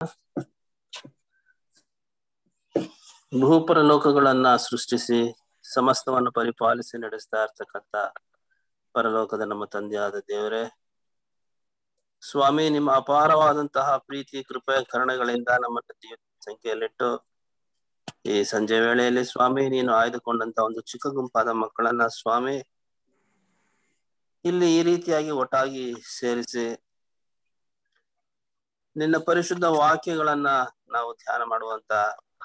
ಭೂಪರ ಲೋಕಗಳನ್ನ ಸೃಷ್ಟಿಸಿ ಸಮಸ್ತವನ್ನು ಪರಿಪಾಲಿಸಿ ನಡೆಸ್ತಾ ಇರ್ತಕ್ಕಂಥ ಪರಲೋಕದ ನಮ್ಮ ತಂದೆಯಾದ ದೇವರೇ, ಸ್ವಾಮಿ, ನಿಮ್ಮ ಅಪಾರವಾದಂತಹ ಪ್ರೀತಿ ಕೃಪೆ ಕರುಣೆಗಳಿಂದ ನಮ್ಮನ್ನು ಜೀವ ಸಂಖ್ಯೆಯಲ್ಲಿಟ್ಟು ಈ ಸಂಜೆ ವೇಳೆಯಲ್ಲಿ ಸ್ವಾಮಿ, ನೀನು ಆಯ್ದುಕೊಂಡಂತ ಒಂದು ಚಿಕ್ಕ ಗುಂಪಾದ ಮಕ್ಕಳನ್ನ ಸ್ವಾಮಿ ಇಲ್ಲಿ ಈ ರೀತಿಯಾಗಿ ಒಟ್ಟಾಗಿ ಸೇರಿಸಿ ನಿನ್ನ ಪರಿಶುದ್ಧ ವಾಕ್ಯಗಳನ್ನ ನಾವು ಧ್ಯಾನ ಮಾಡುವಂತ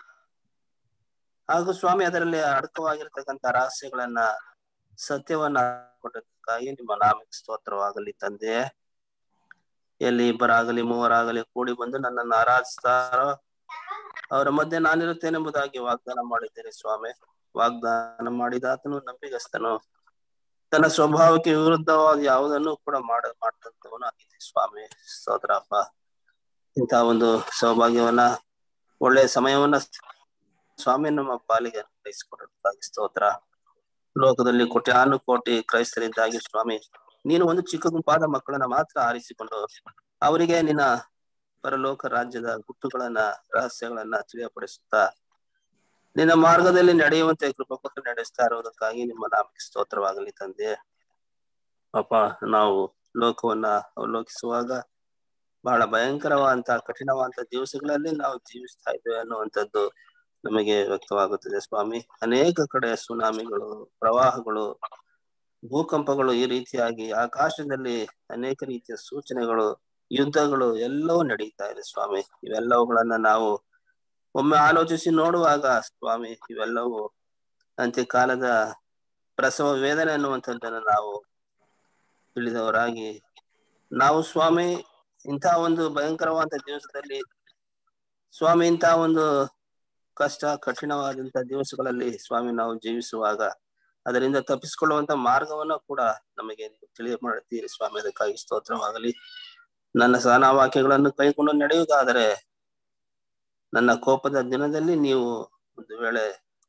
ಹಾಗೂ ಸ್ವಾಮಿ ಅದರಲ್ಲಿ ಅಡಕವಾಗಿರ್ತಕ್ಕಂಥ ರಹಸ್ಯಗಳನ್ನ ಸತ್ಯವನ್ನ ಕೊಟ್ಟದಕ್ಕಾಗಿ ನಿಮ್ಮ ನಾಮಕ್ಕೆ ಸ್ತೋತ್ರವಾಗಲಿ ತಂದೆಯೇ. ಎಲ್ಲಿ ಇಬ್ಬರಾಗಲಿ ಮೂವರಾಗಲಿ ಕೂಡಿ ಬಂದು ನನ್ನನ್ನು ಆರಾಧಿಸ್ತಾರೋ ಅವರ ಮಧ್ಯೆ ನಾನಿರುತ್ತೇನೆಂಬುದಾಗಿ ವಾಗ್ದಾನ ಮಾಡಿದ್ದೇನೆ ಸ್ವಾಮಿ. ವಾಗ್ದಾನ ಮಾಡಿದಾತನು ನಂಬಿಗಸ್ತನು, ತನ್ನ ಸ್ವಭಾವಕ್ಕೆ ವಿರುದ್ಧವಾದ ಯಾವುದನ್ನು ಕೂಡ ಮಾಡದಂತವನು ಆಗಿದೆ ಸ್ವಾಮಿ. ಸ್ತೋತ್ರಪ್ಪ. ಇಂತಹ ಒಂದು ಸೌಭಾಗ್ಯವನ್ನ, ಒಳ್ಳೆಯ ಸಮಯವನ್ನ ಸ್ವಾಮಿ ನಮ್ಮ ಪಾಲಿಗೆ ಅನುಗ್ರಹಿಸಿಕೊಡೋದಕ್ಕಾಗಿ ಸ್ತೋತ್ರ. ಲೋಕದಲ್ಲಿ ಕೋಟಿ ಕ್ರೈಸ್ತರಿದ್ದಾಗಿ ಸ್ವಾಮಿ, ನೀನು ಒಂದು ಚಿಕ್ಕ ಗುಂಪಾದ ಮಕ್ಕಳನ್ನ ಮಾತ್ರ ಆರಿಸಿಕೊಂಡು ಅವರಿಗೆ ನಿನ್ನ ಪರಲೋಕ ರಾಜ್ಯದ ಗುಟ್ಟುಗಳನ್ನ ರಹಸ್ಯಗಳನ್ನ ತಿಳಿಯಪಡಿಸುತ್ತಾ ನಿನ್ನ ಮಾರ್ಗದಲ್ಲಿ ನಡೆಯುವಂತೆ ಕೃಪಾ ಕೊಟ್ಟು ನಡೆಸ್ತಾ ಇರುವುದಕ್ಕಾಗಿ ನಿಮ್ಮ ನಾಮಕ್ಕೆ ಸ್ತೋತ್ರವಾಗಲಿ ತಂದೆ. ಪಾಪ, ನಾವು ಲೋಕವನ್ನ ಅವಲೋಕಿಸುವಾಗ ಬಹಳ ಭಯಂಕರವಾದಂತಹ ಕಠಿಣವಾದಂತಹ ದಿವಸಗಳಲ್ಲಿ ನಾವು ಜೀವಿಸ್ತಾ ಇದ್ದೇವೆ ಅನ್ನುವಂಥದ್ದು ನಮಗೆ ವ್ಯಕ್ತವಾಗುತ್ತದೆ ಸ್ವಾಮಿ. ಅನೇಕ ಕಡೆ ಸುನಾಮಿಗಳು, ಪ್ರವಾಹಗಳು, ಭೂಕಂಪಗಳು, ಈ ರೀತಿಯಾಗಿ ಆಕಾಶದಲ್ಲಿ ಅನೇಕ ರೀತಿಯ ಸೂಚನೆಗಳು, ಯುದ್ಧಗಳು ಎಲ್ಲವೂ ನಡೀತಾ ಇದೆ ಸ್ವಾಮಿ. ಇವೆಲ್ಲವುಗಳನ್ನ ನಾವು ಒಮ್ಮೆ ಆಲೋಚಿಸಿ ನೋಡುವಾಗ ಸ್ವಾಮಿ, ಇವೆಲ್ಲವೂ ಅಂತ್ಯಕಾಲದ ಪ್ರಸವ ವೇದನೆ ಅನ್ನುವಂಥದ್ದನ್ನು ನಾವು ತಿಳಿದವರಾಗಿ ನಾವು ಸ್ವಾಮಿ ಇಂತಹ ಒಂದು ಭಯಂಕರವಾದ ದಿವಸದಲ್ಲಿ ಸ್ವಾಮಿ, ಇಂತಹ ಒಂದು ಕಷ್ಟ ಕಠಿಣವಾದಂತಹ ದಿವಸಗಳಲ್ಲಿ ಸ್ವಾಮಿ ನಾವು ಜೀವಿಸುವಾಗ ಅದರಿಂದ ತಪ್ಪಿಸಿಕೊಳ್ಳುವಂತ ಮಾರ್ಗವನ್ನ ಕೂಡ ನಮಗೆ ತಿಳಿಯ ಮಾಡುತ್ತೀರಿ ಸ್ವಾಮಿ. ಅದಕ್ಕಾಗಿ ಸ್ತೋತ್ರವಾಗಲಿ. ನನ್ನ ಸಹನಾ ವಾಕ್ಯಗಳನ್ನು ಕೈಕೊಂಡು ನಡೆಯುವುದಾದರೆ ನನ್ನ ಕೋಪದ ದಿನದಲ್ಲಿ ನೀವು ಒಂದು ವೇಳೆ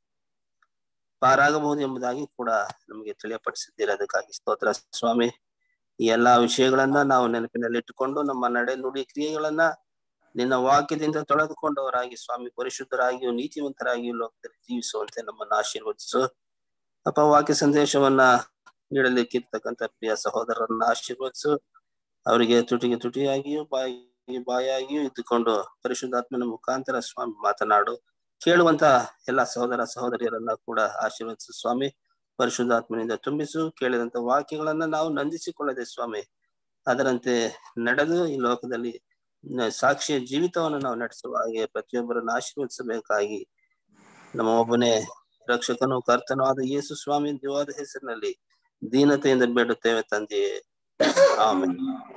ಪಾರಾಗಬಹುದು ಎಂಬುದಾಗಿ ಕೂಡ ನಮಗೆ ತಿಳಿಯಪಡಿಸಿದ್ದೀರಿ. ಅದಕ್ಕಾಗಿ ಸ್ತೋತ್ರ ಸ್ವಾಮಿ. ಈ ಎಲ್ಲಾ ವಿಷಯಗಳನ್ನ ನಾವು ನೆನಪಿನಲ್ಲಿ ಇಟ್ಟುಕೊಂಡು ನಮ್ಮ ನಡೆ ನುಡಿ ಕ್ರಿಯೆಗಳನ್ನ ನಿನ್ನ ವಾಕ್ಯದಿಂದ ತೊಳೆದುಕೊಂಡವರಾಗಿ ಸ್ವಾಮಿ, ಪರಿಶುದ್ಧರಾಗಿಯೂ ನೀತಿವಂತರಾಗಿಯೂ ಲೋಕದಲ್ಲಿ ಜೀವಿಸುವಂತೆ ನಮ್ಮನ್ನು ಆಶೀರ್ವದಿಸು ಅಪ್ಪ. ವಾಕ್ಯ ಸಂದೇಶವನ್ನ ನೀಡಲಿಕ್ಕಿರ್ತಕ್ಕಂಥ ಪ್ರಿಯ ಸಹೋದರರನ್ನ ಆಶೀರ್ವದಿಸು. ಅವರಿಗೆ ತುಟಿಯಾಗಿಯೂ ಬಾಯಾಗಿಯೂ ಇದ್ದುಕೊಂಡು ಪರಿಶುದ್ಧಾತ್ಮನ ಮುಖಾಂತರ ಸ್ವಾಮಿ ಮಾತನಾಡು. ಕೇಳುವಂತ ಎಲ್ಲಾ ಸಹೋದರ ಸಹೋದರಿಯರನ್ನ ಕೂಡ ಆಶೀರ್ವದಿಸು ಸ್ವಾಮಿ. ಪರಿಶುದ್ಧಾತ್ಮನಿಂದ ತುಂಬಿಸು. ಕೇಳಿದಂತ ವಾಕ್ಯಗಳನ್ನ ನಾವು ನಂದಿಸಿಕೊಳ್ಳದೆ ಸ್ವಾಮಿ ಅದರಂತೆ ನಡೆದು ಈ ಲೋಕದಲ್ಲಿ ಸಾಕ್ಷಿಯ ಜೀವಿತವನ್ನು ನಾವು ನಡೆಸುವ ಹಾಗೆ ಪ್ರತಿಯೊಬ್ಬರನ್ನು ಆಶೀರ್ವದಿಸಬೇಕಾಗಿ ನಮ್ಮ ಒಬ್ಬನೇ ರಕ್ಷಕನು ಕರ್ತನೂ ಆದ ಯೇಸು ಸ್ವಾಮಿ ದಿವಾದ ಹೆಸರಿನಲ್ಲಿ ದೀನತೆಯಿಂದ ಬೇಡುತ್ತೇವೆ ತಂದೆಯೇ. ಆಮೆನ್.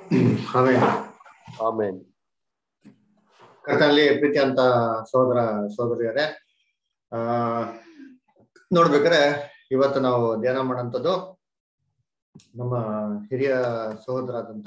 ಆಮೆನ್. ಕರ್ತನಲ್ಲಿ ಪ್ರೀತಿ ಅಂತ ಸಹೋದರ ಸಹೋದರಿಯರೇ, ನೋಡ್ಬೇಕಾರೆ ಇವತ್ತು ನಾವು ಧ್ಯಾನ ಮಾಡೋಂಥದ್ದು ನಮ್ಮ ಹಿರಿಯ ಸಹೋದರಾದಂತ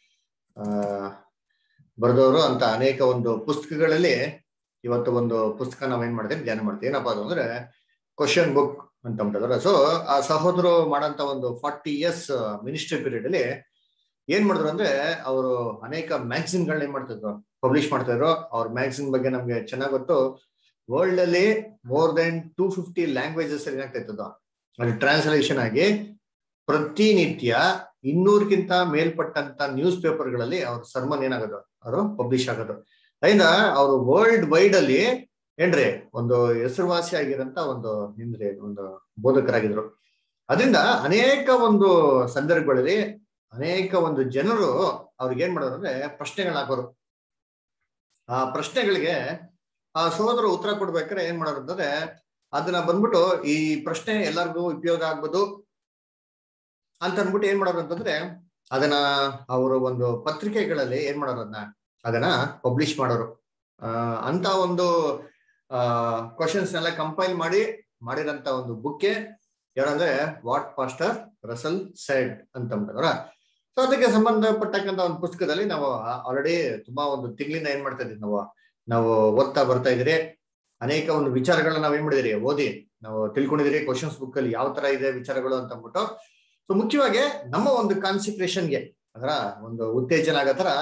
ಬರೆದವರು ಅಂತ ಅನೇಕ ಒಂದು ಪುಸ್ತಕಗಳಲ್ಲಿ ಇವತ್ತು ಒಂದು ಪುಸ್ತಕ ನಾವೇನ್ ಮಾಡ್ತೀವಿ, ಧ್ಯಾನ ಮಾಡ್ತೀವಿ. ಏನಪ್ಪಾ ಅದು ಅಂದ್ರೆ ಕ್ವಶನ್ ಬುಕ್ ಅಂತ ಉಂಟದ್ರ. ಸೊ ಆ ಸಹೋದರು ಮಾಡಂತ ಒಂದು 40 years ಮಿನಿಸ್ಟ್ರಿ ಪೀರಿಯಡ್ ಅಲ್ಲಿ ಏನ್ ಮಾಡಿದ್ರು ಅಂದ್ರೆ, ಅವರು ಅನೇಕ ಮ್ಯಾಗಝಿನ್ಗಳನ್ನ ಏನ್ ಮಾಡ್ತಿದ್ರು, ಪಬ್ಲಿಷ್ ಮಾಡ್ತಾ ಇದ್ರು. ಅವ್ರ ಮ್ಯಾಗಝಿನ್ ಬಗ್ಗೆ ನಮ್ಗೆ ಚೆನ್ನಾಗ್ ಗೊತ್ತು. ವರ್ಲ್ಡ್ ಅಲ್ಲಿ more than 250 ಲ್ಯಾಂಗ್ವೇಜಸ್ ಏನಾಗ್ತಾ ಇರ್ತದ ಅದು ಟ್ರಾನ್ಸ್ಲೇಷನ್ ಆಗಿ ಪ್ರತಿನಿತ್ಯ 200ಕ್ಕಿಂತ ಮೇಲ್ಪಟ್ಟಂತ ನ್ಯೂಸ್ ಪೇಪರ್ಗಳಲ್ಲಿ ಅವ್ರ ಸರ್ಮನ್ ಏನಾಗೋದು, ಅವರು ಪಬ್ಲಿಷ್ ಆಗೋದು. ಅದರಿಂದ ಅವರು ವರ್ಲ್ಡ್ ವೈಡ್ ಅಲ್ಲಿ ಏನ್ರಿ ಒಂದು ಹೆಸರುವಾಸಿ ಆಗಿರಂತ ಒಂದು ಬೋಧಕರಾಗಿದ್ರು. ಅದರಿಂದ ಅನೇಕ ಒಂದು ಸಂದರ್ಭಗಳಲ್ಲಿ ಅನೇಕ ಒಂದು ಜನರು ಅವ್ರಿಗೆ ಏನ್ ಮಾಡೋರು ಅಂದ್ರೆ ಪ್ರಶ್ನೆಗಳನ್ನ ಹಾಕೋರು. ಆ ಪ್ರಶ್ನೆಗಳಿಗೆ ಆ ಸಹೋದರು ಉತ್ತರ ಕೊಡ್ಬೇಕಾದ್ರೆ ಏನ್ ಮಾಡೋರು ಅಂತಂದ್ರೆ, ಅದನ್ನ ಬಂದ್ಬಿಟ್ಟು ಈ ಪ್ರಶ್ನೆ ಎಲ್ಲರಿಗೂ ಉಪಯೋಗ ಆಗ್ಬೋದು ಅಂತ ಅಂದ್ಬಿಟ್ಟು ಏನ್ ಮಾಡೋರು ಅಂತಂದ್ರೆ, ಅದನ್ನ ಅವರು ಒಂದು ಪತ್ರಿಕೆಗಳಲ್ಲಿ ಏನ್ ಮಾಡೋರು, ಅದನ್ನ ಪಬ್ಲಿಷ್ ಮಾಡೋರು. ಅಂತ ಒಂದು ಕ್ವಶನ್ಸ್ ನೆಲ್ಲ ಕಂಪೈಲ್ ಮಾಡಿರಂತ ಒಂದು ಬುಕ್ಕೆ ಯಾರಂದ್ರೆ ವಾಟ್ ಪಾಸ್ಟರ್ ರಸಲ್ ಸೆಡ್ ಅಂತ ಅಂತಾರ. ಸೊ ಅದಕ್ಕೆ ಸಂಬಂಧಪಟ್ಟಕ್ಕಂತ ಒಂದು ಪುಸ್ತಕದಲ್ಲಿ ನಾವು ಆಲ್ರೆಡಿ ತುಂಬಾ ಒಂದು ತಿಂಗಳಿಂದ ಏನ್ ಮಾಡ್ತಾ ಇದ್ದೀವಿ, ನಾವು ಓದ್ತಾ ಬರ್ತಾ ಇದ್ರಿ. ಅನೇಕ ಒಂದು ವಿಚಾರಗಳನ್ನ ನಾವ್ ಏನ್ ಮಾಡಿದಿರಿ, ಓದಿ ನಾವು ತಿಳ್ಕೊಂಡಿದಿರಿ. ಕ್ವಶನ್ಸ್ ಬುಕ್ ಅಲ್ಲಿ ಯಾವ ತರ ಇದೆ ವಿಚಾರಗಳು ಅಂತ ಅಂದ್ಬಿಟ್ಟು. ಸೊ ಮುಖ್ಯವಾಗಿ ನಮ್ಮ ಒಂದು ಕಾನ್ಸಂಟ್ರೇಷನ್ಗೆ ಅದರ ಒಂದು ಉತ್ತೇಜನ ಆಗೋ ತರ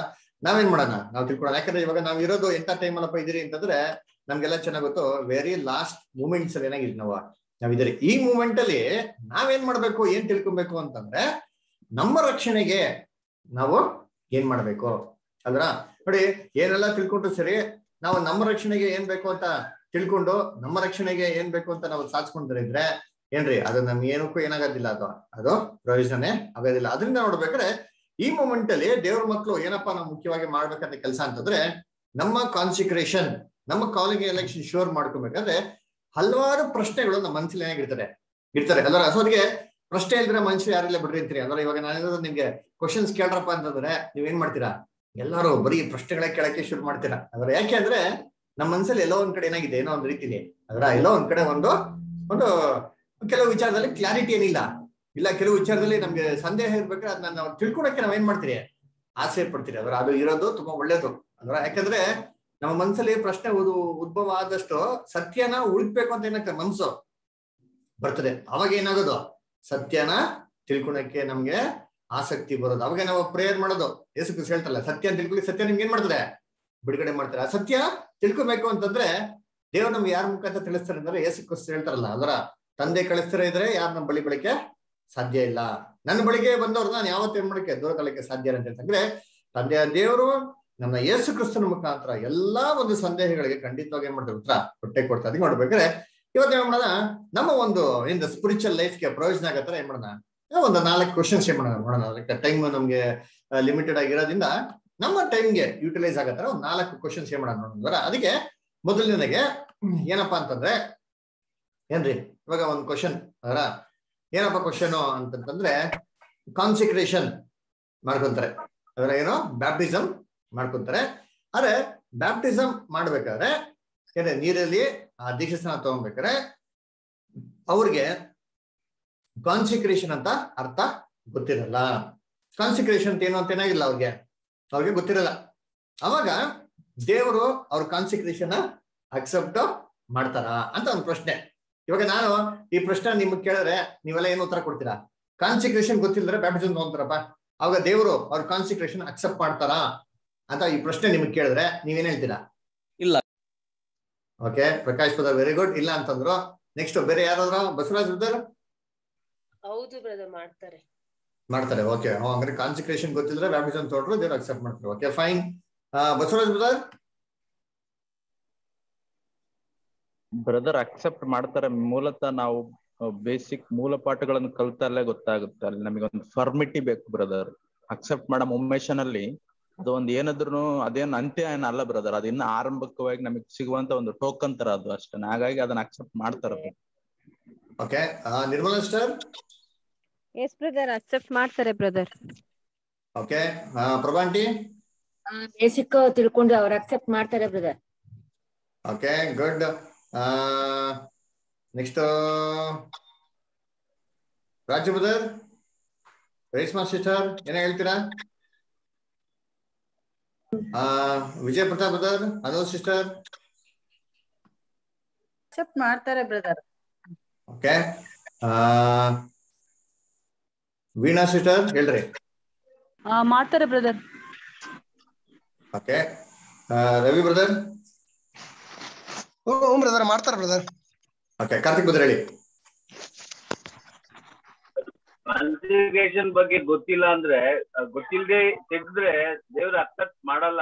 ನಾವೇನ್ ಮಾಡೋಣ, ನಾವು ತಿಳ್ಕೊಳ್ಳೋಣ. ಯಾಕಂದ್ರೆ ಇವಾಗ ನಾವ್ ಇರೋದು ಎಂತ ಟೈಮ್ ಅಲ್ಲಪ್ಪ ಇದೀರಿ ಅಂತಂದ್ರೆ ನಮ್ಗೆಲ್ಲ ಚೆನ್ನಾಗ್ ಗೊತ್ತು. ವೆರಿ ಲಾಸ್ಟ್ ಮೂಮೆಂಟ್ಸ್ ಅಲ್ಲಿ ಏನಾಗಿದೆ ನಾವಿದ್ದೀರಿ. ಈ ಮೂಮೆಂಟ್ ಅಲ್ಲಿ ನಾವೇನ್ ಮಾಡ್ಬೇಕು, ಏನ್ ತಿಳ್ಕೊಬೇಕು ಅಂತಂದ್ರೆ ನಮ್ಮ ರಕ್ಷಣೆಗೆ ನಾವು ಏನ್ ಮಾಡ್ಬೇಕು ಅಲ್ರ. ನೋಡಿ, ಏನೆಲ್ಲ ತಿಳ್ಕೊಂಡ್ರು ಸರಿ, ನಾವು ನಮ್ಮ ರಕ್ಷಣೆಗೆ ಏನ್ ಬೇಕು ಅಂತ ತಿಳ್ಕೊಂಡು ನಮ್ಮ ರಕ್ಷಣೆಗೆ ಏನ್ ಬೇಕು ಅಂತ ನಾವು ಸಾಧಿಸ್ಕೊಂಡಿದ್ರೆ ಏನ್ರಿ, ಅದು ನಮ್ಗೆ ಏನಕ್ಕೂ ಏನಾಗೋದಿಲ್ಲ, ಅದು ಪ್ರಯೋಜನನೇ ಆಗೋದಿಲ್ಲ. ಅದರಿಂದ ನೋಡ್ಬೇಕಾದ್ರೆ ಈ ಮೂಮೆಂಟ್ ಅಲ್ಲಿ ದೇವ್ರ ಮಕ್ಕಳು ಏನಪ್ಪಾ ನಾವು ಮುಖ್ಯವಾಗಿ ಮಾಡ್ಬೇಕಂತ ಕೆಲಸ ಅಂತಂದ್ರೆ ನಮ್ಮ ಕಾನ್ಸಿಕ್ರೇಷನ್, ನಮ್ಮ ಕಾಲಿಂಗ್ ಎಲೆಕ್ಷನ್ ಶೋರ್ ಮಾಡ್ಕೊಬೇಕಾದ್ರೆ ಹಲವಾರು ಪ್ರಶ್ನೆಗಳು ನಮ್ಮ ಮನಸ್ಸಲ್ಲಿ ಏನಾಗಿರ್ತಾರೆ ಅಲ್ರ. ಸೊ ಅದಕ್ಕೆ ಪ್ರಶ್ನೆ ಇಲ್ದ್ರೆ ಮನುಷ್ಯ ಯಾರೆಲ್ಲ ಬಿಡ್ರಿ ಅಂತೀರಿ ಅಂದ್ರೆ ಇವಾಗ ನಾನೇನಾದ್ರು ನಿಮ್ಗೆ ಕ್ವಶನ್ಸ್ ಕೇಳ್ರಪ್ಪ ಅಂತಂದ್ರೆ ನೀವೇನ್ ಮಾಡ್ತೀರಾ, ಎಲ್ಲರೂ ಬರೀ ಪ್ರಶ್ನೆಗಳೇ ಕೇಳಕ್ಕೆ ಶುರು ಮಾಡ್ತೀರಾ ಅದ್ರ. ಯಾಕೆ ಅಂದ್ರೆ ನಮ್ಮ ಮನ್ಸಲ್ಲಿ ಎಲ್ಲೋ ಒಂದ್ ಕಡೆ ಏನಾಗಿದೆ, ಏನೋ ಒಂದ್ ರೀತಿಲಿ ಅದ್ರ ಎಲ್ಲೋ ಒಂದ್ ಕಡೆ ಒಂದು ಕೆಲವು ವಿಚಾರದಲ್ಲಿ ಕ್ಲಾರಿಟಿ ಏನಿಲ್ಲ, ಕೆಲವು ವಿಚಾರದಲ್ಲಿ ನಮ್ಗೆ ಸಂದೇಹ ಇರ್ಬೇಕಾದ್ರೆ ಅದನ್ನ ನಾವು ತಿಳ್ಕೊಳಕ್ಕೆ ನಾವೇನ್ ಮಾಡ್ತೀರಿ, ಆಸೆ ಪಡ್ತೀರಿ. ಅದ್ರ ಅದು ಇರೋದು ತುಂಬಾ ಒಳ್ಳೇದು ಅಲ್ರ. ಯಾಕಂದ್ರೆ ನಮ್ಮ ಮನ್ಸಲ್ಲಿ ಪ್ರಶ್ನೆ ಉದ್ಭವ ಆದಷ್ಟು ಸತ್ಯನ ಹುಡುಕ್ಬೇಕು ಅಂತ ಏನಕ್ಕೆ ಮನ್ಸು ಬರ್ತದೆ. ಅವಾಗ ಏನಾಗೋದು, ಸತ್ಯನ ತಿಳ್ಕೊಳಕ್ಕೆ ನಮ್ಗೆ ಆಸಕ್ತಿ ಬರೋದು. ಅವಾಗ ನಾವು ಪ್ರೇಯರ್ ಮಾಡೋದು. ಯೇಸು ಕ್ರಿಸ್ತ ಹೇಳ್ತಾರಲ್ಲ, ಸತ್ಯ ಅಂತ ತಿಳ್ಕೊಳ್ಳಿ, ಸತ್ಯ ನಿಮ್ಗೆ ಏನ್ ಮಾಡ್ತಾರೆ, ಬಿಡುಗಡೆ ಮಾಡ್ತಾರೆ. ಆ ಸತ್ಯ ತಿಳ್ಕೊಬೇಕು ಅಂತಂದ್ರೆ ದೇವ್ರು ನಮ್ಗೆ ಯಾರ ಮುಖಾಂತರ ತಿಳಿಸ್ತಾರೆ ಅಂದ್ರೆ ಯೇಸು ಕ್ರಿಸ್ತ ಹೇಳ್ತಾರಲ್ಲ, ಅದರ ತಂದೆ ಕಳಿಸ್ತಾರೆ ಇದ್ರೆ ಯಾರು ನಮ್ಮ ಬಳಿ ಬಳಿಕೆ ಸಾಧ್ಯ ಇಲ್ಲ, ನನ್ನ ಬಳಿಗೆ ಬಂದವ್ರು ನಾನು ಯಾವತ್ತೂ ಏನ್ ಮಾಡಕ್ಕೆ ದೂರ ತಳ್ಳಕ್ಕೆ ಸಾಧ್ಯ ಇಲ್ಲ ಅಂತ ಹೇಳ್ತಂದ್ರೆ ತಂದೆಯ ದೇವರು ನಮ್ಮ ಯೇಸು ಕ್ರಿಸ್ತನ ಮುಖಾಂತರ ಎಲ್ಲಾ ಒಂದು ಸಂದೇಹಗಳಿಗೆ ಖಂಡಿತವಾಗಿ ಏನ್ ಮಾಡ್ತಾರೆ, ಉತ್ತರ ಕೊಟ್ಟೆ ಕೊಡ್ತಾ. ಅದಕ್ಕೆ ನೋಡ್ಬೇಕಾದ್ರೆ ಇವತ್ತು ಏನ್ ಮಾಡೋಣ, ನಮ್ಮ ಒಂದು ಸ್ಪಿರಿಚುವಲ್ ಲೈಫ್ಗೆ ಪ್ರಯೋಜನ ಆಗತ್ತರ ಏನ್ ಮಾಡೋಣ, ಒಂದು 4 ಕ್ವಶನ್ಸ್ ಏನ್ ಮಾಡೋಣ. ಅದಕ್ಕೆ ಟೈಮ್ ನಮ್ಗೆ ಲಿಮಿಟೆಡ್ ಆಗಿರೋದ್ರಿಂದ ನಮ್ಮ ಟೈಮ್ಗೆ ಯೂಟಿಲೈಸ್ ಆಗತ್ತರ ಒಂದು 4 ಕ್ವಶನ್ಸ್ ಏನ್ ಮಾಡೋಣ ನೋಡಿದ್ರ. ಅದಕ್ಕೆ ಮೊದಲನೇಗೆ ಏನಪ್ಪಾ ಅಂತಂದ್ರೆ ಏನ್ರಿ, ಇವಾಗ ಒಂದು ಕ್ವಶನ್ ಅದರ ಏನಪ್ಪಾ ಕ್ವಶನ್ ಅಂತಂತಂದ್ರೆ ಕಾನ್ಸಿಕ್ರೇಷನ್ ಮಾಡ್ಕೊಂತಾರೆ. ಅದರ ಏನೋ ಬ್ಯಾಪ್ಟಿಸಮ್ ಮಾಡ್ಕೊಂತಾರೆ. ಆದ್ರೆ ಬ್ಯಾಪ್ಟಿಸಮ್ ಮಾಡ್ಬೇಕಾದ್ರೆ ಏನೇ ನೀರಲ್ಲಿ ಆ ದೀಕ್ಷಾಸ್ನಾನ ತಗೊಂಡ್ಬೇಕಾದ್ರೆ ಅವ್ರಿಗೆ ಕಾನ್ಸಿಕ್ರೇಷನ್ ಅಂತ ಅರ್ಥ ಗೊತ್ತಿರಲ್ಲ. ಕಾನ್ಸಿಕ್ರೇಷನ್ ಅಂತ ಏನು ಅಂತ ಏನಾಗಿಲ್ಲ ಅವ್ರಿಗೆ ಗೊತ್ತಿರಲ್ಲ. ಅವಾಗ ದೇವರು ಅವ್ರ ಕಾನ್ಸಿಕ್ರೇಷನ್ ಅಕ್ಸೆಪ್ಟ್ ಮಾಡ್ತಾರ ಅಂತ ಒಂದು ಪ್ರಶ್ನೆ. ಇವಾಗ ನಾನು ಈ ಪ್ರಶ್ನೆ ನಿಮ್ಗೆ ಕೇಳಿದ್ರೆ ನೀವೆಲ್ಲ ಏನು ಉತ್ತರ ಕೊಡ್ತೀರಾ? ಕಾನ್ಸಿಕ್ರೇಷನ್ ಗೊತ್ತಿಲ್ಲದ್ರೆ ಬ್ಯಾಪ್ಟಿಸಮ್ ತಗೊಂತಾರಪ್ಪ, ಅವಾಗ ದೇವರು ಅವ್ರ ಕಾನ್ಸಿಕ್ರೇಷನ್ ಅಕ್ಸೆಪ್ಟ್ ಮಾಡ್ತಾರಾ ಅಂತ ಈ ಪ್ರಶ್ನೆ ನಿಮ್ಗೆ ಕೇಳಿದ್ರೆ ನೀವೇನ್ ಹೇಳ್ತೀರಾ? ಇಲ್ಲ. Okay, Prakash brother very good, ಇಲ್ಲ ಅಂತಂದ್ರು. ನೆಕ್ಸ್ಟ್ ಬೇರೆ ಯಾರಾದ್ರೂ? ಬಸವರಾಜ್ ಬ್ರದರ್? ಹೌದು ಬ್ರದರ್, ಮಾಡ್ತಾರೆ. ಓಕೆ, ಹಂಗಾರೆ ಕಾನ್ಸಿಕ್ರೇಷನ್ ಗೊತ್ತಿದ್ರೆ ಬ್ಯಾಪ್ಟಿಸಮ್ ತಗೊಂಡ್ರು ದೇವ್ರು ಅಕ್ಸೆಪ್ಟ್ ಮಾಡ್ತಾರೆ. Okay fine. Basavaraj brother accept ಮಾಡ್ತಾರೆ. ಮೂಲತಃ ನಾವು ಬೇಸಿಕ್ ಮೂಲ ಪಾಠಗಳನ್ನು ಕಲ್ತಲ್ಲೇ ಗೊತ್ತಾಗುತ್ತೆ. ಅಲ್ಲಿ ನಮಗೆ ಒಂದು ಫರ್ಮಿಟಿ ಬೇಕು ಬ್ರದರ್. ಅಕ್ಸೆಪ್ಟ್ ಮಾಡೋ ಮೊಮೇಶನ್ ಅಲ್ಲಿ ಅದು ಒಂದು ಏನಾದ್ರು ಅದೇನು ಅಂತ್ಯ ಏನಲ್ಲ ಬ್ರದರ್, ಅದು ಇನ್ನು ಆರಂಭಿಕವಾಗಿ ನಮಗೆ ಸಿಗುವಂತ ಒಂದು ಟೋಕನ್ ತರ ಅದು ಅಷ್ಟೇ. ಹಾಗಾಗಿ ಅದನ್ನ ಅಕ್ಸೆಪ್ಟ್ ಮಾಡ್ತಾರೆ. Okay, Nirmala sister? Yes brother, accept ಮಾಡ್ತಾರೆ ಬ್ರದರ್. ಓಕೆ, ಪ್ರಭಾಂಟಿ? ಬೇಸಿಕ್ ತಿಳ್ಕೊಂಡು ಅವ್ರು ಅಕ್ಸೆಪ್ಟ್ ಮಾಡ್ತಾರೆ brother. Okay good. Next Raju brother, Reshma sister ಏನ ಹೇಳ್ತೀರಾ? Vijay Pratap brother, Anu sister? Accept ಮಾಡ್ತಾರೆ ಬ್ರದರ್. ಓಕೆ, ವೀಣಾ ಸಿಸ್ಟರ್ ಹೇಳ್ರಿ. ಮಾಡ್ತಾರೆ brother. Okay, Ravi brother? Brother ಮಾಡ್ತಾರೆ ಬ್ರದರ್. ಓಕೆ, ಕಾರ್ತಿಕ್ ಬ್ರದರ್ ಹೇಳಿ. ಕಾನ್ಸಿಕ್ರೇಷನ್ ಬಗ್ಗೆ ಗೊತ್ತಿಲ್ಲ ಅಂದ್ರೆ, ಗೊತ್ತಿಲ್ಲದೆ ತೆಗೆದ್ರೆ ದೇವ್ರು ಅಕ್ಸೆಪ್ಟ್ ಮಾಡಲ್ಲ.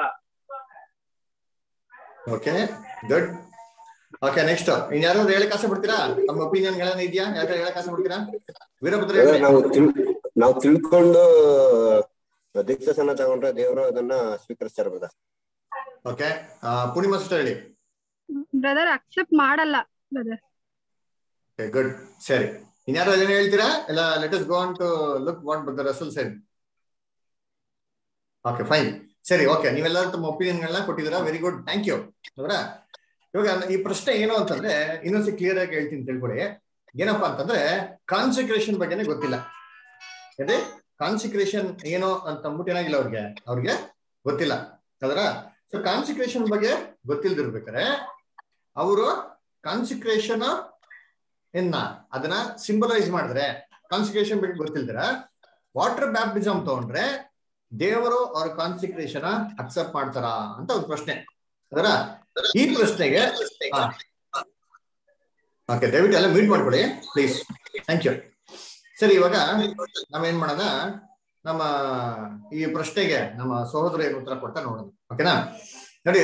Okay good. ಓಕೆ, ನೆಕ್ಸ್ಟ್ ಇನ್ಯಾರು ಹೇಳಕ್ ಆಸೆ ಪಡ್ತೀರಾ? ನಮ್ಮ ಒಪಿನಿಯನ್ ಗಳನ್ನ ಇದೆಯಾ? ಯಾರು ಹೇಳಕ್ ಆಸೆ ಪಡ್ತೀರಾ? ವೀರಭದ್ರ? ನಾವು ತಿಳ್ಕೊಂಡು ದೀಕ್ಷಾಸನ ತಗೊಂಡ್ರೆ ದೇವರು ಅದನ್ನ ಸ್ವೀಕರಿಸ್ತಾರೆ ಬ್ರದರ್. ಓಕೆ, ಪೂರ್ಣಿಮಾ ಸಿಸ್ಟರ್ ಹೇಳಿ. ಬ್ರದರ್ ಅಕ್ಸೆಪ್ಟ್ ಮಾಡಲ್ಲ ಬ್ರದರ್. Okay good. ಸರಿ, ಇನ್ಯಾರು ಅದನ್ನ ಹೇಳ್ತೀರಾ? ಇಲ್ಲ let us go on to look what brother Russell said. Okay fine. ಸರಿ, ಓಕೆ, ನೀವೆಲ್ಲರೂ ತಮ್ಮ ಒಪಿನಿಯನ್ ಗಳನ್ನ ಕೊಟ್ಟಿದ್ದೀರಾ. Very good, thank you. ಅವರ ಇವಾಗ ಈ ಪ್ರಶ್ನೆ ಏನು ಅಂತಂದ್ರೆ ಇನ್ನೊಂದ್ಸಿ ಕ್ಲಿಯರ್ ಆಗಿ ಹೇಳ್ತೀನಿ ತಿಳ್ಕೊಳ್ಳಿ. ಏನಪ್ಪಾ ಅಂತಂದ್ರೆ ಕಾನ್ಸಿಕ್ರೇಷನ್ ಬಗ್ಗೆನೇ ಗೊತ್ತಿಲ್ಲ. ಅದೇ ಕಾನ್ಸಿಕ್ರೇಷನ್ ಏನು ಅಂತ ಅಂದ್ಬಿಟ್ಟು ಏನಾಗಿಲ್ಲ ಅವ್ರಿಗೆ ಗೊತ್ತಿಲ್ಲ ಅದರ. ಸೊ ಕಾನ್ಸಿಕ್ರೇಷನ್ ಬಗ್ಗೆ ಗೊತ್ತಿಲ್ದಿರ್ಬೇಕಾರೆ ಅವರು ಕಾನ್ಸಿಕ್ರೇಷನ್ ಅದನ್ನ ಸಿಂಬಲೈಸ್ ಮಾಡಿದ್ರೆ, ಕಾನ್ಸಿಕ್ರೇಷನ್ ಬಗ್ಗೆ ಗೊತ್ತಿಲ್ದಿರ ವಾಟರ್ ಬ್ಯಾಪ್ಟಿಸಮ್ ತಗೊಂಡ್ರೆ ದೇವರು ಅವ್ರ ಕಾನ್ಸಿಕ್ರೇಷನ್ ಅಕ್ಸೆಪ್ಟ್ ಮಾಡ್ತಾರಾ ಅಂತ ಒಂದು ಪ್ರಶ್ನೆ ಅದರ. ಈ ಪ್ರಶ್ನೆಗೆ ಓಕೆ, ದಯವಿಟ್ಟು ಎಲ್ಲ ಮ್ಯೂಟ್ ಮಾಡ್ಕೊಳ್ಳಿ ಪ್ಲೀಸ್, ಥ್ಯಾಂಕ್ ಯು. ಸರಿ, ಇವಾಗ ನಾವೇನ್ ಮಾಡೋಣ, ನಮ್ಮ ಈ ಪ್ರಶ್ನೆಗೆ ನಮ್ಮ ಸಹೋದರ ಏನು ಉತ್ತರ ಕೊಡ್ತಾ ನೋಡೋಣ, ಓಕೆನಾ? ನೋಡಿ,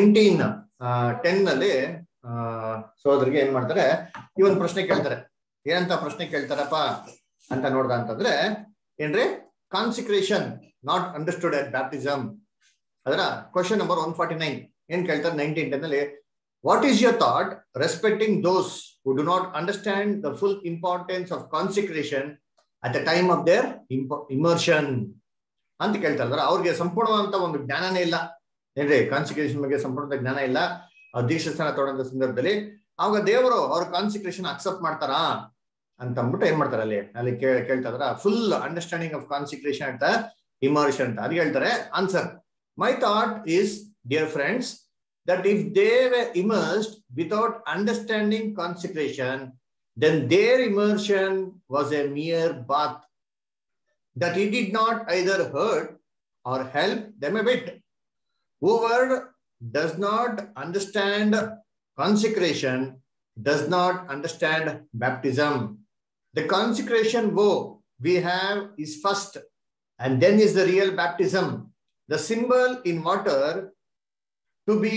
1910 ಸಹೋದರಿಗೆ ಏನ್ ಮಾಡ್ತಾರೆ, ಈ ಒಂದು ಪ್ರಶ್ನೆ ಕೇಳ್ತಾರೆ. ಏನಂತ ಪ್ರಶ್ನೆ ಕೇಳ್ತಾರಪ್ಪ ಅಂತ ನೋಡ್ದ ಅಂತಂದ್ರೆ ಏನ್ರಿ, consecration not understood at baptism. ಅದರ ಕ್ವಶನ್ ನಂಬರ್ 149 ಏನ್ ಕೇಳ್ತಾರೆ 1910 what is your thought respecting those who do not understand the full importance of consecration at the time of their immersion ಅಂತ ಕೇಳ್ತಾರೆ. ಅವ್ರಿಗೆ ಸಂಪೂರ್ಣವಾದಂತ ಒಂದು ಜ್ಞಾನನೇ ಇಲ್ಲ ಏನ್ರಿ, ಕಾನ್ಸಿಕ್ರೇಷನ್ ಬಗ್ಗೆ ಸಂಪೂರ್ಣ ಜ್ಞಾನ ಇಲ್ಲ. ಅವ್ರ ದೀಕ್ಷಾಸ್ಥಾನ ತೊಗೊಂಡ ಸಂದರ್ಭದಲ್ಲಿ ಅವಾಗ ದೇವರು ಅವ್ರ ಕಾನ್ಸಿಕ್ರೇಷನ್ ಅಕ್ಸೆಪ್ಟ್ ಮಾಡ್ತಾರಾ ಅಂತ ಅಂದ್ಬಿಟ್ಟು ಏನ್ ಮಾಡ್ತಾರೆ, ಅಲ್ಲಿ ಕೇಳ್ತಾ ಫುಲ್ ಅಂಡರ್ಸ್ಟ್ಯಾಂಡಿಂಗ್ ಆಫ್ ಕಾನ್ಸಿಕ್ರೇಷನ್ ಅಂತ ಇಮರ್ಷನ್ ಅಂತ. ಅದಕ್ಕೆ ಹೇಳ್ತಾರೆ answer, my thought is dear friends that if they were immersed without understanding consecration, then their immersion was a mere bath, that it did not either hurt or help them a bit. Whoever does not understand consecration does not understand baptism. The consecration vow we have is first, and then is the real baptism. The symbol in water, to be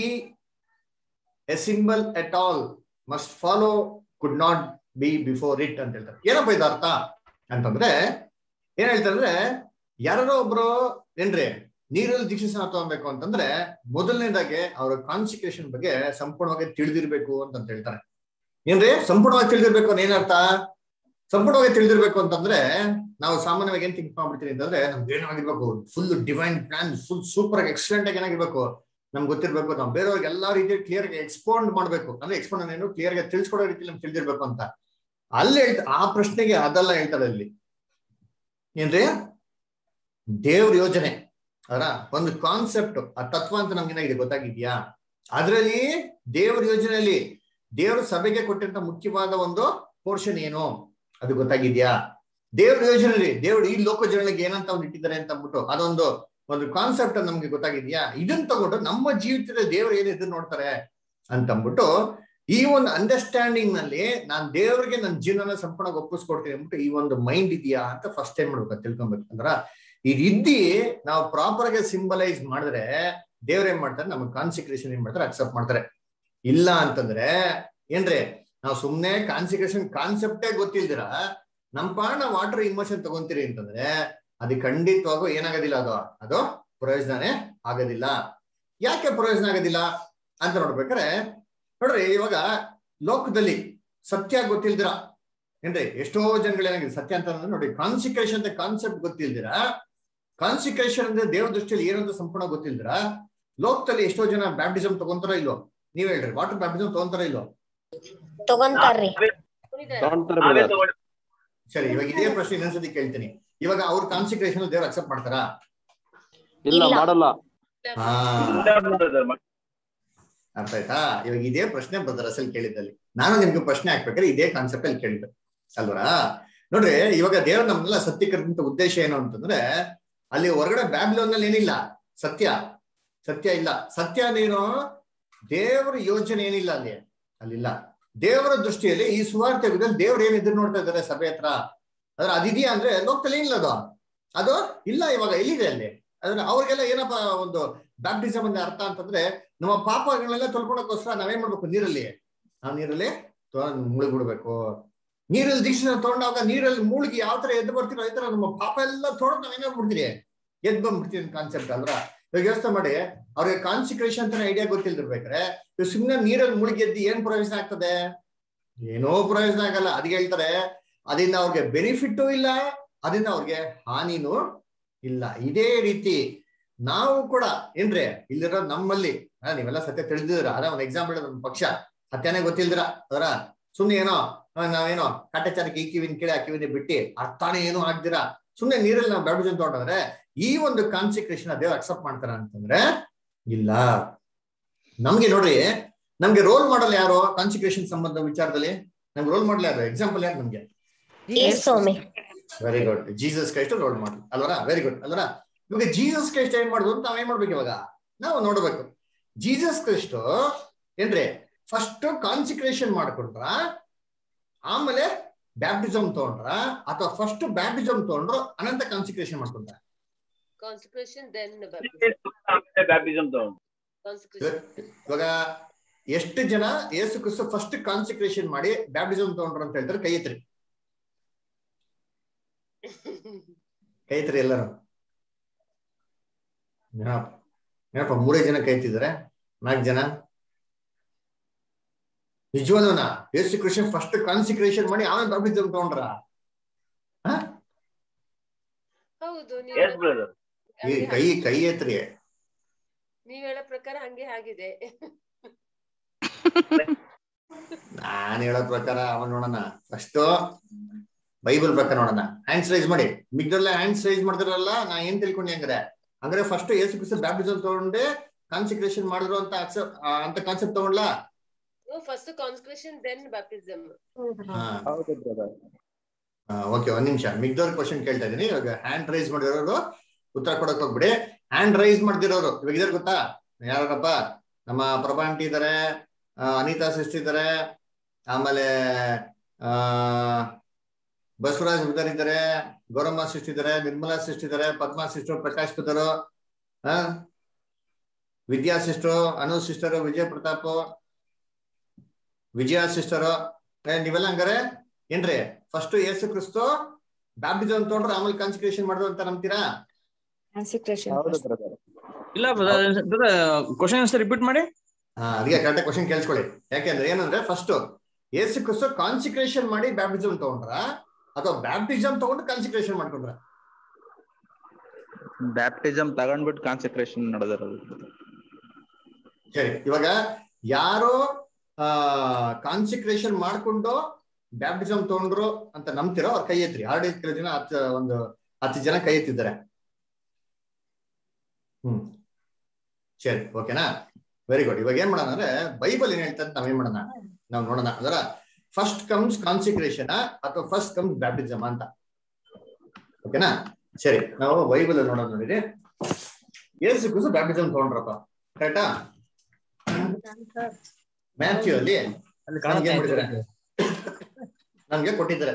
a symbol at all, must follow, could not be before it ಅಂತ ಹೇಳ್ತಾರೆ. ಏನಪ್ಪ ಇದು ಅರ್ಥ ಅಂತಂದ್ರೆ ಏನ್ ಹೇಳ್ತಾರೆ, ಯಾರೋ ಒಬ್ರು ಏನ್ರಿ ನೀರಲ್ಲಿ ದೀಕ್ಷಾಸ್ನಾನ ತಗೊಬೇಕು ಅಂತಂದ್ರೆ ಮೊದಲನೇದಾಗೆ ಅವರ ಕಾನ್ಸಿಕ್ರೇಷನ್ ಬಗ್ಗೆ ಸಂಪೂರ್ಣವಾಗಿ ತಿಳಿದಿರ್ಬೇಕು ಅಂತ ಹೇಳ್ತಾರೆ. ಏನ್ರಿ ಸಂಪೂರ್ಣವಾಗಿ ತಿಳಿದಿರ್ಬೇಕು ಅಂತ ಏನರ್ಥ? ಸಂಪೂರ್ಣವಾಗಿ ತಿಳಿದಿರ್ಬೇಕು ಅಂತಂದ್ರೆ ನಾವು ಸಾಮಾನ್ಯವಾಗಿ ಏನ್ ಥಿಂಕ್ ಮಾಡ್ಬಿಡ್ತೀವಿ ಅಂತಂದ್ರೆ ನಮ್ಗೆ ಏನಾಗಿರ್ಬೇಕು, full divine plan, full super ಆಗಿ ಎಕ್ಸಲೆಂಟ್ ಆಗಿ ಏನಾಗಿರ್ಬೇಕು, ನಮ್ಗೆ ಗೊತ್ತಿರ್ಬೇಕು, ನಾವು ಬೇರೆಯವ್ರಿಗೆ ಎಲ್ಲಾ ರೀತಿ ಕ್ಲಿಯರ್ ಆಗಿ ಎಕ್ಸ್ಪೌಂಡ್ ಮಾಡ್ಬೇಕು, ಅಂದ್ರೆ ಎಕ್ಸ್ಪೌಂಡ್ ಏನು ಕ್ಲಿಯರ್ ಆಗಿ ತಿಳಿಸ್ಕೊಡೋ ರೀತಿ ನಮ್ಗೆ ತಿಳಿದಿರ್ಬೇಕು ಅಂತ. ಅಲ್ಲಿ ಆ ಪ್ರಶ್ನೆಗೆ ಅದೆಲ್ಲ ಹೇಳ್ತಾರೆ ಅಲ್ಲಿ ಏನ್ರಿ, ದೇವ್ರ ಯೋಜನೆ ಅದರ ಒಂದು ಕಾನ್ಸೆಪ್ಟ್, ಆ ತತ್ವ ಅಂತ ನಮ್ಗೆ ಏನಾಗಿದೆ ಗೊತ್ತಾಗಿದ್ಯಾ? ಅದ್ರಲ್ಲಿ ದೇವ್ರ ಯೋಜನೆಯಲ್ಲಿ ದೇವ್ರ ಸಭೆಗೆ ಕೊಟ್ಟಂತ ಮುಖ್ಯವಾದ ಒಂದು ಪೋರ್ಷನ್ ಏನು ಅದು ಗೊತ್ತಾಗಿದ್ಯಾ? ದೇವ್ರ ಯೋಜನೆಯಲ್ಲಿ ದೇವ್ರು ಈ ಲೋಕ ಜನಗಳಿಗೆ ಏನಂತ ಒಂದು ಇಟ್ಟಿದ್ದಾರೆ ಅಂತ ಅಂದ್ಬಿಟ್ಟು ಒಂದು ಕಾನ್ಸೆಪ್ಟ್ ನಮ್ಗೆ ಗೊತ್ತಾಗಿದ್ಯಾ? ಇದನ್ನ ತಗೊಂಡು ನಮ್ಮ ಜೀವಿತದ ದೇವ್ರು ಏನ್ ಎದುರು ನೋಡ್ತಾರೆ ಅಂತ ಅಂದ್ಬಿಟ್ಟು ಈ ಒಂದು ಅಂಡರ್ಸ್ಟ್ಯಾಂಡಿಂಗ್ ನಲ್ಲಿ ನಾನ್ ದೇವ್ರಿಗೆ ನನ್ನ ಜೀವನ ಸಂಪೂರ್ಣ ಒಪ್ಪಿಸ್ಕೊಡ್ತೀನಿ ಅಂದ್ಬಿಟ್ಟು ಈ ಒಂದು ಮೈಂಡ್ ಇದೆಯಾ ಅಂತ ಫಸ್ಟ್ ಟೈಮ್ ಮಾಡ್ಬೇಕು, ತಿಳ್ಕೊಬೇಕು. ಅಂದ್ರ ಇದಿದ್ದಿ ನಾವು ಪ್ರಾಪರ್ ಆಗಿ ಸಿಂಬಲೈಸ್ ಮಾಡಿದ್ರೆ ದೇವ್ರ ಏನ್ ಮಾಡ್ತಾರೆ, ನಮ್ಗೆ ಕಾನ್ಸಿಕ್ರೇಷನ್ ಏನ್ ಮಾಡ್ತಾರೆ, ಅಕ್ಸೆಪ್ಟ್ ಮಾಡ್ತಾರೆ. ಇಲ್ಲ ಅಂತಂದ್ರೆ ಏನ್ರಿ, ನಾವು ಸುಮ್ನೆ ಕಾನ್ಸಿಕ್ರೇಷನ್ ಕಾನ್ಸೆಪ್ಟೇ ಗೊತ್ತಿಲ್ದಿರ ನಮ್ ಪಾಣ ವಾಟರ್ ಇಮೋಷನ್ ತಗೊಂತೀರಿ ಅಂತಂದ್ರೆ ಅದಕ್ಕೆ ಖಂಡಿತವಾಗೂ ಏನಾಗೋದಿಲ್ಲ, ಅದು ಪ್ರಯೋಜನನೇ ಆಗೋದಿಲ್ಲ. ಯಾಕೆ ಪ್ರಯೋಜನ ಆಗೋದಿಲ್ಲ ಅಂತ ನೋಡ್ಬೇಕಾರೆ ನೋಡ್ರಿ, ಇವಾಗ ಲೋಕದಲ್ಲಿ ಸತ್ಯ ಗೊತ್ತಿಲ್ದಿರ ಏನ್ರಿ ಎಷ್ಟೋ ಜನಗಳು ಏನಾಗಿದೆ ಸತ್ಯ ಅಂತ ನೋಡಿ, ಕಾನ್ಸಿಕ್ರೇಷನ್ ಅಂತ ಕಾನ್ಸೆಪ್ಟ್ ಗೊತ್ತಿಲ್ದಿರ, ಕಾನ್ಸಿಕ್ರೇಷನ್ ಅಂದ್ರೆ ದೇವ್ರ ದೃಷ್ಟಿಯಲ್ಲಿ ಏನಂತ ಸಂಪೂರ್ಣ ಗೊತ್ತಿಲ್ದಿರ ಲೋಕದಲ್ಲಿ ಎಷ್ಟೋ ಜನ ಬ್ಯಾಪ್ಟಿಸಮ್ ತಗೊಂತಾರ ಇಲ್ವೋ? ನೀವ್ ಹೇಳ್ರಿ, ವಾಟರ್ ಬ್ಯಾಪ್ಟಿಸಮ್ ತಗೊಂತಾರ ಇಲ್ವೋ? ತಗೊಂತಾರ್ರಿ. ಸರಿ, ಇವಾಗ ಇದೇ ಪ್ರಶ್ನೆ ಇನ್ನೊಂದ್ಸತಿ ಕೇಳ್ತೀನಿ. ಇವಾಗ ಅವ್ರ ಕಾನ್ಸಿಕ್ರೇಷನ್ ದೇವ್ರ ಅಕ್ಸೆಪ್ಟ್ ಮಾಡ್ತಾರಾ? ಇಲ್ಲ, ಮಾಡಲ್ಲ. ಅರ್ಥ ಆಯ್ತಾ? ಇವಾಗ ಇದೇ ಪ್ರಶ್ನೆ ಬ್ರದರ್ ಅಸಲ್ ಕೇಳಿದ್ದಲ್ಲಿ ನಾನು ನಿಮ್ಗೆ ಪ್ರಶ್ನೆ ಹಾಕ್ಬೇಕಾದ್ರೆ ಇದೇ ಕಾನ್ಸೆಪ್ಟ್ ಅಲ್ಲಿ ಕೇಳಿದ್ದೆ ಅಲ್ವರಾ? ನೋಡ್ರಿ, ಇವಾಗ ದೇವ್ರ ನಮ್ನೆಲ್ಲ ಸತ್ಯ ಕರೆದಂತ ಉದ್ದೇಶ ಏನು ಅಂತಂದ್ರೆ ಅಲ್ಲಿ ಹೊರಗಡೆ ಬ್ಯಾಬಿಲೋನ್ ನಲ್ಲಿ ಏನಿಲ್ಲ, ಸತ್ಯ ಇಲ್ಲ. ಸತ್ಯ ನೀನು ದೇವರ ಯೋಜನೆ ಏನಿಲ್ಲ ಅಲ್ಲಿಲ್ಲ. ದೇವರ ದೃಷ್ಟಿಯಲ್ಲಿ ಈ ಸುವಾರ್ತೆ ಯುಗದಲ್ಲಿ ದೇವ್ರ ಏನ್ ಎದುರು ನೋಡ್ತಾ ಇದ್ದಾರೆ ಸಭೆ ಹತ್ರ, ಅದ್ರ ಅದಿದೆಯಾ ಅಂದ್ರೆ ಲೋಕದಲ್ಲಿ ಏನಿಲ್ಲ ಅದು ಇಲ್ಲ. ಇವಾಗ ಎಲ್ಲಿದೆ ಅಲ್ಲಿ? ಅದ್ರ ಅವ್ರಿಗೆಲ್ಲ ಏನಪ್ಪ ಒಂದು ಬ್ಯಾಪ್ಟಿಸಮ್ ಅಂದ್ರೆ ಅರ್ಥ ಅಂತಂದ್ರೆ ನಮ್ಮ ಪಾಪಗಳನ್ನೆಲ್ಲ ತೊಳ್ಕೊಳಕ್ಕೋಸ್ಕರ ನಾವೇನ್ ಮಾಡ್ಬೇಕು, ನೀರಲ್ಲಿ ಮುಳುಗ್ಬಿಡ್ಬೇಕು. ನೀರಲ್ಲಿ ದೀಕ್ಷೆ ತಗೊಂಡಾಗ ನೀರಲ್ಲಿ ಮುಳುಗಿ ಯಾವ ತರ ಎದ್ದು ಬರ್ತೀರೋ ಈ ತರ ನಮ್ಮ ಪಾಪ ಎಲ್ಲ ತೊಗೊಂಡು ನಾವೇನಾಗ್ಬಿಡ್ತೀರಿ, ಎದ್ದು ಬಂದ್ಬಿಡ್ತೀವಿ ಕಾನ್ಸೆಪ್ಟ್ ಅಲ್ರ. ಇವಾಗ ಯೋಚನೆ ಮಾಡಿ, ಅವ್ರಿಗೆ ಕಾನ್ಸಿಕ್ರೇಷನ್ ಅಂತ ಐಡಿಯಾ ಗೊತ್ತಿಲ್ದಿರ್ಬೇಕಾರೆ ಸುಮ್ಮನೆ ನೀರಲ್ಲಿ ಮುಳುಗಿ ಎದ್ದು ಏನ್ ಪ್ರಯೋಜನ ಆಗ್ತದೆ? ಏನೋ ಪ್ರಯೋಜನ ಆಗಲ್ಲ. ಅದಕ್ಕೆ ಹೇಳ್ತಾರೆ ಅದರಿಂದ ಅವ್ರಿಗೆ ಬೆನಿಫಿಟ್ ಇಲ್ಲ, ಅದರಿಂದ ಅವ್ರಿಗೆ ಹಾನಿನೂ ಇಲ್ಲ. ಇದೇ ರೀತಿ ನಾವು ಕೂಡ ಏನ್ರಿ ಇಲ್ಲಿರೋ ನಮ್ಮಲ್ಲಿ ನೀವೆಲ್ಲ ಸತ್ಯ ತಿಳಿದಿದ್ರ, ಅದ ಒಂದು ಎಕ್ಸಾಂಪಲ್, ನಮ್ಮ ಪಕ್ಷ ಸತ್ಯನೇ ಗೊತ್ತಿಲ್ದಿರ ಅದರ ಸುಮ್ನೆ ಏನೋ ನಾವೇನೋ ಕಾಟಾಚಾರಕ್ಕೆ ಈ ಕಿವಿನ ಕೇಳಿ ಆ ಕಿವಿನ ಬಿಟ್ಟು ಅರ್ಥಾನೇ ಏನೋ ಆಗ್ದಿರಾ ಸುಮ್ನೆ ನೀರಲ್ಲಿ ನಾವು ಬ್ಯಾಪ್ಟಿಸಮ್ ತಗೊಂಡ್ರೆ ಈ ಒಂದು ಕಾನ್ಸಿಕ್ರೇಷನ್ ದೇವ್ರು ಅಕ್ಸೆಪ್ಟ್ ಮಾಡ್ತಾರ ಅಂತಂದ್ರೆ ಇಲ್ಲ. ನಮ್ಗೆ ನೋಡ್ರಿ, ನಮ್ಗೆ ರೋಲ್ ಮಾಡಲ್ ಯಾರು ಕಾನ್ಸಿಕ್ರೇಷನ್ ಸಂಬಂಧ ವಿಚಾರದಲ್ಲಿ? ನಮ್ಗೆ ರೋಲ್ ಮಾಡಲ್ ಯಾರು? ಎಕ್ಸಾಂಪಲ್ ಯಾರು ನಮ್ಗೆ? Very good, Jesus Christ role ಮಾಡಲ್ ಅಲ್ವರ? ವೆರಿ ಗುಡ್ ಅಲ್ವರ? ಇವಾಗ ಜೀಸಸ್ ಕ್ರೈಸ್ಟ್ ಏನ್ ಮಾಡುದು ಅಂತ ನಾವ್ ಏನ್ ಮಾಡ್ಬೇಕು ಇವಾಗ ನಾವು ನೋಡ್ಬೇಕು. ಜೀಸಸ್ ಕ್ರೈಸ್ಟ್ ಏನ್ರಿ ಫಸ್ಟ್ ಕಾನ್ಸಿಕ್ರೇಷನ್ ಮಾಡ್ಕೊಂಡ್ರ, ಆಮೇಲೆ ಬ್ಯಾಪ್ಟಿಸಮ್ ತಗೊಂಡ್ರ, ಅಥವಾ ಫಸ್ಟ್ ಬ್ಯಾಪ್ಟಿಸಮ್ ತಗೊಂಡ್ರು ಅನಂತ ಕಾನ್ಸಿಕ್ರೇಷನ್ ಮಾಡ್ಕೊಂಡ್ರ? ಇವಾಗ ಎಷ್ಟು ಜನ ಯೇಸು ಕ್ರಿಸ್ತ ಫಸ್ಟ್ ಕಾನ್ಸಿಕ್ರೇಷನ್ ಮಾಡಿ ಬ್ಯಾಪ್ಟಿಸಮ್ ತಗೊಂಡ್ರು ಅಂತ ಹೇಳ್ತಾರೆ? ಕೈ ಎತ್ರಿ, ಕೈ ಎತ್ರಿ ಎಲ್ಲರೂ. ಏನಪ್ಪ 3 ಜನ ಕೈ ಎತ್ತಿದ್ದಾರೆ, 4 ಜನ. ನಿಜವಾದ ಯೇಸು ಕ್ರಿಸ್ತ ಫಸ್ಟ್ ಕಾನ್ಸಿಕ್ರೇಷನ್ ಮಾಡಿ ಆಮೇಲೆ ಬ್ಯಾಪ್ಟಿಸಮ್ ತಗೊಂಡ್ರ? ಕೈ ಎತ್ರಿ. ನೀವ್ ಹೇಳೋ ಪ್ರಕಾರ ಹಂಗೆ ಆಗಿದೆ. ನಾನ್ ಹೇಳೋ ಪ್ರಕಾರ ಅವನ್ ನೋಡೋಣ, ಫಸ್ಟ್ ಬೈಬಲ್ ಪ್ರಕಾರ ನೋಡೋಣ. ಹ್ಯಾಂಡ್ಸ್ ರೈಸ್ ಮಾಡಿ, ಮಿಗ್ದೆಲ್ಲ ಹ್ಯಾಂಡ್ಸ್ ರೈಸ್ ಮಾಡ್ತಾರಲ್ಲ, ನಾ ಏನ್ ತಿಳ್ಕೊಂಡೆ ಅಂದ್ರೆ ಫಸ್ಟ್ ಯೇಸು ಕ್ರಿಸ್ತ ಬ್ಯಾಪ್ಟಿಸಮ್ ತಗೊಂಡೆ ಕಾನ್ಸಿಕ್ರೇಷನ್ ಮಾಡಿದ್ರು ಅಂತ ಕಾನ್ಸೆಪ್ಟ್ ತಗೊಂಡ್ಲಾ? First consecration then baptism. Okay, ಒಂದ್ ನಿಮಿಷ ಮಿಗ್ದವ್ರ ಕ್ವಶನ್ ಕೇಳ್ತಾ ಇದೀನಿ. ಇವಾಗ ಹ್ಯಾಂಡ್ ರೈಸ್ ಮಾಡಿರೋರು ಉತ್ತರ ಕೊಡಕ್ ಹೋಗ್ಬಿಡಿ. ಹ್ಯಾಂಡ್ ರೈಸ್ ಮಾಡ್ದಿರೋರು ಇವಾಗ ಇದಾರೆ ಗೊತ್ತಾ? ಯಾರಪ್ಪ? ನಮ್ಮ ಪ್ರಭಾ ಆಂಟಿ ಇದಾರೆ, ಅನಿತಾ ಸಿಸ್ಟರ್ ಇದಾರೆ, ಆಮೇಲೆ ಬಸವರಾಜ್ ಬಿದರ್ ಇದ್ದಾರೆ, ಗೌರಮ್ಮ ಸಿಸ್ಟರ್ ಇದಾರೆ, ನಿರ್ಮಲಾ ಸಿಸ್ಟರ್ ಇದಾರೆ, ಪದ್ಮಾ ಸಿಸ್ಟರ್, ಪ್ರಕಾಶ್ ಬಿದರು, Vidya sister, Anu sister, Vijaya Pratap, Vijaya sister, ನೀವೆಲ್ಲ ಹಂಗಾರೆ ಏನ್ರಿ ಫಸ್ಟ್ ಯೇಸು ಕ್ರಿಸ್ತ ಬ್ಯಾಪ್ಟಿಸಮ್ ತಗೊಂಡ್ರೆ ಆಮೇಲೆ ಕಾನ್ಸಿಕ್ರೇಷನ್ ಮಾಡಿದ್ರು ಅಂತ ನಂಬ್ತೀರಾ? ಇಲ್ಲ ಕ್ವಶನ್ ಆನ್ಸರ್ ರಿಪೀಟ್ ಮಾಡಿ. ಅದಕ್ಕೆ ಕರೆಕ್ಟ್ ಕ್ವಶನ್ ಕೇಳಿಸ್ಕೊಳ್ಳಿ. ಯಾಕೆಂದ್ರೆ ಏನಂದ್ರೆ ಫಸ್ಟ್ ಯೇಸು ಕ್ರಿಸ್ತ ಕಾನ್ಸಿಕ್ರೇಷನ್ ಮಾಡಿ ಬ್ಯಾಪ್ಟಿಸಮ್ ತಗೊಂಡ್ರ, ಅಥವಾ ಬ್ಯಾಪ್ಟಿಸಮ್ ತಗೊಂಡು ಕಾನ್ಸಿಕ್ರೇಷನ್ ಮಾಡ್ಕೊಂಡ್ರ? ಬ್ಯಾಪ್ಟಿಸಮ್ ತಗೊಂಡ್ಬಿಟ್ಟು ಕಾನ್ಸಿಕ್ರೇಷನ್ ನಡೆದಾರ. ಸರಿ, ಇವಾಗ ಯಾರು ಕಾನ್ಸಿಕ್ರೇಷನ್ ಮಾಡ್ಕೊಂಡು ಬ್ಯಾಪ್ಟಿಸಮ್ ತಗೊಂಡ್ರು ಅಂತ ನಂಬ್ತಿರೋ ಅವ್ರ ಕೈ ಎತ್ರಿ. ಆಲ್ರೆಡಿ ಕೆಲವು ಜನ 10 ಜನ ಕೈ ಎತ್ತಿದ್ದಾರೆ. ಸರಿ, ಓಕೆನಾ? Very good. ಇವಾಗ ಏನ್ ಮಾಡೋಣ ಅಂದ್ರೆ ಬೈಬಲ್ ಏನ್ ಹೇಳ್ತಾರೆ ನಾವೇನ್ ಮಾಡೋಣ, ನಾವ್ ನೋಡೋಣ. ಅದರ ಫಸ್ಟ್ ಕಮ್ಸ್ ಕಾನ್ಸಿಕ್ರೇಷನ್ ಅಥವಾ ಫಸ್ಟ್ ಕಮ್ಸ್ ಬ್ಯಾಪ್ಟಿಸಮ್ ಅಂತ. ಓಕೆನಾ? ಸರಿ, ನಾವು ಬೈಬಲ್ ನೋಡೋಣ. ನೋಡಿರಿ, ಯೇಸು ಕ್ರಿಸ್ತ ಬ್ಯಾಪ್ಟಿಸಮ್ ತಗೊಂಡ್ರಪ್ಪ, ಕರೆಕ್ಟಾ? ಮ್ಯಾಥ್ಯೂ ಅಲ್ಲಿ ನಮ್ಗೆ ಕೊಟ್ಟಿದ್ದಾರೆ.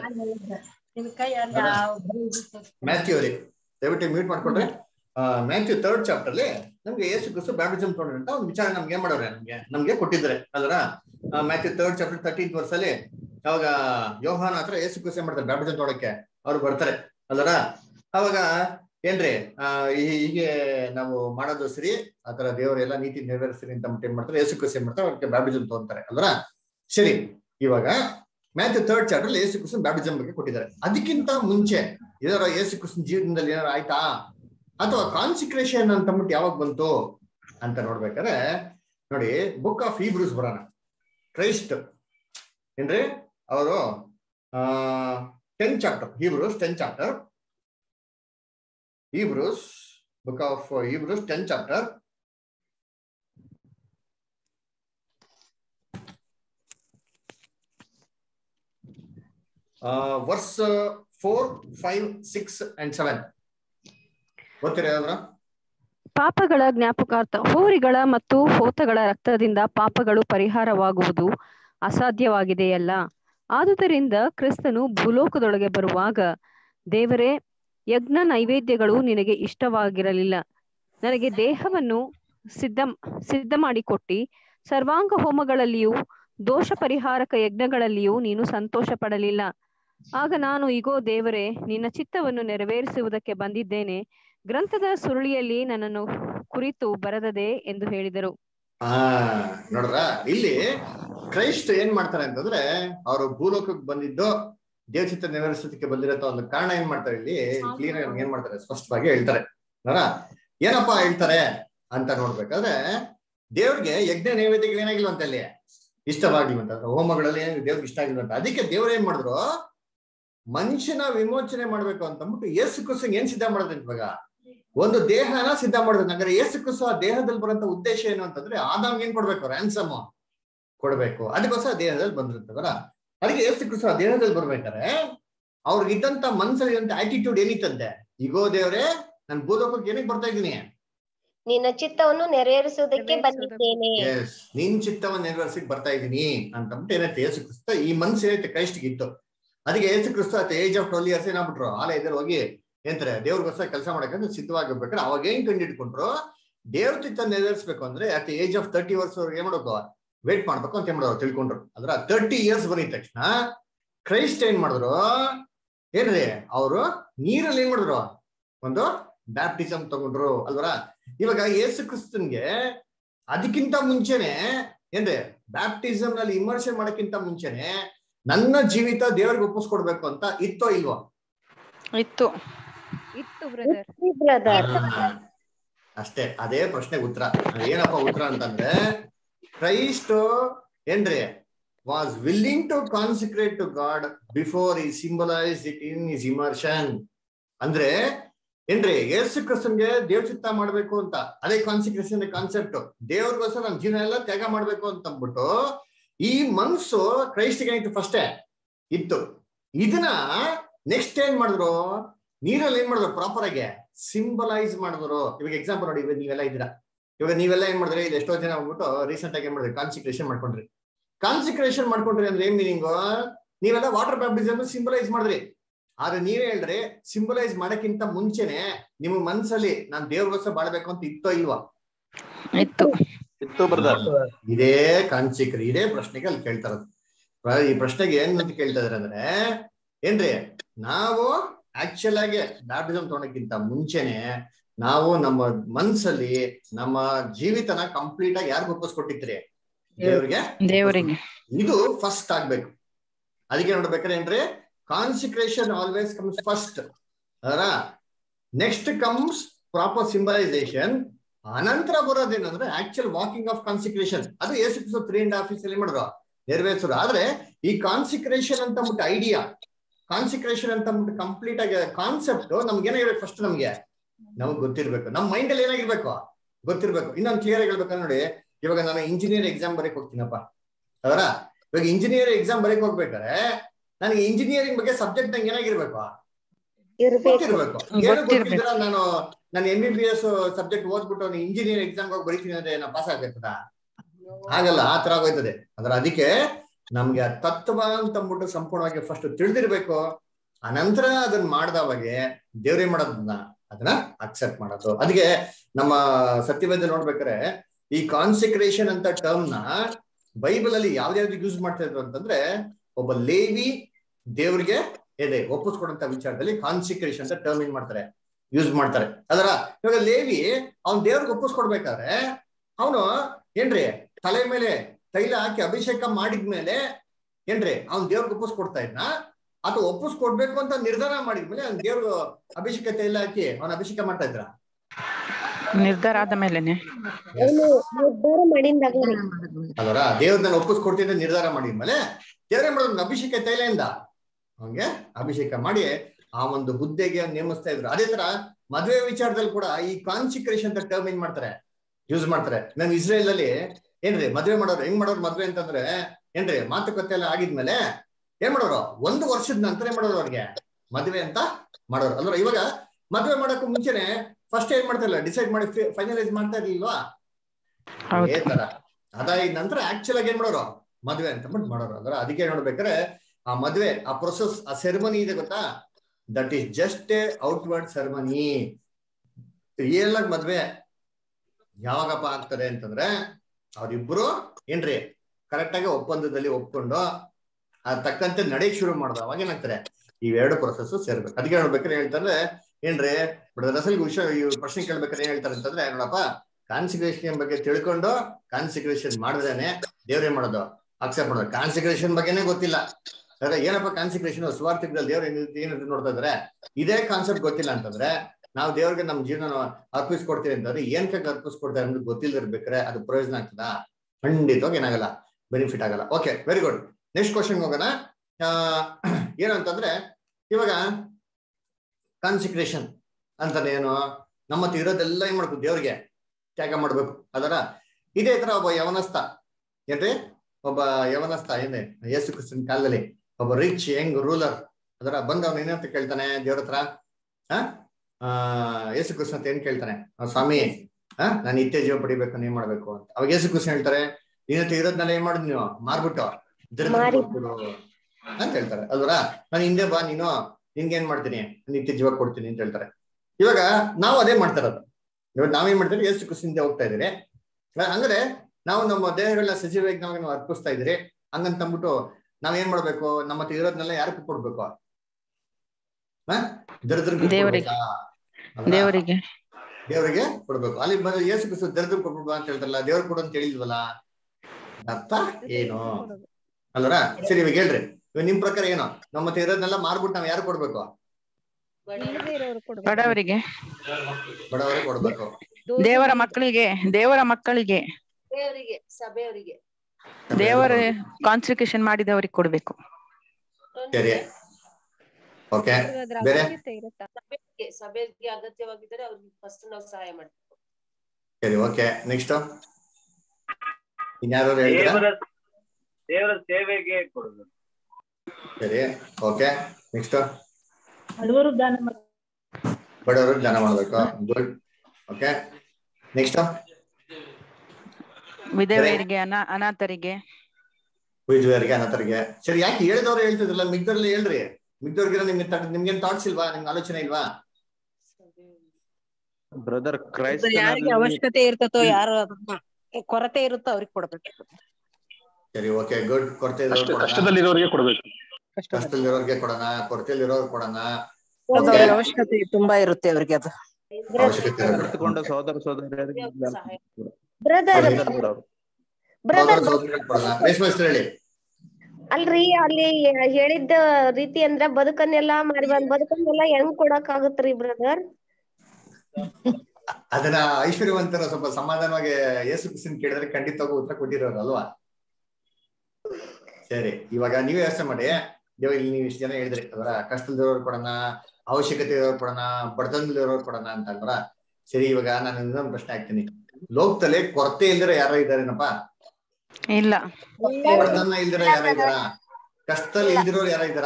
ಮ್ಯಾಥ್ಯೂ ಅಲ್ಲಿ ದಯವಿಟ್ಟು ಮ್ಯೂಟ್ ಮಾಡ್ಕೊಂಡ್ರೆ. ಮ್ಯಾಥ್ಯೂ 3rd ಚಾಪ್ಟರ್ ಅಲ್ಲಿ ನಮ್ಗೆ ಯೇಸು ಕ್ರಿಸ್ತ ಬ್ಯಾಪ್ಟಿಸಮ್ ತಗೊಂಡ್ರೆ ಅಂತ ಒಂದು ವಿಚಾರ ನಮ್ಗೆ ಏನ್ ಮಾಡೋರೆ, ನಮ್ಗೆ ಕೊಟ್ಟಿದ್ದಾರೆ ಅಲ್ರ. Matthew 3rd chapter 13th verse ಅಲ್ಲಿ ಅವಾಗ ಯೋಹಾನ ಹತ್ರ ಯೇಸು ಕ್ರಿಸ್ತ ಏನ್ ಮಾಡ್ತಾರೆ ಬ್ಯಾಪ್ಟಿಸಮ್ ತಗೊಳಕ್ಕೆ ಅವ್ರು ಬರ್ತಾರೆ ಅಲ್ರ. ಅವಾಗ ಏನ್ರಿ ಹೀಗೆ ನಾವು ಮಾಡೋದು ಸರಿ, ಆತರ ದೇವರೆಲ್ಲ ನೀತಿ ನೆರವೇರಿಸ್ರಿ ಅಂತ ಏನ್ ಮಾಡ್ತಾರೆ, ಯೇಸು ಕ್ರಿಸ್ತ ಏನ್ ಮಾಡ್ತಾರೆ ಅವ್ರಿಗೆ ಬ್ಯಾಪ್ಟಿಸಮ್ ತಗೊಂತಾರೆ ಅಲ್ರ. ಸರಿ, ಇವಾಗ Matthew 3rd chapter Yesu Krista baptism ಬಗ್ಗೆ ಕೊಟ್ಟಿದ್ದಾರೆ. ಅದಕ್ಕಿಂತ ಮುಂಚೆ ಇದರ ಯೇಸು ಕ್ರಿಸ್ತನ ಜೀವನದಲ್ಲಿ ಏನಾರು ಆಯ್ತಾ, ಅಥವಾ ಕಾನ್ಸಿಕ್ರೇಷನ್ ಅಂತಂದ್ಬಿಟ್ಟು ಯಾವಾಗ ಬಂತು ಅಂತ ನೋಡ್ಬೇಕಾದ್ರೆ ನೋಡಿ, ಬುಕ್ ಆಫ್ ಹೀಬ್ರೂಸ್ ಬರೋಣ. ಕ್ರೈಸ್ಟ್ ಏನ್ರಿ ಅವರು 10th chapter, Hebrews 10th chapter, Hebrews book of Hebrews 10th chapter, verse 4, 5, 6 and 7 ಗೊತ್ತಿರ ಯಾವ್ದ್ರ? ಪಾಪಗಳ ಜ್ಞಾಪಕಾರ್ಥ, ಹೋರಿಗಳ ಮತ್ತು ಹೋತಗಳ ರಕ್ತದಿಂದ ಪಾಪಗಳು ಪರಿಹಾರವಾಗುವುದು ಅಸಾಧ್ಯವಾಗಿದೆಯಲ್ಲ. ಆದುದರಿಂದ ಕ್ರಿಸ್ತನು ಭೂಲೋಕದೊಳಗೆ ಬರುವಾಗ, ದೇವರೇ, ಯಜ್ಞ ನೈವೇದ್ಯಗಳು ನಿನಗೆ ಇಷ್ಟವಾಗಿರಲಿಲ್ಲ, ನನಗೆ ದೇಹವನ್ನು ಸಿದ್ಧ ಮಾಡಿಕೊಟ್ಟಿ ಸರ್ವಾಂಗ ಹೋಮಗಳಲ್ಲಿಯೂ ದೋಷ ಪರಿಹಾರಕ ಯಜ್ಞಗಳಲ್ಲಿಯೂ ನೀನು ಸಂತೋಷ ಪಡಲಿಲ್ಲ. ಆಗ ನಾನು, ಇಗೋ ದೇವರೇ, ನಿನ್ನ ಚಿತ್ತವನ್ನು ನೆರವೇರಿಸುವುದಕ್ಕೆ ಬಂದಿದ್ದೇನೆ, ಗ್ರಂಥದ ಸುರುಳಿಯಲ್ಲಿ ನನ್ನನ್ನು ಕುರಿತು ಬರೆದದೆ ಎಂದು ಹೇಳಿದರು. ನೋಡ್ರ, ಇಲ್ಲಿ ಕ್ರೈಸ್ಟ್ ಏನ್ ಮಾಡ್ತಾರೆ ಅಂತಂದ್ರೆ, ಅವರು ಭೂಲೋಕಕ್ಕೆ ಬಂದಿದ್ದು ದೇವ ಚಿತ್ತ ನೆರವೇರಿಸೋದಕ್ಕೆ ಬಂದಿರತ್ತ ಒಂದು ಕಾರಣ ಏನ್ ಮಾಡ್ತಾರೆ ಇಲ್ಲಿ ಕ್ಲಿಯರ್ ಏನ್ ಮಾಡ್ತಾರೆ, ಸ್ಪಷ್ಟವಾಗಿ ಹೇಳ್ತಾರೆ. ಏನಪ್ಪಾ ಹೇಳ್ತಾರೆ ಅಂತ ನೋಡ್ಬೇಕಾದ್ರೆ, ದೇವ್ರಿಗೆ ಯಜ್ಞ ನೈವೇದ್ಯಗಳು ಏನಾಗಿಲ್ವಂತ ಅಲ್ಲಿ ಇಷ್ಟವಾಗಿಲ್ವಂತ, ಹೋಮಗಳಲ್ಲಿ ದೇವ್ರಿಗೆ ಇಷ್ಟ ಆಗಿಲ್ವಂತ. ಅದಕ್ಕೆ ದೇವ್ರ ಏನ್ ಮಾಡಿದ್ರು, ಮನುಷ್ಯನ ವಿಮೋಚನೆ ಮಾಡ್ಬೇಕು ಅಂತಂದ್ಬಿಟ್ಟು ಯೇಸು ಕ್ರಿಸ್ತಂಗೆ ಏನ್ ಸಿದ್ಧ ಮಾಡಿದ್ರೆ, ಇವಾಗ ಒಂದು ದೇಹನ ಸಿದ್ಧ ಮಾಡಿದ್ರೆ. ಹಂಗಾರೆ ಯೇಸು ಕ್ರಿಸ್ತ ದೇಹದಲ್ಲಿ ಬರುವಂತ ಉದ್ದೇಶ ಏನು ಅಂತಂದ್ರೆ, ಆದಾಮ್ಗೆ ಏನ್ ಕೊಡ್ಬೇಕು, ರ್ಯಾನ್ಸಮ್ ಕೊಡ್ಬೇಕು. ಅದಕ್ಕೋಸ್ಕರ ದೇಹದಲ್ಲಿ ಬಂದಿರ್ತದಲ್ಲ. ಅದಕ್ಕೆ ಯೇಸು ಕ್ರಿಸ್ತ ದೇಹದಲ್ಲಿ ಬರ್ಬೇಕಾದ್ರೆ ಅವ್ರಿಗಿದ್ದಂತ ಮನ್ಸಲ್ಲಿದ್ದಂತ ಆಟಿಟ್ಯೂಡ್ ಏನಿತ್ತಂತೆ, ಇಗೋ ದೇವ್ರೆ, ನಾನು ಭೂಲೋಕಕ್ಕೆ ಏನಕ್ಕೆ ಬರ್ತಾ ಇದ್ದೀನಿ? ನಿನ್ನ ಚಿತ್ತವನ್ನು ನೆರವೇರಿಸುವುದಕ್ಕೆ ಬಂದಿದ್ದೇನೆ. ಎಸ್, ನಿನ್ ಚಿತ್ತವನ್ನು ನೆರವೇರಿಸಕ್ಕೆ ಬರ್ತಾ ಇದ್ದೀನಿ ಅಂತಂದ್ಬಿಟ್ಟು ಏನೈತೆ ಯೇಸು ಕ್ರಿಸ್ತ ಈ ಮನ್ಸು ಏನೈತೆ ಕ್ರೈಸ್ಟ್ಗೆ ಇತ್ತು. ಅದಕ್ಕೆ Yesu Krista at age of 12 years ಏನಾಗ್ಬಿಟ್ರು, ಆಲಯದಲ್ಲಿ ಹೋಗಿ ಏನಂತಾರೆ ದೇವ್ರಿಗೋಸ್ಕರ ಕೆಲಸ ಮಾಡಕ್ಕೆ ಸಿದ್ಧವಾಗಿರ್ಬೇಕಾದ್ರೆ ಅವಾಗ ಏನ್ ಕಂಡಿಡ್ಕೊಂಡ್ರು, ದೇವ್ರ ಚಿತ್ತ ನೆರವೇರಿಸಬೇಕು ಅಂದ್ರೆ at ಏಜ್ ಆಫ್ 30 years ಅವ್ರಿಗೆ ಏನ್ ಮಾಡ್ಬೇಕು, ವೇಟ್ ಮಾಡ್ಬೇಕು ಅಂತ ಏನ್ ಮಾಡೋರು ತಿಳ್ಕೊಂಡ್ರು. ಅದ್ರ 30 years ಬಂದಿದ ತಕ್ಷಣ ಕ್ರೈಸ್ಟ್ ಏನ್ ಮಾಡಿದ್ರು ಏನ್ರಿ, ಅವರು ನೀರಲ್ಲಿ ಏನ್ ಮಾಡಿದ್ರು, ಒಂದು ಬ್ಯಾಪ್ಟಿಸಮ್ ತಗೊಂಡ್ರು ಅಲ್ವರ. ಇವಾಗ ಯೇಸು ಕ್ರಿಸ್ತನ್ಗೆ ಅದಕ್ಕಿಂತ ಮುಂಚೆನೆ ಏನ್ರಿ ಬ್ಯಾಪ್ಟಿಸಮ್ ನಲ್ಲಿ ಇಮರ್ಷನ್ ಮಾಡಕ್ಕಿಂತ ಮುಂಚೆನೆ ನನ್ನ ಜೀವಿತ ದೇವ್ರಿಗೆ ಒಪ್ಪಿಸ್ಕೊಡ್ಬೇಕು ಅಂತ ಇತ್ತೋ ಇಲ್ವೋ? ಇತ್ತು ಬ್ರದರ್. ಅಷ್ಟೇ, ಅದೇ ಪ್ರಶ್ನೆಗೆ ಉತ್ತರ. ಏನಪ್ಪ ಉತ್ತರ ಅಂತಂದ್ರೆ, ಕ್ರೈಸ್ಟ್ ಏನ್ರಿ was willing to consecrate to God before ಈ symbolize it in his immersion. ಅಂದ್ರೆ ಏನ್ರಿ ಯೇಸು ಕ್ರಿಸ್ತನ್ಗೆ ದೇವ್ರ ಚಿತ್ತ ಮಾಡ್ಬೇಕು ಅಂತ, ಅದೇ ಕಾನ್ಸಿಕ್ರೇಷನ್ ಕಾನ್ಸೆಪ್ಟ್. ದೇವ್ರಿಗೋಸ್ಕರ ನಮ್ಮ ಜೀವನ ಎಲ್ಲ ತ್ಯಾಗ ಮಾಡ್ಬೇಕು ಅಂತ ಅಂದ್ಬಿಟ್ಟು ಈ ಮನ್ಸು ಕ್ರೈಸ್ಟ್ಗೆ ಏನಿತ್ತು ಫಸ್ಟೇ ಇತ್ತು. ಇದನ್ನ ನೆಕ್ಸ್ಟ್ ಏನ್ ಮಾಡಿದ್ರು, ನೀರಲ್ಲಿ ಏನ್ ಮಾಡಿದ್ರು, ಪ್ರಾಪರ್ ಆಗಿ ಸಿಂಬಲೈಸ್ ಮಾಡಿದ್ರು. ಇವಾಗ ಎಕ್ಸಾಂಪಲ್ ನೋಡಿ, ಇವಾಗ ನೀವೆಲ್ಲ ಇದ್ದೀರಾ, ಇವಾಗ ನೀವೆಲ್ಲ ಏನ್ ಮಾಡಿದ್ರಿ, ಇದು ಎಷ್ಟೋ ಜನ ಹೋಗ್ಬಿಟ್ಟು ರೀಸೆಂಟ್ ಆಗಿ ಏನ್ ಮಾಡಿದ್ರಿ, ಕಾನ್ಸಿಕ್ರೇಷನ್ ಮಾಡ್ಕೊಂಡ್ರಿ. ಕಾನ್ಸಿಕ್ರೇಷನ್ ಮಾಡ್ಕೊಂಡ್ರಿ ಅಂದ್ರೆ ಏನ್ ಮೀನಿಂಗು, ನೀವೆಲ್ಲ ವಾಟರ್ ಬ್ಯಾಪ್ಟಿಸಮ್ ಸಿಂಬಲೈಸ್ ಮಾಡಿದ್ರಿ. ಆದ್ರೆ ನೀವೇ ಹೇಳ್ರಿ, ಸಿಂಬಲೈಸ್ ಮಾಡಕ್ಕಿಂತ ಮುಂಚೆನೆ ನಿಮ್ಮ ಮನ್ಸಲ್ಲಿ ನಾನ್ ದೇವ್ರಿಗೋಸ್ಕರ ಬಾಳ್ಬೇಕು ಅಂತ ಇತ್ತೋ ಇಲ್ವಾ? ಇತ್ತು. ಇದೇ ಕಾನ್ಸಿಕ್ರೆ, ಇದೇ ಪ್ರಶ್ನೆಗೆ ಅಲ್ಲಿ ಕೇಳ್ತಾರದು. ಈ ಪ್ರಶ್ನೆಗೆ ಏನ್ ಅಂತ ಕೇಳ್ತಾ ಇದಾರೆ ಅಂದ್ರೆ ಏನ್ರಿ, ನಾವು ಆಕ್ಚುಲ್ ಆಗಿ ಬ್ಯಾಪ್ಟಿಸಮ್ ತಗೊಳಕ್ಕಿಂತ ಮುಂಚೆನೆ ನಾವು ನಮ್ಮ ಮನ್ಸಲ್ಲಿ ನಮ್ಮ ಜೀವಿತನ ಕಂಪ್ಲೀಟ್ ಆಗಿ ಯಾರಿಗ ಒಪ್ಪಿಸ್ಕೊಟ್ಟಿದ್ರಿ, ದೇವ್ರಿಗೆ. ಇದು ಫಸ್ಟ್ ಆಗ್ಬೇಕು. ಅದಕ್ಕೆ ನೋಡ್ಬೇಕಾದ್ರೆ ಏನ್ರಿ, ಕಾನ್ಸಿಕ್ರೇಷನ್ ಆಲ್ವೇಸ್ ಕಮ್ಸ್ ಫಸ್ಟ್. ಅದರ ನೆಕ್ಸ್ಟ್ ಕಮ್ಸ್ ಪ್ರಾಪರ್ ಸಿಂಬಲೈಸೇಷನ್. ಅನಂತರ ಬರೋದೇನಂದ್ರೆ ಆಕ್ಚುಲ್ ವಾಕಿಂಗ್ ಆಫ್ ಕಾನ್ಸಿಕ್ರೇಷನ್. ಅದು ಯೇಸು ಕ್ರಿಸ್ತ 3.5 years ಅಲ್ಲಿ ಮಾಡಿದ್ರು, ನೆರವೇರಿಸೋರು. ಆದ್ರೆ ಈ ಕಾನ್ಸಿಕ್ರೇಷನ್ ಅಂತ ಅಂದ್ಬಿಟ್ಟು ಐಡಿಯಾ, ಕಾನ್ಸಿಕ್ರೇಷನ್ ಅಂತ ಅಂದ್ಬಿಟ್ಟು ಕಂಪ್ಲೀಟ್ ಆಗಿ ಕಾನ್ಸೆಪ್ಟ್ ನಮ್ಗೆ ಏನಾಗಿರ್ಬೇಕು, ಫಸ್ಟ್ ನಮಗ್ ಗೊತ್ತಿರ್ಬೇಕು, ನಮ್ಮ ಮೈಂಡ್ ಅಲ್ಲಿ ಏನಾಗಿರ್ಬೇಕು, ಗೊತ್ತಿರ್ಬೇಕು. ಇನ್ನೊಂದು ಕ್ಲಿಯರ್ ಆಗಿ ಹೇಳ್ಬೇಕಂದ್ರೆ ನೋಡಿ, ಇವಾಗ ನಾನು ಇಂಜಿನಿಯರ್ ಎಕ್ಸಾಮ್ ಬರೀಕ್ ಹೋಗ್ತೀನಪ್ಪ, ಅದರ ಇವಾಗ ಇಂಜಿನಿಯರ್ ಎಕ್ಸಾಮ್ ಬರೀಕ್ ಹೋಗ್ಬೇಕಾದ್ರೆ ನನಗೆ ಇಂಜಿನಿಯರಿಂಗ್ ಬಗ್ಗೆ ಸಬ್ಜೆಕ್ಟ್ ನಂಗೆ ಏನಾಗಿರ್ಬೇಕು, ಗೊತ್ತಿರ್ಬೇಕು. ಏನು ಗೊತ್ತಿದ್ರ ನಾನು MBBS ಸಬ್ಜೆಕ್ಟ್ ಓದ್ಬಿಟ್ಟು ಇಂಜಿನಿಯರ್ ಎಕ್ಸಾಮ್ ಹೋಗಿ ಬರೀತೀನಿ ಅಂದ್ರೆ ನಾ ಪಾಸ್ ಆಗ್ತದ? ಆಗಲ್ಲ, ಆ ತರ ಆಗೋಯ್ತದೆ. ಅದ್ರ ಅದಕ್ಕೆ ನಮ್ಗೆ ಆ ತತ್ವ ಅಂತ ಅಂದ್ಬಿಟ್ಟು ಸಂಪೂರ್ಣವಾಗಿ ಫಸ್ಟ್ ತಿಳಿದಿರ್ಬೇಕು. ಅನಂತರ ಅದನ್ನ ಮಾಡ್ದವಾಗೆ ದೇವ್ರೇ ಮಾಡೋದನ್ನ ಅದನ್ನ ಅಕ್ಸೆಪ್ಟ್ ಮಾಡೋದು. ಅದಕ್ಕೆ ನಮ್ಮ ಸತ್ಯವೇದ ನೋಡ್ಬೇಕಾರೆ ಈ ಕಾನ್ಸಿಕ್ರೇಷನ್ ಅಂತ ಟರ್ಮ್ ನ ಬೈಬಲ್ ಅಲ್ಲಿ ಯಾವ್ದಾವ್ದು ಯೂಸ್ ಮಾಡ್ತಾ ಇದ್ರು ಅಂತಂದ್ರೆ, ಒಬ್ಬ ಲೇವಿ ದೇವ್ರಿಗೆ ಒಪ್ಪಿಸ್ಕೊಡಂತ ವಿಚಾರದಲ್ಲಿ ಕಾನ್ಸಿಕ್ರೇಷನ್ ಅಂತ ಟರ್ಮ್ ಏನ್ ಮಾಡ್ತಾರೆ, ಯೂಸ್ ಮಾಡ್ತಾರೆ. ಅದರ ಇವಾಗ ಲೇವಿ ಅವ್ನ್ ದೇವ್ರಿಗೆ ಒಪ್ಪಿಸ್ಕೊಡ್ಬೇಕಾದ್ರೆ ಅವನು ಏನ್ರಿ ತಲೆ ಮೇಲೆ ತೈಲ ಹಾಕಿ ಅಭಿಷೇಕ ಮಾಡಿದ್ಮೇಲೆ ಏನ್ರಿ ಅವ್ನ್ ದೇವ್ರಿಗೆ ಒಪ್ಪಿಸ್ಕೊಡ್ತಾ ಇದ್ನ, ಅಥವಾ ಒಪ್ಪಿಸ್ಕೊಡ್ಬೇಕು ಅಂತ ನಿರ್ಧಾರ ಮಾಡಿದ್ಮೇಲೆ ಅವ್ನ್ ದೇವ್ರಿಗೆ ಅಭಿಷೇಕ ತೈಲ ಹಾಕಿ ಅವ್ನ ಅಭಿಷೇಕ ಮಾಡ್ತಾ ಇದ್ರ? ನಿರ್ಧಾರ ಆದ ಮೇಲೆನೆ. ಅದರ ದೇವ್ರನ್ನ ಒಪ್ಪಿಸ್ಕೊಡ್ತಿದ್ದ ನಿರ್ಧಾರ ಮಾಡಿದ್ಮೇಲೆ ದೇವ್ರೇ ಮಾಡೋದ್ ಅಭಿಷೇಕ ತೈಲೆಯಿಂದ ಅವನ್ಗೆ ಅಭಿಷೇಕ ಮಾಡಿ ಆ ಒಂದು ಹುದ್ದೆಗೆ ನೇಮಿಸ್ತಾ ಇದ್ರು. ಅದೇ ತರ ಮದುವೆ ವಿಚಾರದಲ್ಲಿ ಕೂಡ ಈ ಕಾನ್ಸಿಕ್ರೇಷನ್ ಅಂತ ಟರ್ಮ್ ಏನ್ ಮಾಡ್ತಾರೆ, ಯೂಸ್ ಮಾಡ್ತಾರೆ. ನಾನು ಇಸ್ರೇಲ್ ಅಲ್ಲಿ ಏನ್ರಿ ಮದ್ವೆ ಮಾಡೋರು ಹೆಂಗ್ ಮಾಡೋರು ಮದ್ವೆ ಅಂತಂದ್ರೆ ಏನ್ರಿ ಮಾತುಕತೆ ಎಲ್ಲ ಆಗಿದ್ಮೇಲೆ ಏನ್ ಮಾಡೋರು, 1 ವರ್ಷದ ನಂತರ ಏನ್ ಮಾಡೋರು ಅವ್ರಿಗೆ ಮದ್ವೆ ಅಂತ ಮಾಡೋರು. ಅಂದ್ರೆ ಇವಾಗ ಮದ್ವೆ ಮಾಡಕ್ ಮುಂಚೆನೆ ಫಸ್ಟ್ ಏನ್ ಮಾಡ್ತಾ ಇಲ್ಲ, ಡಿಸೈಡ್ ಮಾಡಿ ಫೈನಲೈಸ್ ಮಾಡ್ತಾ ಇರ್ಲಿಲ್ವಾ? ಅದೇ ತರ ಅದಾದ ನಂತರ ಆಕ್ಚುಲ್ ಆಗಿ ಏನ್ ಮಾಡೋರು, ಮದ್ವೆ ಅಂತ ಮಾಡೋರು. ಅಂದ್ರೆ ಅದಕ್ಕೆ ನೋಡ್ಬೇಕಾದ್ರೆ ಆ ಮದ್ವೆ, ಆ ಪ್ರೊಸೆಸ್, ಆ ಸೆರೆಮನಿ ಇದೆ ಗೊತ್ತಾ, that is just a outward ceremony. Real ಆಗಿ ಮದ್ವೆ ಯಾವಾಗಪ್ಪ ಆಗ್ತದೆ ಅಂತಂದ್ರೆ ಅವ್ರಿಬ್ರು ಏನ್ರಿ ಕರೆಕ್ಟ್ ಆಗಿ ಒಪ್ಪಂದದಲ್ಲಿ ಒಪ್ಕೊಂಡು ಅದ್ ತಕ್ಕಂತೆ ನಡೆಯಕ್ ಶುರು ಮಾಡ್ದ, ಅವಾಗ ಏನಾಗ್ತಾರೆ ಇವೆರಡು ಪ್ರೊಸೆಸ್ ಸೇರ್ಬೇಕು. ಅದಕ್ಕೆ ನೋಡ್ಬೇಕಾದ್ರೆ ಹೇಳ್ತಾರೆ ಏನ್ರಿ ರಸಲ್ ವಿಷಯ ಈ ಪ್ರಶ್ನೆ ಕೇಳ್ಬೇಕಾದ್ರೆ ಏನ್ ಹೇಳ್ತಾರೆ ಅಂತಂದ್ರೆ, ನೋಡಪ್ಪ ಕಾನ್ಸಿಕ್ರೇಷನ್ ಬಗ್ಗೆ ತಿಳ್ಕೊಂಡು ಕಾನ್ಸಿಕ್ರೇಷನ್ ಮಾಡಿದ್ರೇನೆ ದೇವ್ರೇ ಮಾಡೋದು, ಅಕ್ಸೆಪ್ಟ್ ಮಾಡೋದು. ಕಾನ್ಸಿಕ್ರೇಷನ್ ಬಗ್ಗೆನೇ ಗೊತ್ತಿಲ್ಲ, ಏನಪ್ಪ ಕಾನ್ಸಿಕ್ರೇಷನ್ ಸ್ವಾರ್ಥದಲ್ಲಿ ದೇವ್ರ ಏನಿದೆ ನೋಡ್ತಾ ಇದ್ರೆ ಇದೇ ಕಾನ್ಸೆಪ್ಟ್ ಗೊತ್ತಿಲ್ಲ ಅಂತಂದ್ರೆ ನಾವು ದೇವ್ರಿಗೆ ನಮ್ ಜೀವನ ಅರ್ಪಿಸ್ಕೊಡ್ತೀವಿ ಅಂತಂದ್ರೆ ಏನಕ್ಕೆ ಅರ್ಪಿಸ್ಕೊಡ್ತಾರೆ ಅನ್ನೋದು ಗೊತ್ತಿಲ್ಲದಿರ್ಬೇಕಾರೆ ಅದು ಪ್ರಯೋಜನ ಆಗ್ತದ? ಖಂಡಿತವಾಗಿ ಏನಾಗಲ್ಲ, ಬೆನಿಫಿಟ್ ಆಗಲ್ಲ. Okay, very good. Next question ಹೋಗೋಣ. ಏನು ಅಂತಂದ್ರೆ ಇವಾಗ ಕಾನ್ಸಿಕ್ರೇಷನ್ ಅಂತಾನೆ ಏನು, ನಮ್ಮ ಇರೋದೆಲ್ಲ ಏನ್ ಮಾಡ್ಬೇಕು, ದೇವ್ರಿಗೆ ತ್ಯಾಗ ಮಾಡ್ಬೇಕು. ಅದರ ಇದೇ ತರ ಒಬ್ಬ ಯವನಸ್ಥ ಏನ್ರಿ, ಒಬ್ಬ ಯವನಸ್ಥ ಏನ್ರಿ ಯೇಸು ಕ್ರಿಸ್ತನ ಕಾಲದಲ್ಲಿ ಒಬ್ಬ ರಿಚ್ ಯಂಗ್ ರೂಲರ್ ಅದರ ಬಂದವನು ಏನಂತ ಕೇಳ್ತಾನೆ ದೇವ್ರ ಹತ್ರ, ಯೇಸು ಕ್ರಿಸ್ತ ಅಂತ ಏನ್ ಕೇಳ್ತಾನೆ, ಸ್ವಾಮಿ ನಾನು ನಿತ್ಯ ಜೀವ ಪಡಿಬೇಕು, ಏನ್ ಮಾಡ್ಬೇಕು ಅಂತ. ಅವಾಗ ಯೇಸು ಕ್ರಿಸ್ತ ಹೇಳ್ತಾರೆ, ನೀನಂತ ಇರೋದ್ನೆಲ್ಲ ಏನ್ ಮಾಡಿದ್ ನೀವು ಮಾರ್ಬಿಟ್ಟು ಕೊಟ್ಬಿಡು ಅಂತ ಹೇಳ್ತಾರೆ ಅಲ್ವರ. ನಾನು ಹಿಂದೆ ಬಾ, ನೀನು ನಿನ್ಗೆ ಏನ್ ಮಾಡ್ತೀನಿ, ನಿತ್ಯ ಜೀವ ಕೊಡ್ತೀನಿ ಅಂತ ಹೇಳ್ತಾರೆ. ಇವಾಗ ನಾವು ಅದೇ ಮಾಡ್ತಾರದು. ಇವಾಗ ನಾವೇನ್ ಮಾಡ್ತೀವಿ, ಯೇಸು ಕ್ರಿಸ್ತನಿಂದ ಹೋಗ್ತಾ ಇದೀರಿ. ಅಂದ್ರೆ ನಾವು ನಮ್ಮ ದೇಹಗಳನ್ನ ಸಜೀವಾಗಿ ನಾವು ಅರ್ಪಿಸ್ತಾ ಇದ್ದೀರಿ. ಹಂಗಂತಂದ್ಬಿಟ್ಟು ನಾವೇನ್ ಮಾಡ್ಬೇಕು, ನಮ್ಮ ಹತ್ರ ಇರೋದ್ನೆಲ್ಲ ಯಾರಕ್ಕೆ ಕೊಡ್ಬೇಕು? ದೇವರಿಗೆ ಕೊಡ್ಬೇಕು. ಅಲ್ಲಿ ಯೇಸು ಕ್ರಿಸ್ತ ದರಿದ್ರ ಕೊಡ್ಬಿಡ್ಬಾ ಅಂತ ಹೇಳ್ತಾರಲ್ಲ, ದೇವ್ರಿಗೆ ಕೊಡು ಅಂತ ಹೇಳಿಲ್ವಲ್ಲ, ಅರ್ಥ ಏನು ಅಲ್ವರ? ಸರಿ, ಇವಾಗ ಹೇಳ್ರಿ, ಇವಾಗ ನಿಮ್ ಪ್ರಕಾರ ಏನೋ ನಮ್ಮ ಹತ್ರ ಇರೋದ್ನೆಲ್ಲ ಮಾರ್ಬಿಟ್ಟು ನಾವ್ ಯಾರು ಕೊಡ್ಬೇಕು? ಬಡವರಿಗೆ ಕೊಡ್ಬೇಕು. ದೇವರ ಮಕ್ಕಳಿಗೆ ಸಭೆಯವರಿಗೆ ದೇವರ ಕಾನ್ಸಂಟ್ರೇಷನ್ ಮಾಡಿದವರಿಗೆ ಕೊಡ್ಬೇಕು. ಸರಿ, ಓಕೆ. ಬೇರೆ ಸಭೆಗೆ ಅಗತ್ಯವಾಗಿದ್ದರೆ ಅವ್ರಿಗೆ ಫಸ್ಟ್ ನಾವು ಸಹಾಯ ಮಾಡ್ಬೇಕು. ಸರಿ, ಓಕೆ. ನೆಕ್ಸ್ಟ್ ಇನ್ಯಾರು ಹೇಳ್ತೀರಾ? ದೇವರ ಸೇವೆಗೆ ಕೊಡಬೇಕು. ಸರಿ, ಓಕೆ. ನೆಕ್ಸ್ಟ್ ಬಡವರು ದಾನ ಮಾಡ್ಬೇಕು. Good, okay. ನೆಕ್ಸ್ಟ್ ವಿಧವೆಯರಿಗೆ, ಅನಾಥರಿಗೆ. ಸರಿ, ಯಾಕೆ ಹೇಳಿದವ್ರು ಹೇಳ್ತಿದ್ರಲ್ಲ, ಮಿಗ್ದವ್ರಲ್ಲಿ ಹೇಳ್ರಿ. ಮಿಗ್ದವ್ರಿಗಿರೋ ನಿಮ್ಗೇನ್ ಥಾಟ್ಸ್ ಇಲ್ವಾ? ನಿಮ್ಗೆ ಆಲೋಚನೆ ಇಲ್ವಾ? ಬ್ರದರ್, ಯಾರಿಗೆ ಅವಶ್ಯಕತೆ ಇರ್ತತೋ, ಯಾರು ಕೊರತೆ ಇರುತ್ತೋ ಅವ್ರಿಗೆ ಕೊಡ್ಬೇಕು. ಸರಿ, ಓಕೆ, ಗುಡ್. ಕೊರತೆ ಕಷ್ಟದಲ್ಲಿರೋರಿಗೆ ಕೊಡ್ಬೇಕು. ಕಷ್ಟದಲ್ಲಿರೋರಿಗೆ ಕೊಡೋಣ, ಕೊರತೆಯಲ್ಲಿರೋರು ಕೊಡೋಣ. ಅವಶ್ಯಕತೆ ತುಂಬಾ ಇರುತ್ತೆ ಅವ್ರಿಗೆ, ಅದು ಅವಶ್ಯಕತೆ ಸಹೋದರ ಸಹೋದರಿಯರಿಗೆ ಕೊಡೋಣ. ಹೇಳಿ. ಅಲ್ರಿ, ಅಲ್ಲಿ ಹೇಳಿದ್ದ ರೀತಿ ಅಂದ್ರ ಬದುಕನ್ನೆಲ್ಲಾ ಮಾರಿ ಬದುಕನ್ನೆಲ್ಲಾ ಹೆಂಗ್ ಕೊಡಕ್ ಆಗತ್ರಿ ಬ್ರದರ್? ಅದನ್ನ ಐಶ್ವರ್ಯವಂತರ ಸ್ವಲ್ಪ ಸಮಾಧಾನವಾಗಿ ಯೇಸು ಕ್ರಿಸ್ತನ್ ಕೇಳಿದ್ರೆ ಖಂಡಿತವಾಗೂ ಉತ್ತರ ಕೊಟ್ಟಿರೋರು ಅಲ್ವಾ? ಸರಿ, ಇವಾಗ ನೀವೇ ಯೋಚನೆ ಮಾಡಿ. ದೇವ ಇಲ್ಲಿ ನೀವು ಇಷ್ಟು ಜನ ಹೇಳಿದ್ರಿ ಅದರ ಕಷ್ಟದಲ್ಲಿರೋರು ಕೊಡೋಣ, ಅವಶ್ಯಕತೆ ಇರೋರು ಕೊಡೋಣ, ಬಡತನದಲ್ಲಿರೋರು ಕೊಡೋಣ ಅಂತ ಅಲ್ವರ. ಸರಿ, ಇವಾಗ ನಾನು ಇನ್ನೊಂದು ಪ್ರಶ್ನೆ ಹಾಕ್ತೀನಿ. ಲೋಕದಲ್ಲಿ ಕೊರತೆ ಇಲ್ದಿರ ಯಾರೋ ಇದಾರೇನಪ್ಪ? ಇಲ್ಲ. ಬಡತನ ಇಲ್ದಿರ ಯಾರ ಇದ್ದಾರ? ಕಷ್ಟದಲ್ಲಿ ಇಲ್ದಿರೋರು ಯಾರ ಇದ್ದಾರ?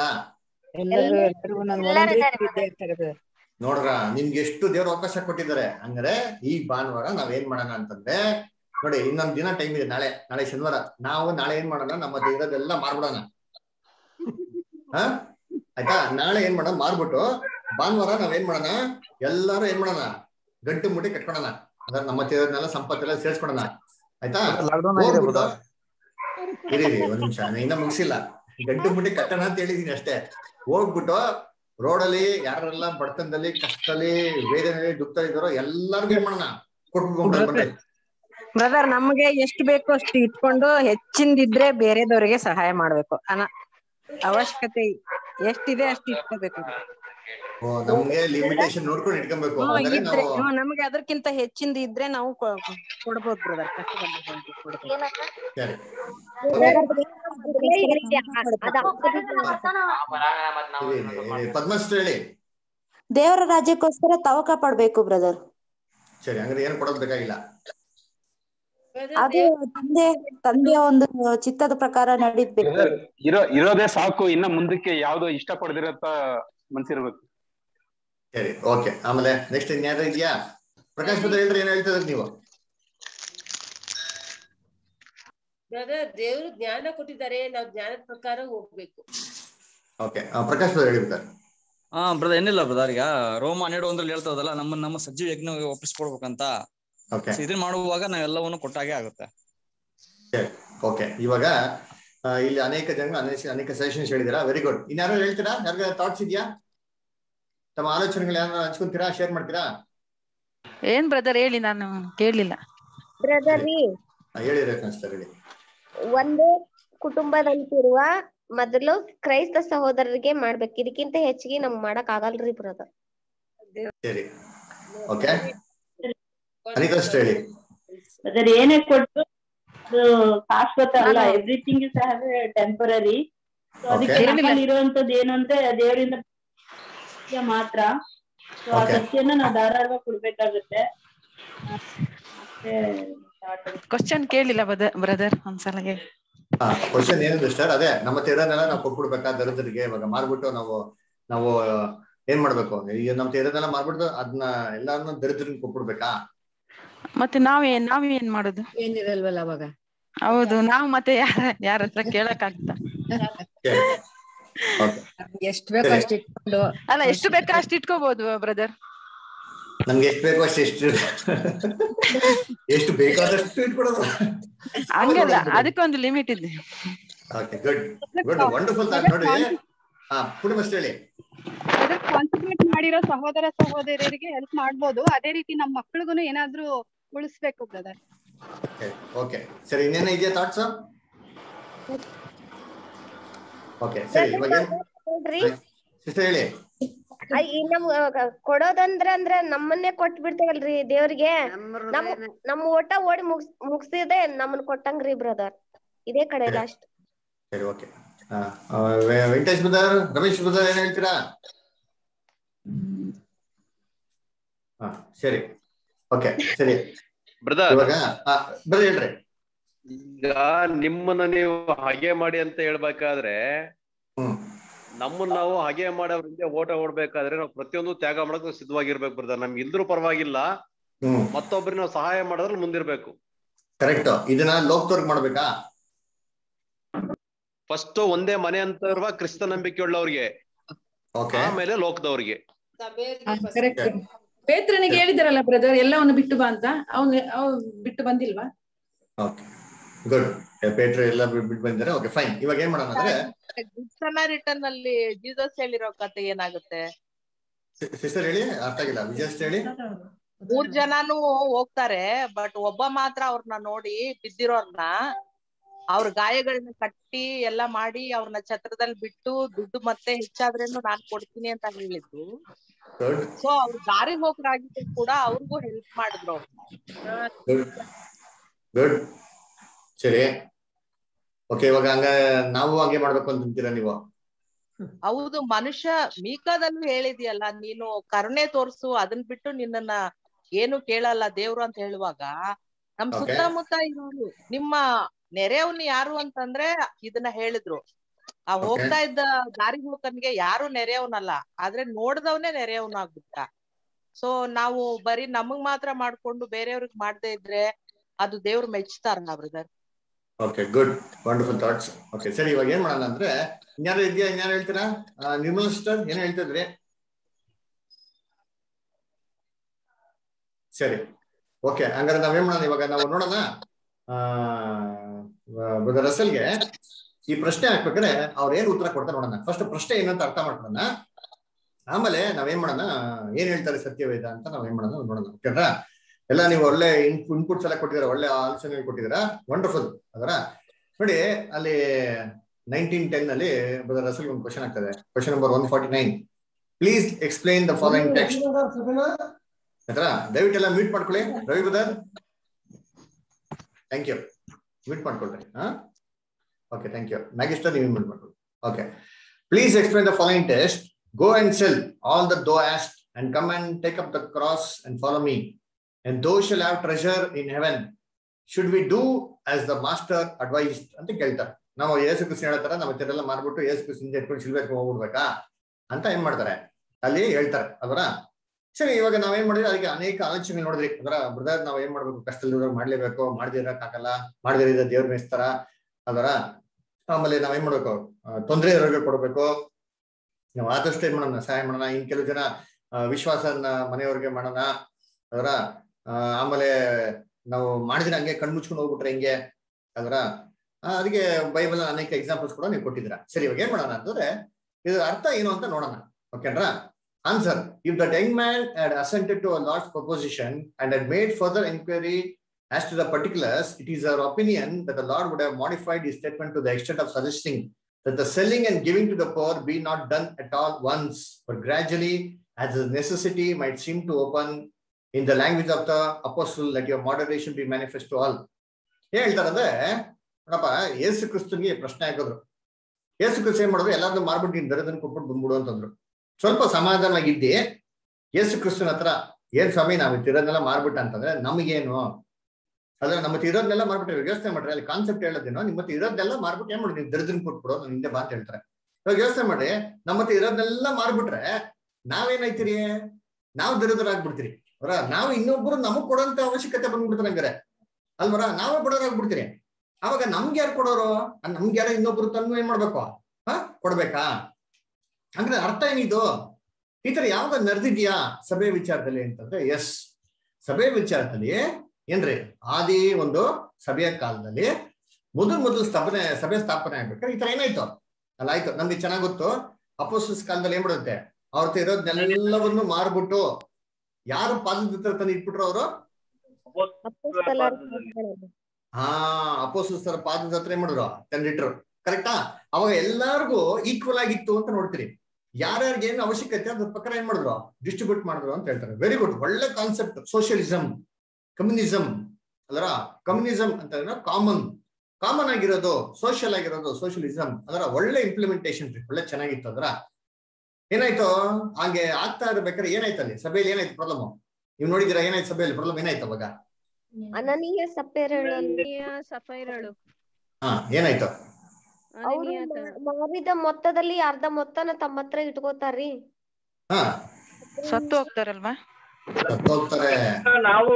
ನೋಡ್ರ, ನಿಮ್ಗೆ ಎಷ್ಟು ದೇವ್ರ ಅವಕಾಶ ಕೊಟ್ಟಿದ್ದಾರೆ. ಹಂಗಾರೆ ಈ ಭಾನುವಾರ ನಾವ್ ಏನ್ ಮಾಡೋಣ ಅಂತಂದ್ರೆ, ನೋಡಿ, ಇನ್ನೊಂದ್ ದಿನ ಟೈಮ್ ಇದೆ. ನಾಳೆ ಶನಿವಾರ. ನಾವು ನಾಳೆ ಏನ್ ಮಾಡೋಣ, ನಮ್ಮ ಇರೋದೆಲ್ಲ ಮಾರ್ಬಿಡೋಣ. ಆಯ್ತಾ? ನಾಳೆ ಏನ್ ಮಾಡೋಣ, ಮಾರ್ಬಿಟ್ಟು ಭಾನುವಾರ ನಾವ್ ಏನ್ ಮಾಡೋಣ, ಎಲ್ಲಾರು ಏನ್ ಮಾಡೋಣ, ಗಂಟು ಮುಟ್ಟಿ ಕಟ್ಕೊಳೋಣ. ಅಂದ್ರೆ ನಮ್ಮ ಇರೋದ್ನೆಲ್ಲ ಸಂಪತ್ತೆಲ್ಲ ಸೇರ್ಸ್ಕೊಳೋಣ. ಆಯ್ತಾ? ಇರಿ ಒಂದ್ ನಿಮಿಷ, ಇನ್ನ ಮುಗಿಸಿಲ್ಲ. ಗಂಟು ಮುಟ್ಟಿ ಕಟ್ಟೋಣ ಅಂತ ಹೇಳಿದೀನಿ ಅಷ್ಟೇ. ಹೋಗ್ಬಿಟ್ಟು ರೋಡಲ್ಲಿ ಯಾರೆಲ್ಲ ಬಡತನದಲ್ಲಿ, ಕಷ್ಟದಲ್ಲಿ, ವೇದನೆಯಲ್ಲಿ, ದುಃಖ ಇದ್ದಾರೋ ಎಲ್ಲಾರ್ಗು ಏನ್ ಮಾಡೋಣ, ಕೊಟ್ಬಿಟ್ಟು. ಬ್ರದರ್, ನಮ್ಗೆ ಎಷ್ಟು ಬೇಕೋ ಅಷ್ಟು ಇಟ್ಕೊಂಡು ಹೆಚ್ಚಿಂದಿದ್ರೆ ಬೇರೆದವ್ರಿಗೆ ಸಹಾಯ ಮಾಡ್ಬೇಕು. ಅವಶ್ಯಕತೆ ಎಷ್ಟಿದೆ ಅಷ್ಟು ಇಟ್ಕೋಬೇಕು. ನಮ್ಗೆ ಲಿಮಿಟೇಷನ್ ನೋಡ್ಕೊಂಡು ಇಟ್ಕೊಬೇಕು. ನಮ್ಗೆ ಅದಕ್ಕಿಂತ ಹೆಚ್ಚಿಂದ ಇದ್ರೆ ನಾವು ಕೊಡ್ಬೋದು ಬ್ರದರ್. ಪದ್ಮಶ್ರೀ ಹೇಳಿ. ದೇವರ ರಾಜ್ಯಕ್ಕೋಸ್ಕರ ತವಕ ಪಡ್ಬೇಕು ಬ್ರದರ್. ಸರಿ, ಹಂಗಾರೆ ಏನು ಕೊಡೋದ್ ಬೇಕಾಗಿಲ್ಲ. ಅದು ತಂದೆಯ ಒಂದು ಚಿತ್ತದ ಪ್ರಕಾರ ನಡೀಬೇಕು. ಇರೋದೇ ಸಾಕು, ಇನ್ನ ಮುಂದಕ್ಕೆ ಯಾವ್ದೋ ಇಷ್ಟ ಪಡೆದಿರತ್ತ ಮನ್ಸಿರ್ಬೇಕು. ಸರಿ, ಓಕೆ. ಆಮೇಲೆ ನೆಕ್ಸ್ಟ್ ಇನ್ಯಾರು ಇದೆಯಾ? ಪ್ರಕಾಶ್ ಬ್ರದರ್ ಹೇಳ್ರಿ, ಏನ್ ಹೇಳ್ತಿದ್ರ ನೀವು? ಬ್ರದರ್, ದೇವರು ಜ್ಞಾನ ಕೊಟ್ಟಿದ್ದಾರೆ, ನಾವು ಜ್ಞಾನದ ಪ್ರಕಾರ ಹೋಗ್ಬೇಕು. ಓಕೆ, ಪ್ರಕಾಶ್ ಬ್ರದರ್ ಹೇಳಿ ಬ್ರದರ್. ಬ್ರದರ್, ಏನಿಲ್ಲ ಬ್ರದರ್, ಈಗ ರೋಮ 12:1 ಹೇಳ್ತಾವದಲ್ಲ, ನಮ್ಮ ಸಜೀವ ಯಜ್ಞ ಒಪ್ಪಿಸ್ಕೊಡ್ಬೇಕಂತ. ಇದನ್ನ ಮಾಡುವಾಗ ನಾವೆಲ್ಲವನ್ನು ಕೊಟ್ಟಾಗೆ ಆಗುತ್ತೆ. ಓಕೆ, ಇವಾಗ ಇಲ್ಲಿ ಅನೇಕ ಜನ ಅನೇಕ ಸಜೆಷನ್ಸ್ ಹೇಳಿದಿರಾ. Very good. ಇನ್ಯಾರು ಹೇಳ್ತೀರಾ? ಯಾರಿಗ ಥಾಟ್ಸ್ ಇದೆಯಾ? ತಮ್ಮ ಆಲೋಚನೆಗಳು ಯಾರು ಹಂಚ್ಕೊಂತೀರಾ, ಶೇರ್ ಮಾಡ್ತೀರಾ? ಏನ್ ಬ್ರದರ್ ಹೇಳಿ, ನಾನು ಕೇಳಲಿಲ್ಲ. ಬ್ರದರ್ ಹೇಳಿ ರೇಖಾಂಶ್ ಹೇಳಿ. ಒಂದೇ ಕುಟುಂಬದಂತಿರುವ ಮೊದಲು ಕ್ರೈಸ್ತ ಸಹೋದರರಿಗೆ ಮಾಡ್ಬೇಕು. ಇದಕ್ಕಿಂತ ಹೆಚ್ಚಿಗೆ ನಮ್ಗ್ ಮಾಡಕ್ ಆಗಲ್ರಿ ಬ್ರದರ್. ಸರಿ, ಓಕೆ. ಅನಿತಾ ಹೇಳಿ. ಬ್ರದರ್, ಏನೇ ಕೊಟ್ಟು ಅದು ಶಾಶ್ವತ ಅಲ್ಲ. Everything is temporary. ಅದಕ್ಕೆ ನಮ್ಮಲ್ಲಿ ಇರುವಂತದ್ದು ಏನು ಅಂದ್ರೆ ದೇವರಿಂದ ಮಾತ್ರ. ಆ ಸತ್ಯನ ನಾವು ಧಾರಾಳವಾಗಿ ಕೊಡ್ಬೇಕಾಗುತ್ತೆ. ಕ್ವಶನ್ ಕೇಳಿಲ್ಲ ಬ್ರದರ್, ಒಂದ್ಸಲ ಹೇಳಿ. ಕ್ವಶನ್ ಏನಿದೆ ಸರ್, ಅದೇ ನಮ್ಮ ಇರೋದನ್ನೆಲ್ಲ ನಾವು ಕೊಟ್ಬಿಡ್ಬೇಕಾ ದರಿದ್ರಿಗೆ? ಇವಾಗ ಮಾರ್ಬಿಟ್ಟು ನಾವು ಏನ್ ಮಾಡ್ಬೇಕು? ಈಗ ನಮ್ ಇರೋದೆಲ್ಲ ಮಾಡ್ಬಿಡ್ದು ಅದನ್ನ ಎಲ್ಲಾರನ್ನ ದರಿದ್ರನ್ ಕೊಟ್ಬಿಡ್ಬೇಕಾ? ಮತ್ತೆ ನಾವೇನ್ ಮಾಡೋದು? ಏನಿರಲ್ವಲ್ಲ ಅವಾಗ. ಹೌದು, ನಾವು ಮತ್ತೆ ಯಾರ ಹತ್ರ ಕೇಳಕ್ ಆಗ್ತಾ? ಎಷ್ಟ್ ಬೇಕೋ ಅಷ್ಟ್ ಇಟ್ಕೊಂಡು. ಅಲ್ಲ, ಎಷ್ಟು ಬೇಕೋ ಅಷ್ಟು ಇಟ್ಕೋಬಹುದು ಬ್ರದರ್. ನಮ್ಗೆ ಎಷ್ಟು ಬೇಕೋ ಅಷ್ಟು ಎಷ್ಟು ಬೇಕಾದಷ್ಟು ಇಟ್ಕೊಡೋದು. ಹಂಗಲ್ಲ, ಅದಕ್ಕೊಂದು ಲಿಮಿಟ್ ಇದೆ. Okay, good good, wonderful. ನೋಡಿ, ಹಾ ಪೂರ್ಣಿಮಾ ಹೇಳಿ. ಕಾನ್ಸಂಟ್ರೇಟ್ ಮಾಡಿರೋ ಸಹೋದರ ಸಹೋದರಿಯರಿಗೆ ಹೆಲ್ಪ್ ಮಾಡ್ಬೋದು, ಅದೇ ರೀತಿ ನಮ್ಮ ಮಕ್ಳಿಗೂ ಏನಾದ್ರೂ ಉಳಿಸ್ಬೇಕು ಬ್ರದರ್. ಓಕೆ ಸರಿ, ಇನ್ನೇನ ಇದೆಯಾ ಥಾಟ್ಸ್? ಓಕೆ ಸರಿ, ಇವಾಗ ಸಿಸ್ಟರ್ ಹೇಳಿ. ನಮ್ ಕೊಡೋದಂದ್ರೆ ನಮ್ಮನ್ನೇ ಕೊಟ್ ಬಿಡ್ತೇವಲ್ರಿ ದೇವ್ರಿಗೆ. ನಮ್ ಓಟ ಓಡಿ ಮುಗಿಸಿದೆ ನಮ್ಮನ್ ಕೊಟ್ಟಂಗ್ರಿ ಬ್ರದರ್. ಇದೇ ಕಡೆ ಲಾಸ್ಟ್. ಸರಿ, okay. Venkatesh brother, Ramesh brother ಏನ್ ಹೇಳ್ತೀರಾ? ಹಾ ಸರಿ, ಓಕೆ ಸರಿ ಬ್ರದರ್. ಇವಾಗ ಬ್ರದರ್ ಹೇಳ್ರಿ. ಈಗ ನಿಮ್ಮನ್ನ ನೀವು ಹಾಗೆ ಮಾಡಿ ಅಂತ ಹೇಳ್ಬೇಕಾದ್ರೆ, ನಮ್ಮನ್ನ ನಾವು ಹಾಗೆ ಮಾಡೋದ್ರಿಂದ ಓಟ ಓಡ್ಬೇಕಾದ್ರೆ ನಾವು ಪ್ರತಿಯೊಂದು ತ್ಯಾಗ ಮಾಡಕ್ ಸಿದ್ಧವಾಗಿರ್ಬೇಕು ಬ್ರದರ್. ನಮ್ಗೆ ಇಲ್ದ್ರೂ ಪರವಾಗಿಲ್ಲ, ಮತ್ತೊಬ್ಬರಿಗೆ ನಾವು ಸಹಾಯ ಮಾಡೋದ್ರಲ್ಲಿ ಮುಂದಿರ್ಬೇಕು. ಕರೆಕ್ಟ್. ಇದನ್ನ ಲೋಕದವ್ರಿಗೆ ಮಾಡ್ಬೇಕಾ? ಫಸ್ಟ್ ಒಂದೇ ಮನೆ ಅಂತ ಇರುವ ಕ್ರಿಸ್ತ ನಂಬಿಕೆ ಉಳ್ಳವ್ರಿಗೆ, ಆಮೇಲೆ ಲೋಕದವ್ರಿಗೆ. ಪೇತ್ರನಿಗೆ ಹೇಳಿದಾರಲ್ಲ ಬ್ರದರ್, ಎಲ್ಲವನ್ನು ಬಿಟ್ಟು ಬಾ ಅಂತ. ಅವನು ಬಿಟ್ಟು ಬಂದಿಲ್ವಾ? Okay, good. ಪೇಟ್ರ ಎಲ್ಲ ಬಿಟ್ಟು ಬಂದಿದ್ದಾರೆ. Okay fine. ಇವಾಗ ಏನ್ ಮಾಡೋಣ ಅಂದ್ರೆ, ಗುಡ್ ಸಮರಿಟನ್ ಅಲ್ಲಿ ಜೀಸಸ್ ಹೇಳಿರೋ ಕತೆ ಏನಾಗುತ್ತೆ? ಸಿಸ್ಟರ್ ಹೇಳಿ, ಅರ್ಥ ಆಗಿಲ್ಲ. ವಿಜಯ್ ಹೇಳಿ. 3 ಜನನು ಹೋಗ್ತಾರೆ, ಬಟ್ ಒಬ್ಬ ಮಾತ್ರ ಅವ್ರನ್ನ ನೋಡಿ ಬಿದ್ದಿರೋರ್ನ ಅವ್ರ ಗಾಯಗಳನ್ನ ಕಟ್ಟಿ ಎಲ್ಲ ಮಾಡಿ ಅವ್ರನ್ನ ಛತ್ರದಲ್ಲಿ ಬಿಟ್ಟು, ದುಡ್ಡು ಮತ್ತೆ ಹೆಚ್ಚಾದ್ರೇನು ನಾನ್ ಕೊಡ್ತೀನಿ ಅಂತ ಹೇಳಿದ್ದು. ಸೊ ಅವ್ರ ದಾರಿ ಹೋಗ್ರಾಗಿದ್ರು ಕೂಡ ಅವ್ರಿಗೂ ಹೆಲ್ಪ್ ಮಾಡಿದ್ರು. ಗುಡ್, ಸರಿ, ಓಕೆ. ಇವಾಗ ಹಂಗ ನಾವು ಹಂಗೆ ಮಾಡ್ಬೇಕು ಅಂತೀರಾ ನೀವು? ಹೌದು, ಮನುಷ್ಯ ಮೀಕಾದಲ್ಲೂ ಹೇಳಿದ್ಯಲ್ಲ, ನೀನು ಕರುಣೆ ತೋರ್ಸು, ಅದನ್ ಬಿಟ್ಟು ನಿನ್ನನ್ನ ಏನು ಕೇಳಲ್ಲ ದೇವ್ರು ಅಂತ ಹೇಳುವಾಗ, ನಮ್ ಸುತ್ತಮುತ್ತ ಇರೋರು ನಿಮ್ಮ ನೆರೆಯವನು ಯಾರು ಅಂತಂದ್ರೆ ಇದನ್ನ ಹೇಳಿದ್ರು. ಆ ಹೋಗ್ತಾ ಇದ್ದ ದಾರಿ ಹೋಗನ್ಗೆ ಯಾರು ನೆರೆಯವನಲ್ಲ, ಆದ್ರೆ ನೋಡ್ದವನೇ ನೆರೆಯವನಾಗ್ಬಿಟ್ಟ. ಸೊ ನಾವು ಬರೀ ನಮಗ್ ಮಾತ್ರ ಮಾಡ್ಕೊಂಡು ಬೇರೆಯವ್ರಿಗೆ ಮಾಡದೇ ಇದ್ರೆ ಅದು ದೇವ್ರು ಮೆಚ್ತಾರ brother. Okay, good, wonderful thoughts. Okay ಸರಿ, ಇವಾಗ ಏನ್ ಮಾಡೋಣ ಅಂದ್ರೆ, ಇನ್ಯಾರು ಇದೆಯಾ? ಇನ್ಯಾರು ಹೇಳ್ತೀರಾ? ನಿರ್ಮಲಾ ಸಿಸ್ಟರ್ ಏನ್ ಹೇಳ್ತಿದ್ರಿ? ಸರಿ, ಓಕೆ. ಹಂಗಾರೆ ನಾವೇನ್ ಮಾಡೋಣ, ಇವಾಗ ನಾವು ನೋಡೋಣ. ಬ್ರದರ್ ರಸಲ್ಗೆ ಈ ಪ್ರಶ್ನೆ ಹಾಕ್ಬೇಕಾದ್ರೆ ಅವ್ರ ಏನ್ ಉತ್ತರ ಕೊಡ್ತಾರೆ ನೋಡೋಣ. ಫಸ್ಟ್ ಪ್ರಶ್ನೆ ಏನಂತ ಅರ್ಥ ಮಾಡ್ಕೊಳ್ಳೋಣ, ಆಮೇಲೆ ನಾವೇನ್ ಮಾಡೋಣ, ಏನ್ ಹೇಳ್ತಾರೆ ಸತ್ಯವೇದ ಅಂತ ನಾವೇನ್ ಮಾಡೋಣ ನೋಡೋಣ. ಓಕೆನಾ? ಎಲ್ಲ ನೀವು ಒಳ್ಳೆ ಇನ್ಪುಟ್ಸ್ ಎಲ್ಲ ಕೊಟ್ಟಿದ್ದೀರಾ, ಒಳ್ಳೆ ಆಲೋಚನೆ ಕೊಟ್ಟಿದ್ದೀರಾ, ವಂಡರ್ಫುಲ್. ಅದರ ನೋಡಿ, ಅಲ್ಲಿ 1910 ಅಲ್ಲಿ ಬ್ರದರ್ ರಸಲ್ ಒಂದು ಕ್ವಶನ್ ಆಗ್ತದೆ. Question number 149. Please explain the following text. ಆಯ್ತಾ? ದಯವಿಟ್ಟೆಲ್ಲ ಮ್ಯೂಟ್ ಮಾಡ್ಕೊಳ್ಳಿ. Ravi brother, thank you. Mute ಮಾಡ್ಕೊಳ್ರಿ. Okay, thank you. ಮ್ಯಾಗಿಸ್ಟರ್, ನೀವು ಮ್ಯೂಟ್ ಮಾಡ್ಕೊಳ್ಳಿ. Okay, please explain the following text. Go and sell all the thou hast and come and take up the cross and follow me, and thou shall have treasure in heaven. Should we do as the master advised ಅಂತ ಕೇಳ್ತಾರೆ. ನಾವು ಯೇಸು ಕ್ರಿಸ್ತ ಹೇಳ್ತಾರ, ನಮ್ಮ ಹತ್ತೆಲ್ಲ ಮಾರ್ಬಿಟ್ಟು ಯೇಸು ಕ್ರಿಸ್ತ ಎತ್ಕೊಂಡು ಶಿಲ್ವೆ ಹೋಗ್ಬಿಡ್ಬೇಕಾ ಅಂತ ಏನ್ ಮಾಡ್ತಾರೆ ಅಲ್ಲಿ ಹೇಳ್ತಾರೆ. ಅದರ ಸರಿ, ಇವಾಗ ನಾವೇನ್ ಮಾಡಿದ್ವಿ, ಅದಕ್ಕೆ ಅನೇಕ ಆಲೋಚನೆ ನೋಡಿದ್ರಿ. ಅದರ ಬ್ರದರ್, ನಾವ್ ಏನ್ ಮಾಡ್ಬೇಕು, ಕಷ್ಟದಲ್ಲಿ ಮಾಡ್ಲೇಬೇಕು, ಮಾಡದಿರಕ್ಕಾಗಲ್ಲ, ಮಾಡದಿರ ದೇವ್ರ ಮೆಚ್ತಾರ. ಅದರ ಆಮೇಲೆ ನಾವೇನ್ ಮಾಡ್ಬೇಕು, ತೊಂದರೆ ಇರೋರಿಗೆ ಕೊಡ್ಬೇಕು, ನಾವು ಆದಷ್ಟು ಏನ್ ಮಾಡೋಣ, ಸಹಾಯ ಮಾಡೋಣ. ಇನ್ ಕೆಲವು ಜನ ವಿಶ್ವಾಸನ ಮನೆಯವ್ರಿಗೆ ಮಾಡೋಣ. ಅದರ ಆಮೇಲೆ ನಾವು ಮಾಡಿದ್ರೆ ಹಂಗೆ ಕಣ್ಮುಚ್ಕೊಂಡು ಹೋಗ್ಬಿಟ್ರೆ ಹೆಂಗೆ? ಅದರ ಅದಕ್ಕೆ ಬೈಬಲ್ ಅನೇಕ ಎಕ್ಸಾಂಪಲ್ಸ್ ಕೂಡ ನೀವು ಕೊಟ್ಟಿದ್ದೀರಾ. ಸರಿ, ಇವಾಗ ಏನ್ ಮಾಡೋಣ ಅಂತಂದ್ರೆ, ಇದರ ಅರ್ಥ ಏನು ಅಂತ ನೋಡೋಣ. ಓಕೆನ್ರಾ? Answer: if that young man had assented to a Lord's proposition and had made further inquiry as to the particulars, it is our opinion that the Lord would have modified his statement to the extent of suggesting that the selling and giving to the poor be not done at all once, but gradually, as the necessity might seem to open. In the language of the apostle, let your moderation be manifest to all. ಹೇಳ್ತಾರಂದ್ರೆ ನೋಡಪ್ಪ, ಯೇಸು ಕ್ರಿಸ್ತನ್ಗೆ ಪ್ರಶ್ನೆ ಹಾಕಿದ್ರು. ಯೇಸು ಕ್ರಿಸ್ತ ಏನ್ ಮಾಡಿದ್ರು, ಎಲ್ಲಾರ್ದು ಮಾರ್ಬಿಟ್ಟು ನೀನ್ ದರದನ್ನು ಕೊಟ್ಬಿಟ್ಟು ಬಂದ್ಬಿಡು ಅಂತಂದ್ರು. ಸ್ವಲ್ಪ ಸಮಾಧಾನವಾಗಿದ್ದಿ ಯೇಸು ಕ್ರಿಸ್ತನ ಹತ್ರ, ಏನ್ ಸ್ವಾಮಿ ನಾವ್ ಇರೋದನ್ನೆಲ್ಲ ಮಾರ್ಬಿಟ್ಟ ಅಂತಂದ್ರೆ ನಮಗೇನು, ಅದ್ರ ನಮ್ಮ ಇರೋದನ್ನೆಲ್ಲ ಮಾರ್ಬಿಟ್ರೆ ಯೋಚನೆ ಮಾಡ್ರಿ. ಅಲ್ಲಿ ಕಾನ್ಸೆಪ್ಟ್ ಹೇಳೋದೇನೋ, ನಿಮ್ಮ ಇರೋದನ್ನೆಲ್ಲ ಮಾರ್ಬಿಟ್ಟು ಏನ್ ಮಾಡಿ ನೀವು ದರಿದ್ರನ್ ಕೊಟ್ಬಿಡೋ, ನಾನು ಹಿಂದೆ ಬಾ ಅಂತ ಹೇಳ್ತಾರೆ. ಇವಾಗ ಯೋಚನೆ ಮಾಡಿ, ನಮ್ಮ ಇರೋದನ್ನೆಲ್ಲ ಮಾರ್ಬಿಟ್ರೆ ನಾವೇನಾಯ್ತಿರಿ, ನಾವು ದರಿದ್ರಾಗ್ಬಿಡ್ತೀರಿ ಅವರ. ನಾವು ಇನ್ನೊಬ್ರು ನಮಗ್ ಕೊಡೋಂತ ಅವಶ್ಯಕತೆ ಬಂದ್ಬಿಡ್ತಾರೆ ಹಂಗಾರೆ ಅಲ್ವರ, ನಾವೇ ಕೊಡೋರಾಗ್ಬಿಡ್ತೀರಿ. ಅವಾಗ ನಮ್ಗೆ ಯಾರು ಕೊಡೋರು? ನಮ್ಗೆ ಯಾರು ಇನ್ನೊಬ್ರು ತಂದು ಏನ್ ಮಾಡ್ಬೇಕು, ಕೊಡ್ಬೇಕಾ? ಅಂದ್ರೆ ಅರ್ಥ ಏನಿದು? ಈ ತರ ಯಾವಾಗ ನಡೆದಿದ್ಯಾ ಸಭೆ ವಿಚಾರದಲ್ಲಿ ಅಂತಂದ್ರೆ, ಎಸ್, ಸಭೆ ವಿಚಾರದಲ್ಲಿ ಏನ್ರಿ ಆದಿ ಒಂದು ಸಭೆಯ ಕಾಲದಲ್ಲಿ ಮೊದಲು ಸಭೆ ಸ್ಥಾಪನೆ ಆಗ್ಬೇಕಾದ್ರೆ ಈ ತರ ಏನಾಯ್ತು ಅಲ್ಲ. ಆಯ್ತು, ನಮ್ಗೆ ಚೆನ್ನಾಗ್ ಗೊತ್ತು. ಅಪೊಸ್ತಲರ ಕಾಲದಲ್ಲಿ ಏನ್ ಮಾಡುತ್ತೆ, ಅವ್ರ ಇರೋದ್ನೆಲ್ಲವನ್ನು ಮಾರ್ಬಿಟ್ಟು ಯಾರು ಪಾದದ ಹತ್ರ ತಂದು ಇಟ್ಬಿಟ್ರು ಅವರು? ಅಪೊಸ್ತಲರ ಪಾದದ ಹತ್ರ ಏನ್ ಮಾಡಿದ್ರು, ತಂದಿಟ್ರು. ಕರೆಕ್ಟಾ? ಅವಾಗ ಎಲ್ಲಾರ್ಗು ಈಕ್ವಲ್ ಆಗಿತ್ತು ಅಂತ ನೋಡ್ತೀರಿ. ಯಾರ್ಯಾರಿಗೆ ಏನು ಅವಶ್ಯಕತೆ ಅದ್ರ ಪ್ರಕಾರ ಏನ್ ಮಾಡಿದ್ರು, ಡಿಸ್ಟ್ರಿಬ್ಯೂಟ್ ಮಾಡಿದ್ರು ಅಂತ ಹೇಳ್ತಾರೆ. ವೆರಿ ಗುಡ್, ಒಳ್ಳೆ ಕಾನ್ಸೆಪ್ಟ್. ಸೋಷಿಯಲಿಸಂ, ಕಮ್ಯುನಿಸಂ ಅಲ್ಲರ. ಕಮ್ಯುನಿಸಂ ಅಂತ ಕಾಮನ್ ಆಗಿರೋದು, ಸೋಷಿಯಲ್ ಆಗಿರೋದು ಸೋಷಿಯಲಿಸಂ ಅದರ ಒಳ್ಳೆ ಇಂಪ್ಲಿಮೆಂಟೇಶನ್ ರೀ, ಒಳ್ಳೆ ಚೆನ್ನಾಗಿತ್ತು. ಅದರ ಏನಾಯ್ತು, ಹಾಗೆ ಆಗ್ತಾ ಇರ್ಬೇಕಾದ್ರೆ ಏನಾಯ್ತು ಅಲ್ಲಿ ಸಭೆಯಲ್ಲಿ ಏನಾಯ್ತು ಪ್ರಾಬ್ಲಮ್? ನೀವು ನೋಡಿದಿರಾ ಏನಾಯ್ತು ಸಭೆಯಲ್ಲಿ ಪ್ರಾಬ್ಲಮ್ ಏನಾಯ್ತು ಅವಾಗ? ಅನನೀಯ ಸಫೈರಳು ಏನಾಯ್ತು? ಅವರು ಮಾರಿದ ಮೊತ್ತದಲ್ಲಿ ಅರ್ಧ ಮೊತ್ತನ ತಮ್ಮ ಹತ್ರ ಇಟ್ಕೋತಾರ್ರಿ. ಸತ್ತು ಹೋಗ್ತಾರಲ್ವಾ? ಸತ್ತು ಹೋಗ್ತಾರೆ. ನಾವು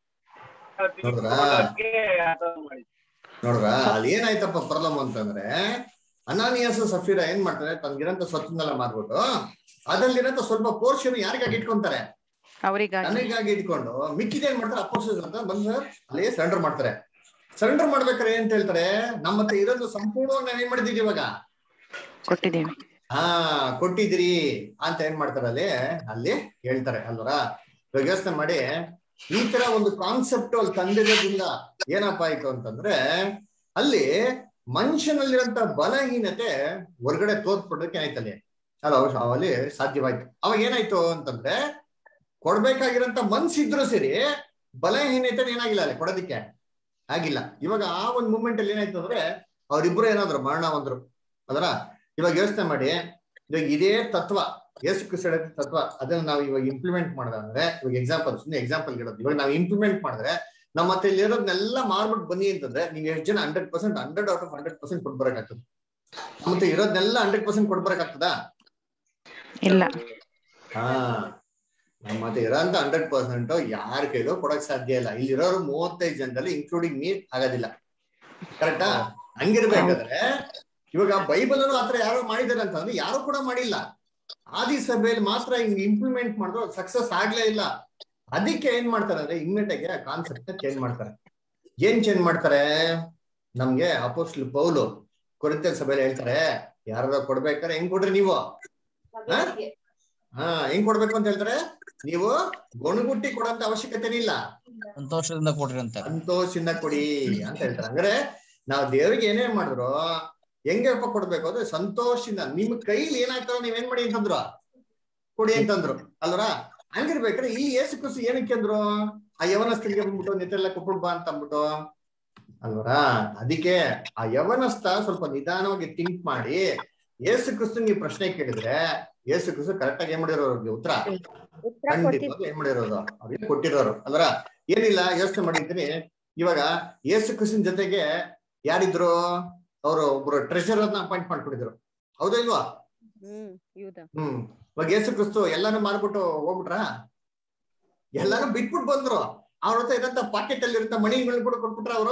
ನೋಡ್ರ ಅಲ್ಲಿ ಏನಾಯ್ತಪ್ಪ ಪ್ರಾಬ್ಲಮ್ ಅಂತಂದ್ರೆ, ಅನಾನಿಯಾಸ್ ಸಫೀರ ಏನ್ ಮಾಡ್ತಾರೆ, ತನ್ಗಿರಂತ ಸ್ವತ್ತನ್ನೆಲ್ಲ ಮಾರ್ಬಿಟ್ಟು ಅದ್ರಲ್ಲಿರಂತ ಸ್ವಲ್ಪ ಪೋರ್ಷನ್ ಯಾರಿಗಾಗಿ ಇಟ್ಕೊಂತಾರೆ, ನನಗಾಗಿ ಇಟ್ಕೊಂಡು ಮಿಕ್ಕಿದ ಏನ್ ಮಾಡ್ತಾರೆ, ಅಪೋಸ್ತಲರು ಅಂತ ಬಂದು ಅಲ್ಲಿ ಸರೆಂಡರ್ ಮಾಡ್ತಾರೆ. ಸರೆಂಡರ್ ಮಾಡ್ಬೇಕಾರೆ ಏನ್ ಹೇಳ್ತಾರೆ, ನಮ್ಮ ಹತ್ರ ಇರೋದು ಸಂಪೂರ್ಣವಾಗಿ ನಾವ್ ಏನ್ ಮಾಡಿದೀವಿ ಇವಾಗ ಕೊಟ್ಟಿದ್ದೀವಿ, ಕೊಟ್ಟಿದ್ರಿ ಅಂತ ಏನ್ ಮಾಡ್ತಾರೆ ಅಲ್ಲಿ ಹೇಳ್ತಾರೆ ಅಲ್ವರ. ಇವಾಗ ಯೋಚನೆ ಮಾಡಿ, ಈ ತರ ಒಂದು ಕಾನ್ಸೆಪ್ಟ್ ಅಲ್ಲಿ ತಂದಿರೋದ್ರಿಂದ ಏನಪ್ಪಾ ಆಯ್ತು ಅಂತಂದ್ರೆ, ಅಲ್ಲಿ ಮನುಷ್ಯನಲ್ಲಿರಂತ ಬಲಹೀನತೆ ಹೊರಗಡೆ ತೋರ್ಸ್ಬಿಡೋಕೆ ಏನಾಯ್ತಲ್ಲಿ ಅಲ್ಲಿ ಸಾಧ್ಯವಾಯ್ತು. ಅವಾಗ ಏನಾಯ್ತು ಅಂತಂದ್ರೆ, ಕೊಡ್ಬೇಕಾಗಿರೋಂತ ಮನ್ಸಿದ್ರು ಸರಿ, ಬಲಹೀನತೆ ಏನಾಗಿಲ್ಲ ಅಲ್ಲಿ ಕೊಡೋದಿಕ್ಕೆ ಆಗಿಲ್ಲ. ಇವಾಗ ಆ ಒಂದು ಮೂಮೆಂಟ್ ಅಲ್ಲಿ ಏನಾಯ್ತು ಅಂದ್ರೆ, ಅವ್ರಿಬ್ರು ಏನಾದ್ರು ಮರಣ ಹೊಂದ್ರು ಅದರ. ಇವಾಗ ಯೋಚನೆ ಮಾಡಿ, ಇವಾಗ ಇದೇ ತತ್ವ ಯೇಸು ಕ್ರಿಸ್ತ ತತ್ವ ಅದನ್ನ ನಾವು ಇವಾಗ ಇಂಪ್ಲಿಮೆಂಟ್ ಮಾಡಿದ್ರೆ, ಇವಾಗ ಸುಮ್ಮನೆ ಎಕ್ಸಾಂಪಲ್ ಇರೋದು, ಇವಾಗ ನಾವು ಇಂಪ್ಲಿಮೆಂಟ್ ಮಾಡಿದ್ರೆ ನಮ್ಮ ಮತ್ತೆ ಇಲ್ಲಿ ಇರೋದನ್ನೆಲ್ಲ ಮಾರ್ಬಿಟ್ಟು ಬನ್ನಿ ಅಂತಂದ್ರೆ ನೀವು ಎಷ್ಟು ಜನ 100% 100 out of 100% ಕೊಡ್ಬರಕಾಗ್ತದೆ? ಮತ್ತೆ ಇರೋದನ್ನೆಲ್ಲ 100% ಕೊಡ್ಬರಕಾಗ್ತದಾ? ಇಲ್ಲ. ನಮ್ಮ ಮತ್ತೆ ಇರೋಂತ 100% ಯಾರ ಕೈಲೂ ಕೊಡಕ್ ಸಾಧ್ಯ ಇಲ್ಲ. ಇಲ್ಲಿರೋರು 35 ಜನದಲ್ಲಿ ಇನ್ಕ್ಲೂಡಿಂಗ್ ಮೀ ಆಗೋದಿಲ್ಲ. ಕರೆಕ್ಟಾ? ಹಂಗಿರ್ಬೇಕಾದ್ರೆ ಇವಾಗ ಬೈಬಲ್ ಅನ್ನು ಆತರ ಯಾರೋ ಮಾಡಿದಾರೆ ಅಂತಂದ್ರೆ ಯಾರು ಕೂಡ ಮಾಡಿಲ್ಲ. ಆದಿ ಸಭೆಯಲ್ಲಿ ಮಾತ್ರ ಹಿಂಗ್ ಇಂಪ್ಲಿಮೆಂಟ್ ಮಾಡಿದ್ರು ಸಕ್ಸಸ್ ಆಗ್ಲೇ ಇಲ್ಲ. ಅದಕ್ಕೆ ಏನ್ ಮಾಡ್ತಾರೆ ಅಂದ್ರೆ ಇಮ್ಮಿಡಿಯೇಟ್ ಆಗಿ ಆ ಕಾನ್ಸೆಪ್ಟ್ ಚೇಂಜ್ ಮಾಡ್ತಾರೆ. ಏನ್ ಚೇಂಜ್ ಮಾಡ್ತಾರೆ? ನಮ್ಗೆ ಅಪೊಸ್ತಲ ಪೌಲು ಕೊರಿಂಥ ಸಭೆಯಲ್ಲಿ ಹೇಳ್ತಾರೆ, ಯಾರ ಕೊಡ್ಬೇಕಾರೆ ಹೆಂಗ್ ಕೊಡ್ರಿ ನೀವು, ಹೆಂಗ್ ಕೊಡ್ಬೇಕು ಅಂತ ಹೇಳ್ತಾರೆ, ನೀವು ಗೊಣಗುಟ್ಟಿ ಕೊಡೋಂತ ಅವಶ್ಯಕತೆ ಇಲ್ಲ, ಸಂತೋಷದಿಂದ ಕೊಡ್ರಿ ಅಂತ, ಸಂತೋಷದಿಂದ ಕೊಡಿ ಅಂತ ಹೇಳ್ತಾರೆ. ಅಂದ್ರೆ ನಾವ್ ದೇವ್ರಿಗೆ ಏನೇನ್ ಮಾಡಿದ್ರು ಹೆಂಗಪ್ಪ ಕೊಡ್ಬೇಕು ಅಂದ್ರೆ ಸಂತೋಷದಿಂದ, ನಿಮ್ ಕೈಲಿ ಏನಾಗ್ತಾರೋ ನೀವೇನ್ ಮಾಡಿ ಅಂತಂದ್ರು, ಕೊಡಿ ಅಂತಂದ್ರು ಅಲ್ವರ. ಹಂಗಿರ್ಬೇಕಾದ್ರೆ ಇಲ್ಲಿ ಯೇಸು ಕ್ರಿಸ್ತ ಏನಕ್ಕೆ ಅಂದ್ರು, ಆ ಯವನಸ್ಥನಿಗೆ ಬಂದ್ಬಿಟ್ಟು ನೆತ್ತೆಲ್ಲ ಕೊಟ್ಬಿಡ್ ಬಾ ಅಂತ ಅಂದ್ಬಿಟ್ಟು ಅಲ್ವರ. ಅದಕ್ಕೆ ಆ ಯವನಸ್ಥ ಸ್ವಲ್ಪ ನಿಧಾನವಾಗಿ ಥಿಂಕ್ ಮಾಡಿ ಯೇಸು ಕ್ರಿಸ್ತನ್ಗೆ ಪ್ರಶ್ನೆ ಕೇಳಿದ್ರೆ ಯೇಸು ಕ್ರಿಸ್ತ ಕರೆಕ್ಟ್ ಆಗಿ ಏನ್ ಮಾಡಿರೋರು ಅವ್ರಿಗೆ ಉತ್ತರ ಖಂಡಿತವಾಗಿ ಏನ್ ಮಾಡಿರೋರು ಅವ್ರಿಗೆ ಕೊಟ್ಟಿರೋರು ಅಲ್ವರ. ಏನಿಲ್ಲ ಯೋಚನೆ ಮಾಡಿದ್ದೀನಿ, ಇವಾಗ ಯೇಸು ಕ್ರಿಸ್ತನ್ ಜೊತೆಗೆ ಯಾರಿದ್ರು, ಅವರು ಒಬ್ರು ಟ್ರೆಷರರ್ನ ಅಪಾಯಿಂಟ್ ಮಾಡ್ಕೊಂಡಿದ್ರು, ಹೌದಾ ಇಲ್ವಾ? ಇವಾಗ ಯೇಸು ಕ್ರಿಸ್ತು ಎಲ್ಲಾನು ಮಾರ್ಬಿಟ್ಟು ಹೋಗ್ಬಿಟ್ರ, ಎಲ್ಲಾನು ಬಿಟ್ಬಿಟ್ಟು ಬಂದ್ರು. ಅವ್ರ ಹತ್ರ ಇರಂತ ಪಾಕೆಟ್ ಅಲ್ಲಿ ಇರಂತ ಮಣಿಗಳು ಕೂಡ ಕೊಟ್ಬಿಟ್ರ ಅವರು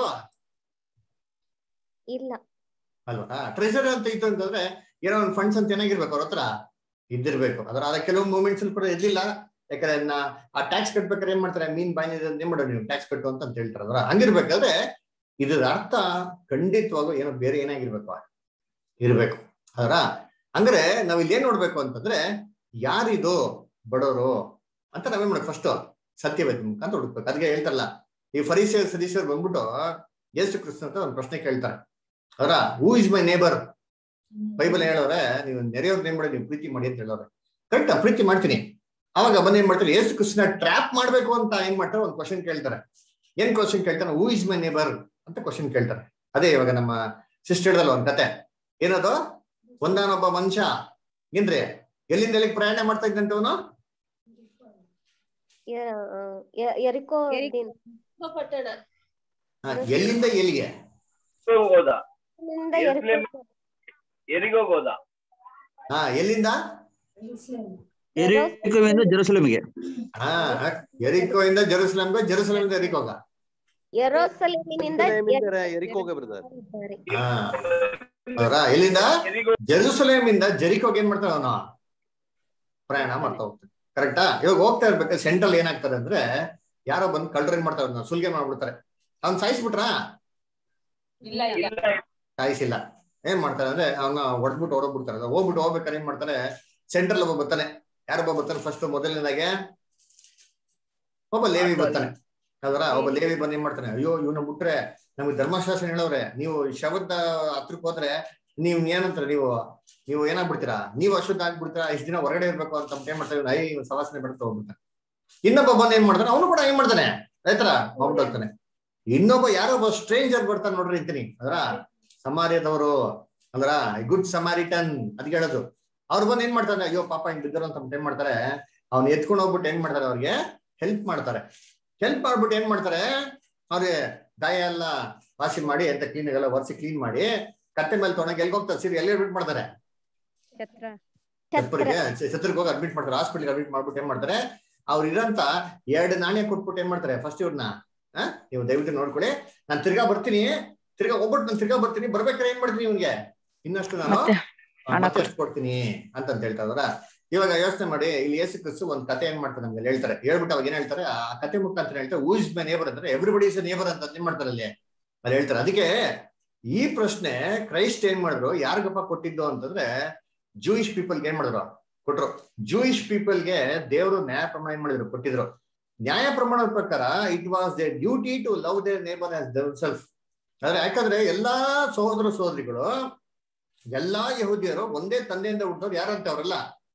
ಇಲ್ಲ ಅಲ್ವಾ? ಟ್ರೆಷರ್ ಅಂತ ಇತ್ತು ಅಂತಂದ್ರೆ ಏನೋ ಒಂದು ಫಂಡ್ಸ್ ಅಂತ ಏನಾಗಿರ್ಬೇಕು ಅವ್ರ ಹತ್ರ ಇದ್ದಿರ್ಬೇಕು. ಅದ್ರ ಕೆಲವು ಮೂಮೆಂಟ್ಸ್ ಅಲ್ಲಿ ಕೂಡ ಇರ್ಲಿಲ್ಲ. ಯಾಕಂದ್ರೆ ಆ ಟ್ಯಾಕ್ಸ್ ಕಟ್ಬೇಕಾದ್ರೆ ಏನ್ ಮಾಡ್ತಾರೆ, ಮೀನ್ ಬಾಯಿ ಏನ್ ಮಾಡೋದು ನೀವು ಟ್ಯಾಕ್ಸ್ ಕಟ್ಟು ಅಂತ ಹೇಳ್ತಾರೆ. ಅದ್ರ ಹಂಗಿರ್ಬೇಕಾದ್ರೆ ಇದ್ರ ಅರ್ಥ ಖಂಡಿತವಾಗೂ ಏನೋ ಬೇರೆ ಏನಾಗಿರ್ಬೇಕು ಇರ್ಬೇಕು ಅದರ. ಅಂದ್ರೆ ನಾವ್ ಇಲ್ಲಿ ಏನ್ ನೋಡ್ಬೇಕು ಅಂತಂದ್ರೆ, ಯಾರಿದು ಬಡವರು ಅಂತ ನಾವೇನ್ ಮಾಡ್ಬೇಕು, ಫಸ್ಟ್ ಸತ್ಯವೇದ ಅಂತ ಹುಡುಕ್ಬೇಕು. ಅದಕ್ಕೆ ಹೇಳ್ತಾರಲ್ಲ, ಈ ಫರಿಸೇಯರ್ ಸದಸ್ಯರು ಬಂದ್ಬಿಟ್ಟು ಯೇಸು ಕ್ರಿಸ್ತ ಅಂತ ಒಂದು ಪ್ರಶ್ನೆ ಕೇಳ್ತಾರೆ, ಅದರ who is my neighbour. Bible ಹೇಳೋರೆ, ನೀವು ನೆರೆಯವ್ರ ಏನ್ ಮಾಡಿ ನೀವು ಪ್ರೀತಿ ಮಾಡಿ ಅಂತ ಹೇಳೋರೆ. ಕರೆಕ್ಟಾ? ಪ್ರೀತಿ ಮಾಡ್ತೀನಿ. ಅವಾಗ ಬಂದ್ ಏನ್ ಮಾಡ್ತಾರೆ, ಯೇಸು ಕ್ರಿಸ್ತನ ಟ್ರ್ಯಾಪ್ ಮಾಡ್ಬೇಕು ಅಂತ ಏನ್ ಮಾಡ್ತಾರೆ, ಒಂದು ಕ್ವಶನ್ ಕೇಳ್ತಾರೆ. ಏನ್ ಕ್ವಶನ್ ಕೇಳ್ತಾರೆ? ಹೂ ಇಸ್ ಮೈ ನೇಬರ್ ಅಂತ ಕ್ವಶನ್ ಕೇಳ್ತಾರೆ. ಅದೇ ಇವಾಗ ನಮ್ಮ ಸಿಸ್ಟರ್ ಹೇಳ್ದಲ್ಲ ಒಂದ್ ಕತೆ, ಏನದು, ಒಂದಾನೊಬ್ಬ ಮನುಷ್ಯ ಏನ್ರಿ ಎಲ್ಲಿಂದ ಎಲ್ಲಿಗೆ ಪ್ರಯಾಣ ಮಾಡ್ತಾ ಇದ್ದಂತವನು, ಎಲ್ಲಿಂದ ಎಲ್ಲಿಗೆ ಎಲ್ಲಿಂದ ಯೆರಿಕೋವಿಂದ ಜೆರುಸಲೇಮಿಗೆ. ಯೆರಿಕೋಯಿಂದ ಜೆರುಸಲೇಮ್ಗೆ, ಜೆರುಸಲೇಮಿಂದ ಯೆರಿಕೋಗ. ಯೆರೂಸಲೇಮಿನಿಂದ ಯೆರಿಕೋಗೆ ಬ್ರದರ್. ಎಲ್ಲಿಂದ? ಜೆರುಸಲೇಮಿಂದ ಜೆರಿಕೋಗೆ ಏನ್ ಮಾಡ್ತಾನೆ ಅವನು? ಪ್ರಯಾಣ ಮಾಡ್ತಾ ಹೋಗ್ತಾನೆ. ಕರೆಕ್ಟಾ? ಇವಾಗ ಹೋಗ್ತಾ ಇರ್ಬೇಕಾದ್ರೆ ಸೆಂಟ್ರಲ್ ಏನಾಗ್ತಾರೆ ಅಂದ್ರೆ, ಯಾರೋ ಬಂದು ಕಳ್ಳರು ಏನ್ ಮಾಡ್ತಾರೆ, ಸುಲ್ಗೆ ಮಾಡ್ಬಿಡ್ತಾರೆ. ಅವ್ನ್ ಸಾಯಿಸ್ಬಿಟ್ರಾ? ಸಾಯಿಸಿಲ್ಲ. ಏನ್ ಮಾಡ್ತಾರೆ ಅಂದ್ರೆ ಅವ್ನ ಹೊಡ್ಬಿಟ್ಟು ಹೊಡೋಗ್ಬಿಡ್ತಾರೆ. ಹೋಗ್ಬೇಕಾದ್ರೆ ಏನ್ ಮಾಡ್ತಾರೆ, ಸೆಂಟ್ರಲ್ ಒಬ್ಬ ಬರ್ತಾನೆ. ಯಾರೊಬ್ಬ ಬರ್ತಾನೆ ಫಸ್ಟ್? ಮೊದಲನೇದಾಗೆ ಒಬ್ಬ ಲೇವಿ ಬರ್ತಾನೆ. ಅದರ ಒಬ್ಬ ಲೇವಿ ಬಂದು ಏನ್ ಮಾಡ್ತಾನೆ, ಅಯ್ಯೋ ಇವ್ನ ಬಿಟ್ರೆ ನಮ್ಗೆ ಧರ್ಮಶಾಸ್ತ್ರ ಹೇಳವ್ರೆ, ನೀವು ಶವದ ಹತ್ರಕ್ಕೆ ಹೋದ್ರೆ ನೀವ್ ಏನಂತಾರೆ, ನೀವು ಏನಾಗ್ಬಿಡ್ತೀರಾ, ನೀವು ಅಶುದ್ಧ ಆಗ್ಬಿಡ್ತೀರಾ, ಇಷ್ಟ ದಿನ ಹೊರಗಡೆ ಇರ್ಬೇಕು ಅಂತ ಏನ್ ಮಾಡ್ತಾರೆ, ಸವಾಸನೆ ಬೆಡ್ತಾ ಹೋಗ್ಬಿಡ್ತಾನೆ. ಇನ್ನೊಬ್ಬ ಬಂದು ಏನ್ ಮಾಡ್ತಾನೆ, ಅವನು ಕೂಡ ಏನ್ ಮಾಡ್ತಾನೆ, ರೈತರ ಹೋಗ್ಬಿಡ್ತಾನೆ. ಇನ್ನೊಬ್ಬ ಯಾರೊಬ್ಬ ಸ್ಟ್ರೇಂಜರ್ ಬರ್ತಾನೆ ನೋಡ್ರಿ ಅಂತೀನಿ. ಅದರ ಸಮಾರ್ಯದವರು ಅಂದ್ರ ಗುಡ್ ಸಮಾರಿಟನ್ ಅದ್ ಹೇಳೋದು. ಅವ್ರು ಬಂದು ಏನ್ ಮಾಡ್ತಾರೆ, ಅಯ್ಯೋ ಪಾಪ ಹಿಂಗ್ ಬಿದ್ದರು ಅಂತ ಏನ್ ಮಾಡ್ತಾರೆ, ಅವ್ನ ಎತ್ಕೊಂಡು ಹೋಗ್ಬಿಟ್ಟು ಏನ್ ಮಾಡ್ತಾರೆ, ಅವ್ರಿಗೆ ಹೆಲ್ಪ್ ಮಾಡ್ತಾರೆ. ಹೆಲ್ಪ್ ಮಾಡ್ಬಿಟ್ಟು ಏನ್ ಮಾಡ್ತಾರೆ, ಅವ್ರಿಗೆ ಗಾಯ ಎಲ್ಲ ವಾಸಿ ಮಾಡಿ ಅಂತ ಕ್ಲೀನ್ ಎಲ್ಲ ಒರೆಸಿ ಕ್ಲೀನ್ ಮಾಡಿ ಕತ್ತೆ ಮೇಲೆ ತೊಗೊಂಡಾಗ ಎಲ್ಲಿ ಹೋಗ್ತಾರೆ, ಸೀರಿ ಎಲ್ಲಿ ಅಡ್ಮಿಟ್ ಮಾಡ್ತಾರೆ, ಛತ್ರಕ್ಕೆ ಹೋಗಿ ಅಡ್ಮಿಟ್ ಮಾಡ್ತಾರೆ. ಹಾಸ್ಪಿಟಲ್ ಅಡ್ಮಿಟ್ ಮಾಡ್ಬಿಟ್ಟು ಏನ್ ಮಾಡ್ತಾರೆ, ಅವ್ರು ಇರಂತ 2 ನಾಣ್ಯ ಕೊಟ್ಬಿಟ್ಟು ಏನ್ ಮಾಡ್ತಾರೆ, ಫಸ್ಟ್ ಇವ್ರನ್ನ ನೀವು ದಯವಿಟ್ಟು ನೋಡ್ಕೊಳ್ಳಿ, ನಾನು ತಿರ್ಗಾ ಬರ್ತೀನಿ, ತಿರ್ಗಾ ಹೋಗ್ಬಿಟ್ಟು ನಾನು ತಿರ್ಗಾ ಬರ್ತೀನಿ, ಬರ್ಬೇಕಾದ್ರೆ ಏನ್ ಮಾಡ್ತೀನಿ ಇವ್ನಿಗೆ ಇನ್ನಷ್ಟು ನಾನು ಮತ್ತೆ ಎಷ್ಟು ಕೊಡ್ತೀನಿ ಅಂತ ಹೇಳ್ತಾ ಇದಾರ. ಇವಾಗ ಯೋಚನೆ ಮಾಡಿ, ಇಲ್ಲಿ ಯೇಸು ಕ್ರಿಸ್ತು ಒಂದ್ ಕತೆ ಏನ್ ಮಾಡ್ತಾರೆ ನಮ್ಗೆ ಹೇಳ್ತಾರೆ. ಹೇಳ್ಬಿಟ್ಟು ಅವಾಗ ಏನ್ ಹೇಳ್ತಾರೆ, ಆ ಕತೆ ಮುಖಾಂತರ ಹೇಳ್ತಾರೆ, ಹೂ ಇಸ್ ಮೈ ನೇಬರ್ ಅಂದ್ರೆ ಎವ್ರಿಬಡಿ ಇಸ್ ಎ ನೇಬರ್ ಅಂತ ಏನ್ ಮಾಡ್ತಾರೆ ಅಲ್ಲಿ ಹೇಳ್ತಾರೆ. ಅದಕ್ಕೆ ಈ ಪ್ರಶ್ನೆ ಕ್ರೈಸ್ಟ್ ಏನ್ ಮಾಡಿದ್ರು, ಯಾರಿಗಪ್ಪ ಕೊಟ್ಟಿದ್ದು ಅಂತಂದ್ರೆ ಜೂಯಿಶ್ ಪೀಪಲ್ಗೆ ಏನ್ ಮಾಡಿದ್ರು, ಕೊಟ್ರು. ಜೂಯಿಶ್ ಪೀಪಲ್ಗೆ ದೇವರು ನ್ಯಾಯ ಪ್ರಮಾಣ ಏನ್ ಮಾಡಿದ್ರು, ಕೊಟ್ಟಿದ್ರು. ನ್ಯಾಯ ಪ್ರಮಾಣದ ಪ್ರಕಾರ it was their duty to love their neighbour as themselves. ಆದ್ರೆ ಯಾಕಂದ್ರೆ ಎಲ್ಲಾ ಸಹೋದರ ಸಹೋದರಿಗಳು, ಎಲ್ಲಾ ಯಹೂದಿಯರು ಒಂದೇ ತಂದೆಯಿಂದ ಹುಟ್ಟೋರು ಯಾರಂತೆ, ಅವರೆಲ್ಲ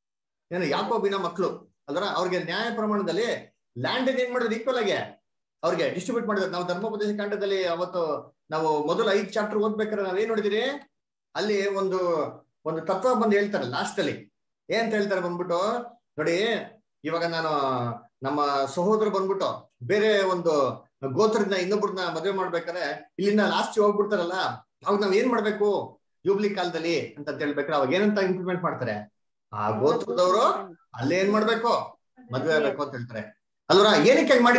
ಏನು ಯಾಕೋಬಿನ ಮಕ್ಕಳು. ಅಲ್ರ ಅವ್ರಿಗೆ ನ್ಯಾಯ ಪ್ರಮಾಣದಲ್ಲಿ ಲ್ಯಾಂಡ್ ಏನ್ ಮಾಡಿದ್ರು, ಈಕ್ವಲ್ ಆಗಿ ಅವ್ರಿಗೆ ಡಿಸ್ಟ್ರಿಬ್ಯೂಟ್ ಮಾಡಿದ್ರು. ನಾವು ಧರ್ಮೋಪದೇಶ ಕಾಂಡದಲ್ಲಿ ಅವತ್ತು ನಾವು ಮೊದಲು 5 ಚಾಪ್ಟರ್ ಓದ್ಬೇಕಾದ್ರೆ ನಾವೇನ್ ನೋಡಿದಿರಿ, ಅಲ್ಲಿ ಒಂದು ತತ್ವ ಬಂದು ಹೇಳ್ತಾರೆ ಲಾಸ್ಟ್ ಅಲ್ಲಿ. ಏನಂತ ಹೇಳ್ತಾರೆ ಬಂದ್ಬಿಟ್ಟು, ನೋಡಿ ಇವಾಗ ನಾನು ನಮ್ಮ ಸಹೋದರ ಬಂದ್ಬಿಟ್ಟು ಬೇರೆ ಒಂದು ಗೋತ್ರದಿಂದ ಇನ್ನೊಬ್ರನ್ನ ಮದುವೆ ಮಾಡ್ಬೇಕಾದ್ರೆ ಇಲ್ಲಿಂದ ಲಾಸ್ಟ್ ಹೋಗ್ಬಿಡ್ತಾರಲ್ಲ, ಅವಾಗ ನಾವ್ ಏನ್ ಮಾಡ್ಬೇಕು ಯೂಬ್ಲಿ ಕಾಲದಲ್ಲಿ ಅಂತ ಹೇಳ್ಬೇಕಾದ್ರೆ ಅವಾಗ ಏನಂತ ಇಂಪ್ಲಿಮೆಂಟ್ ಮಾಡ್ತಾರೆ, ಆ ಗೋತ್ರದವರು ಅಲ್ಲೇ ಏನ್ ಮಾಡ್ಬೇಕು, ಮದ್ವೆ ಆಗ್ಬೇಕು ಅಂತ ಹೇಳ್ತಾರೆ. ಅಲ್ವರ ಏನಕ್ಕೆ ಹಂಗ್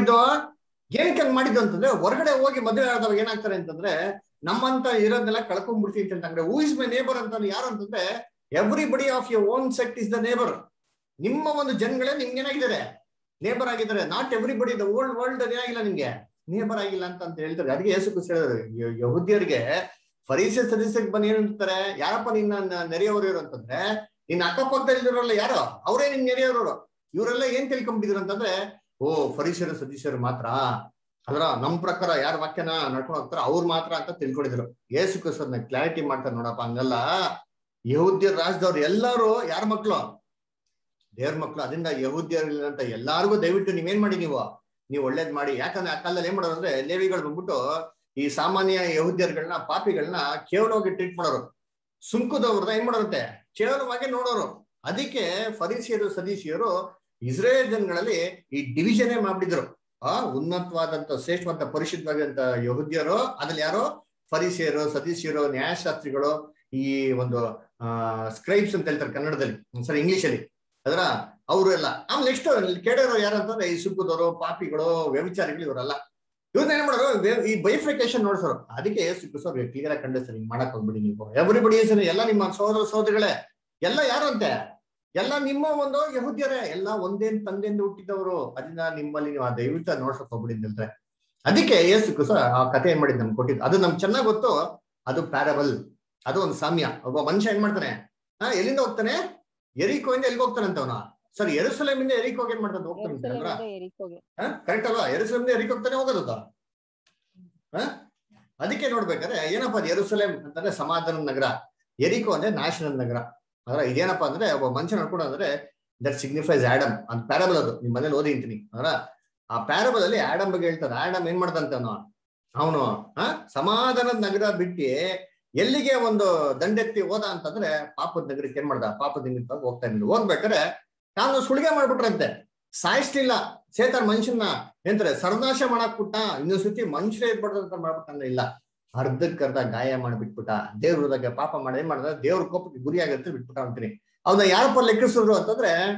ಮಾಡಿದ್ದು ಅಂತಂದ್ರೆ, ಹೊರಗಡೆ ಹೋಗಿ ಮದುವೆ ಆದವಾಗ ಏನಾಗ್ತಾರೆ ಅಂತಂದ್ರೆ ನಮ್ಮಂತ ಇರೋದನ್ನೆಲ್ಲ ಕಳ್ಕೊಂಡ್ಬಿಡ್ತೀವಿ ಅಂತ ಹೇಳ್ತಾರೆ. ಹೂ ಇಸ್ ಮೈ ನೇಬರ್ ಅಂತ ಯಾರು ಅಂತಂದ್ರೆ, everybody of your own sect is the neighbour. ನಿಮ್ಮ ಒಂದು ಜನಗಳೇ ನಿಮ್ಗೆ ಏನಾಗಿದ್ದಾರೆ, ನೇಬರ್ ಆಗಿದ್ದಾರೆ. Not everybody the old world ಏನಾಗಿಲ್ಲ, ನಿಮ್ಗೆ ನೇಬರ್ ಆಗಿಲ್ಲ ಅಂತ ಹೇಳ್ತಾರೆ. ಅದಕ್ಕೆ ಯೇಸು ಕ್ರಿಸ್ತ ಹೇಳಿದ್ರು ಯಹೂದ್ಯರಿಗೆ, ಫರೀಸೆ ಸದಸ್ಯರಿಗೆ ಬಂದು ಏನಂತಾರೆ, ಯಾರಪ್ಪ ನಿನ್ನ ನೆರೆಯವರು ಅಂತಂದ್ರೆ, ನಿನ್ನ ಅಕ್ಕಪಕ್ಕದಲ್ಲಿರೋಲ್ಲ ಯಾರೋ ಅವರೇ ನಿನ್ ನೆರೆಯವರು. ಇವರೆಲ್ಲ ಏನ್ ತಿಳ್ಕೊಂಡ್ಬಿಟ್ಟಿದ್ರು ಅಂತಂದ್ರೆ, ಓ ಫರೀಸರು ಸದಸ್ಯರು ಮಾತ್ರ, ಅದ್ರ ನಮ್ ಪ್ರಕಾರ ಯಾರ ವಾಕ್ಯನ ನಡ್ಕೊಂಡು ಹೋಗ್ತಾರ ಅವ್ರು ಮಾತ್ರ ಅಂತ ತಿಳ್ಕೊಂಡಿದ್ರು. ಯೇಸು ಕ್ರಿಸ್ತನ ಕ್ಲಾರಿಟಿ ಮಾಡ್ತಾರೆ, ನೋಡಪ್ಪ ಹಂಗಲ್ಲ, ಯಹೂದ್ಯರ ರಾಜ್ಯದವ್ರು ಎಲ್ಲರೂ ಯಾರ ಮಕ್ಳು, ದೇವ್ರ ಮಕ್ಳು. ಅದರಿಂದ ಯಹೂದ್ಯರಿಲ್ಲಂತ ಎಲ್ಲಾರ್ಗು ದಯವಿಟ್ಟು ನೀವೇನ್ ಮಾಡಿ, ನೀವು ಒಳ್ಳೇದ್ ಮಾಡಿ. ಯಾಕಂದ್ರೆ ಆ ಕಾಲದಲ್ಲಿ ಏನ್ ಮಾಡೋರು ಅಂದ್ರೆ, ಲೇವಿಗಳು ಬಂದ್ಬಿಟ್ಟು ಈ ಸಾಮಾನ್ಯ ಯಹೂದ್ಯರುಗಳನ್ನ, ಪಾಪಿಗಳನ್ನ ಕೇವಲವಾಗಿ ಟ್ರೀಟ್ ಮಾಡೋರು. ಸುಂಕದವ್ರನ್ನ ಏನ್ ಮಾಡೋರಂತೆ, ಕೇವಲವಾಗಿ ನೋಡೋರು. ಅದಕ್ಕೆ ಫರೀಸಿಯರು ಸದೀಸಿಯರು ಇಸ್ರೇಲ್ ಜನಗಳಲ್ಲಿ ಈ ಡಿವಿಷನ್ ಮಾಡ್ಬಿಟ್ಟಿದ್ರು. ಉನ್ನತವಾದಂತ ಶ್ರೇಷ್ಠವಂತ ಪರಿಶುದ್ಧವಾದಂತ ಯಹೂದ್ಯರು, ಅದ್ರಲ್ಲಿ ಯಾರು ಫರೀಸಿಯರು ಸದೀಸಿಯರು, ನ್ಯಾಯಶಾಸ್ತ್ರಿಗಳು, ಈ ಒಂದು ಸ್ಕ್ರೈಬ್ಸ್ ಅಂತ ಹೇಳ್ತಾರೆ ಕನ್ನಡದಲ್ಲಿ, ಸರಿ ಇಂಗ್ಲಿಷ್ ಅಲ್ಲಿ, ಅದರ ಅವರು ಎಲ್ಲ. ಆಮೇಲೆ ನೆಕ್ಸ್ಟ್ ಕೆಡೋರು ಯಾರಂತಂದ್ರೆ ಈ ಸುಂಕದವರು, ಪಾಪಿಗಳು, ವ್ಯಭಿಚಾರಿಗಳು, ಇವರೆಲ್ಲ. ಇವ್ರನ್ನ ಏನ್ ಮಾಡೋರು, ಈ ಬೈಫ್ರಿಕೇಶನ್ ನೋಡ್ಸೋರು. ಅದಕ್ಕೆ ಸುಖಸೋರು ಕ್ಲಿಯರ್ ಆಗಿ ಕಂಡಿಸ್ತಾರೆ, ಹಿಂಗ್ ಮಾಡಕ್ ಹೋಗ್ಬಿಡಿ ನೀವು, ಎವ್ರಿಬಡಿ ಎಲ್ಲ ನಿಮ್ಮ ಸಹೋದರ ಸಹೋದರಿಗಳೇ, ಎಲ್ಲ ಯಾರು ಅಂತೆ, ಎಲ್ಲ ನಿಮ್ಮ ಒಂದು ಯಹೂದ್ಯರೇ, ಎಲ್ಲ ಒಂದೇ ತಂದೆಯಿಂದ ಹುಟ್ಟಿದವರು. ಅದನ್ನ ನಿಮ್ಮಲ್ಲಿ ನೀವು ದಯವಿಟ್ಟು ನೋಡ್ಸಕ್ ಹೋಗ್ಬಿಡಿ ಅಂತ ಹೇಳ್ತಾರೆ. ಅದಕ್ಕೆ ಯೇಸು ಕ್ರಿಸ್ತ ಆ ಕಥೆ ಏನ್ ಮಾಡಿದ್ ನಮ್ಗೆ ಕೊಟ್ಟಿದ್ದು, ಅದು ನಮ್ಗೆ ಚೆನ್ನಾಗ್ ಗೊತ್ತು. ಅದು ಪ್ಯಾರಬಲ್, ಅದು ಒಂದು ಸಾಮ್ಯ. ಒಬ್ಬ ಮನುಷ್ಯ ಏನ್ ಮಾಡ್ತಾನೆ, ಎಲ್ಲಿಂದ ಹೋಗ್ತಾನೆ, ಯೆರಿಕೋಯಿಂದ ಎಲ್ಲಿಗೆ ಹೋಗ್ತಾನೆ ಅಂತವನ, ಸರಿ ಯೆರೂಸಲೇಮಿಂದ ಯೆರಿಕೋಗೆ ಏನ್ ಮಾಡ್ತಾನೆ, ಹೋಗ್ತಾನೆ ಕರೆಕ್ಟ್ ಅಲ್ವಾ? ಯೆರೂಸಲೇಮಿಂದ ಯೆರಿಕೋ ಹೋಗ್ತಾನೆ ಹೋಗೋದು. ಅದಕ್ಕೆ ನೋಡ್ಬೇಕಾದ್ರೆ ಏನಪ್ಪಾ ಅದು, ಯೆರೂಸಲೇಮ್ ಅಂತಂದ್ರೆ ಸಮಾಧಾನ ನಗರ, ಯೆರಿಕೋ ಅಂದ್ರೆ ನಾಶನದ ನಗರ. ಅದ್ರ ಇದೇನಪ್ಪಾ ಅಂದ್ರೆ, ಒಬ್ಬ ಮನುಷ್ಯ ನಡ್ಕೊಂಡು ಅಂದ್ರೆ ದಟ್ ಸಿಗ್ನಿಫೈಸ್ ಆಡಮ್ ಅಂತ ಪ್ಯಾರಬಲ್. ಅದು ನಿಮ್ ಮನೇಲಿ ಓದಿ ಅಂತೀನಿ. ಅದರ ಆ ಪ್ಯಾರಬಲ್ ಅಲ್ಲಿ ಆಡಮ್ ಬಗ್ಗೆ ಹೇಳ್ತಾರೆ. ಆಡಮ್ ಏನ್ ಮಾಡ್ದಂತ ಅವನು ಸಮಾಧಾನದ ನಗರ ಬಿಟ್ಟು ಎಲ್ಲಿಗೆ ಒಂದು ದಂಡೆತ್ತಿ ಹೋದ ಅಂತಂದ್ರೆ ಪಾಪದ ನಗರಕ್ಕೆ ಏನ್ ಮಾಡ್ದ, ಪಾಪದ ನಿಮಿತ್ತವಾಗಿ ಹೋಗ್ತಾ ಇದ್ರು. ಹೋಗ್ಬೇಕಾದ್ರೆ ನಾನು ಸುಳಿಗೆ ಮಾಡ್ಬಿಟ್ರಂತೆ, ಸಾಯಿಸ್ಲಿಲ್ಲ. ಸೇತಾನ್ ಮನುಷ್ಯನ ಎಂತಾರೆ ಸರ್ವನಾಶ ಮಾಡಕ್ ಬಿಟ್ಟ, ಇನ್ನೊಂದ್ ಸತಿ ಮನುಷ್ಯರೇ ಇರ್ಬಾರ್ದಂತ ಮಾಡ್ಬಿಟ್ಟಂದ್ರೆ ಇಲ್ಲ, ಅರ್ಧಕ್ಕರ್ಧ ಗಾಯ ಮಾಡ್ಬಿಟ್ಬಿಟ್ಟ. ದೇವ್ರ ಹೃದಯ ಪಾಪ ಮಾಡಿ ಏನ್ ಮಾಡಿದ್ರೆ ದೇವ್ರ ಕೋಪಕ್ಕೆ ಗುರಿಯಾಗತ್ತೆ ಬಿಟ್ಬಿಟ್ಟ ಅಂತೀನಿ. ಅವನ್ನ ಯಾರಪ್ಪ ಲೆಕ್ಕಿಸಿದ್ರು ಅಂತಂದ್ರೆ,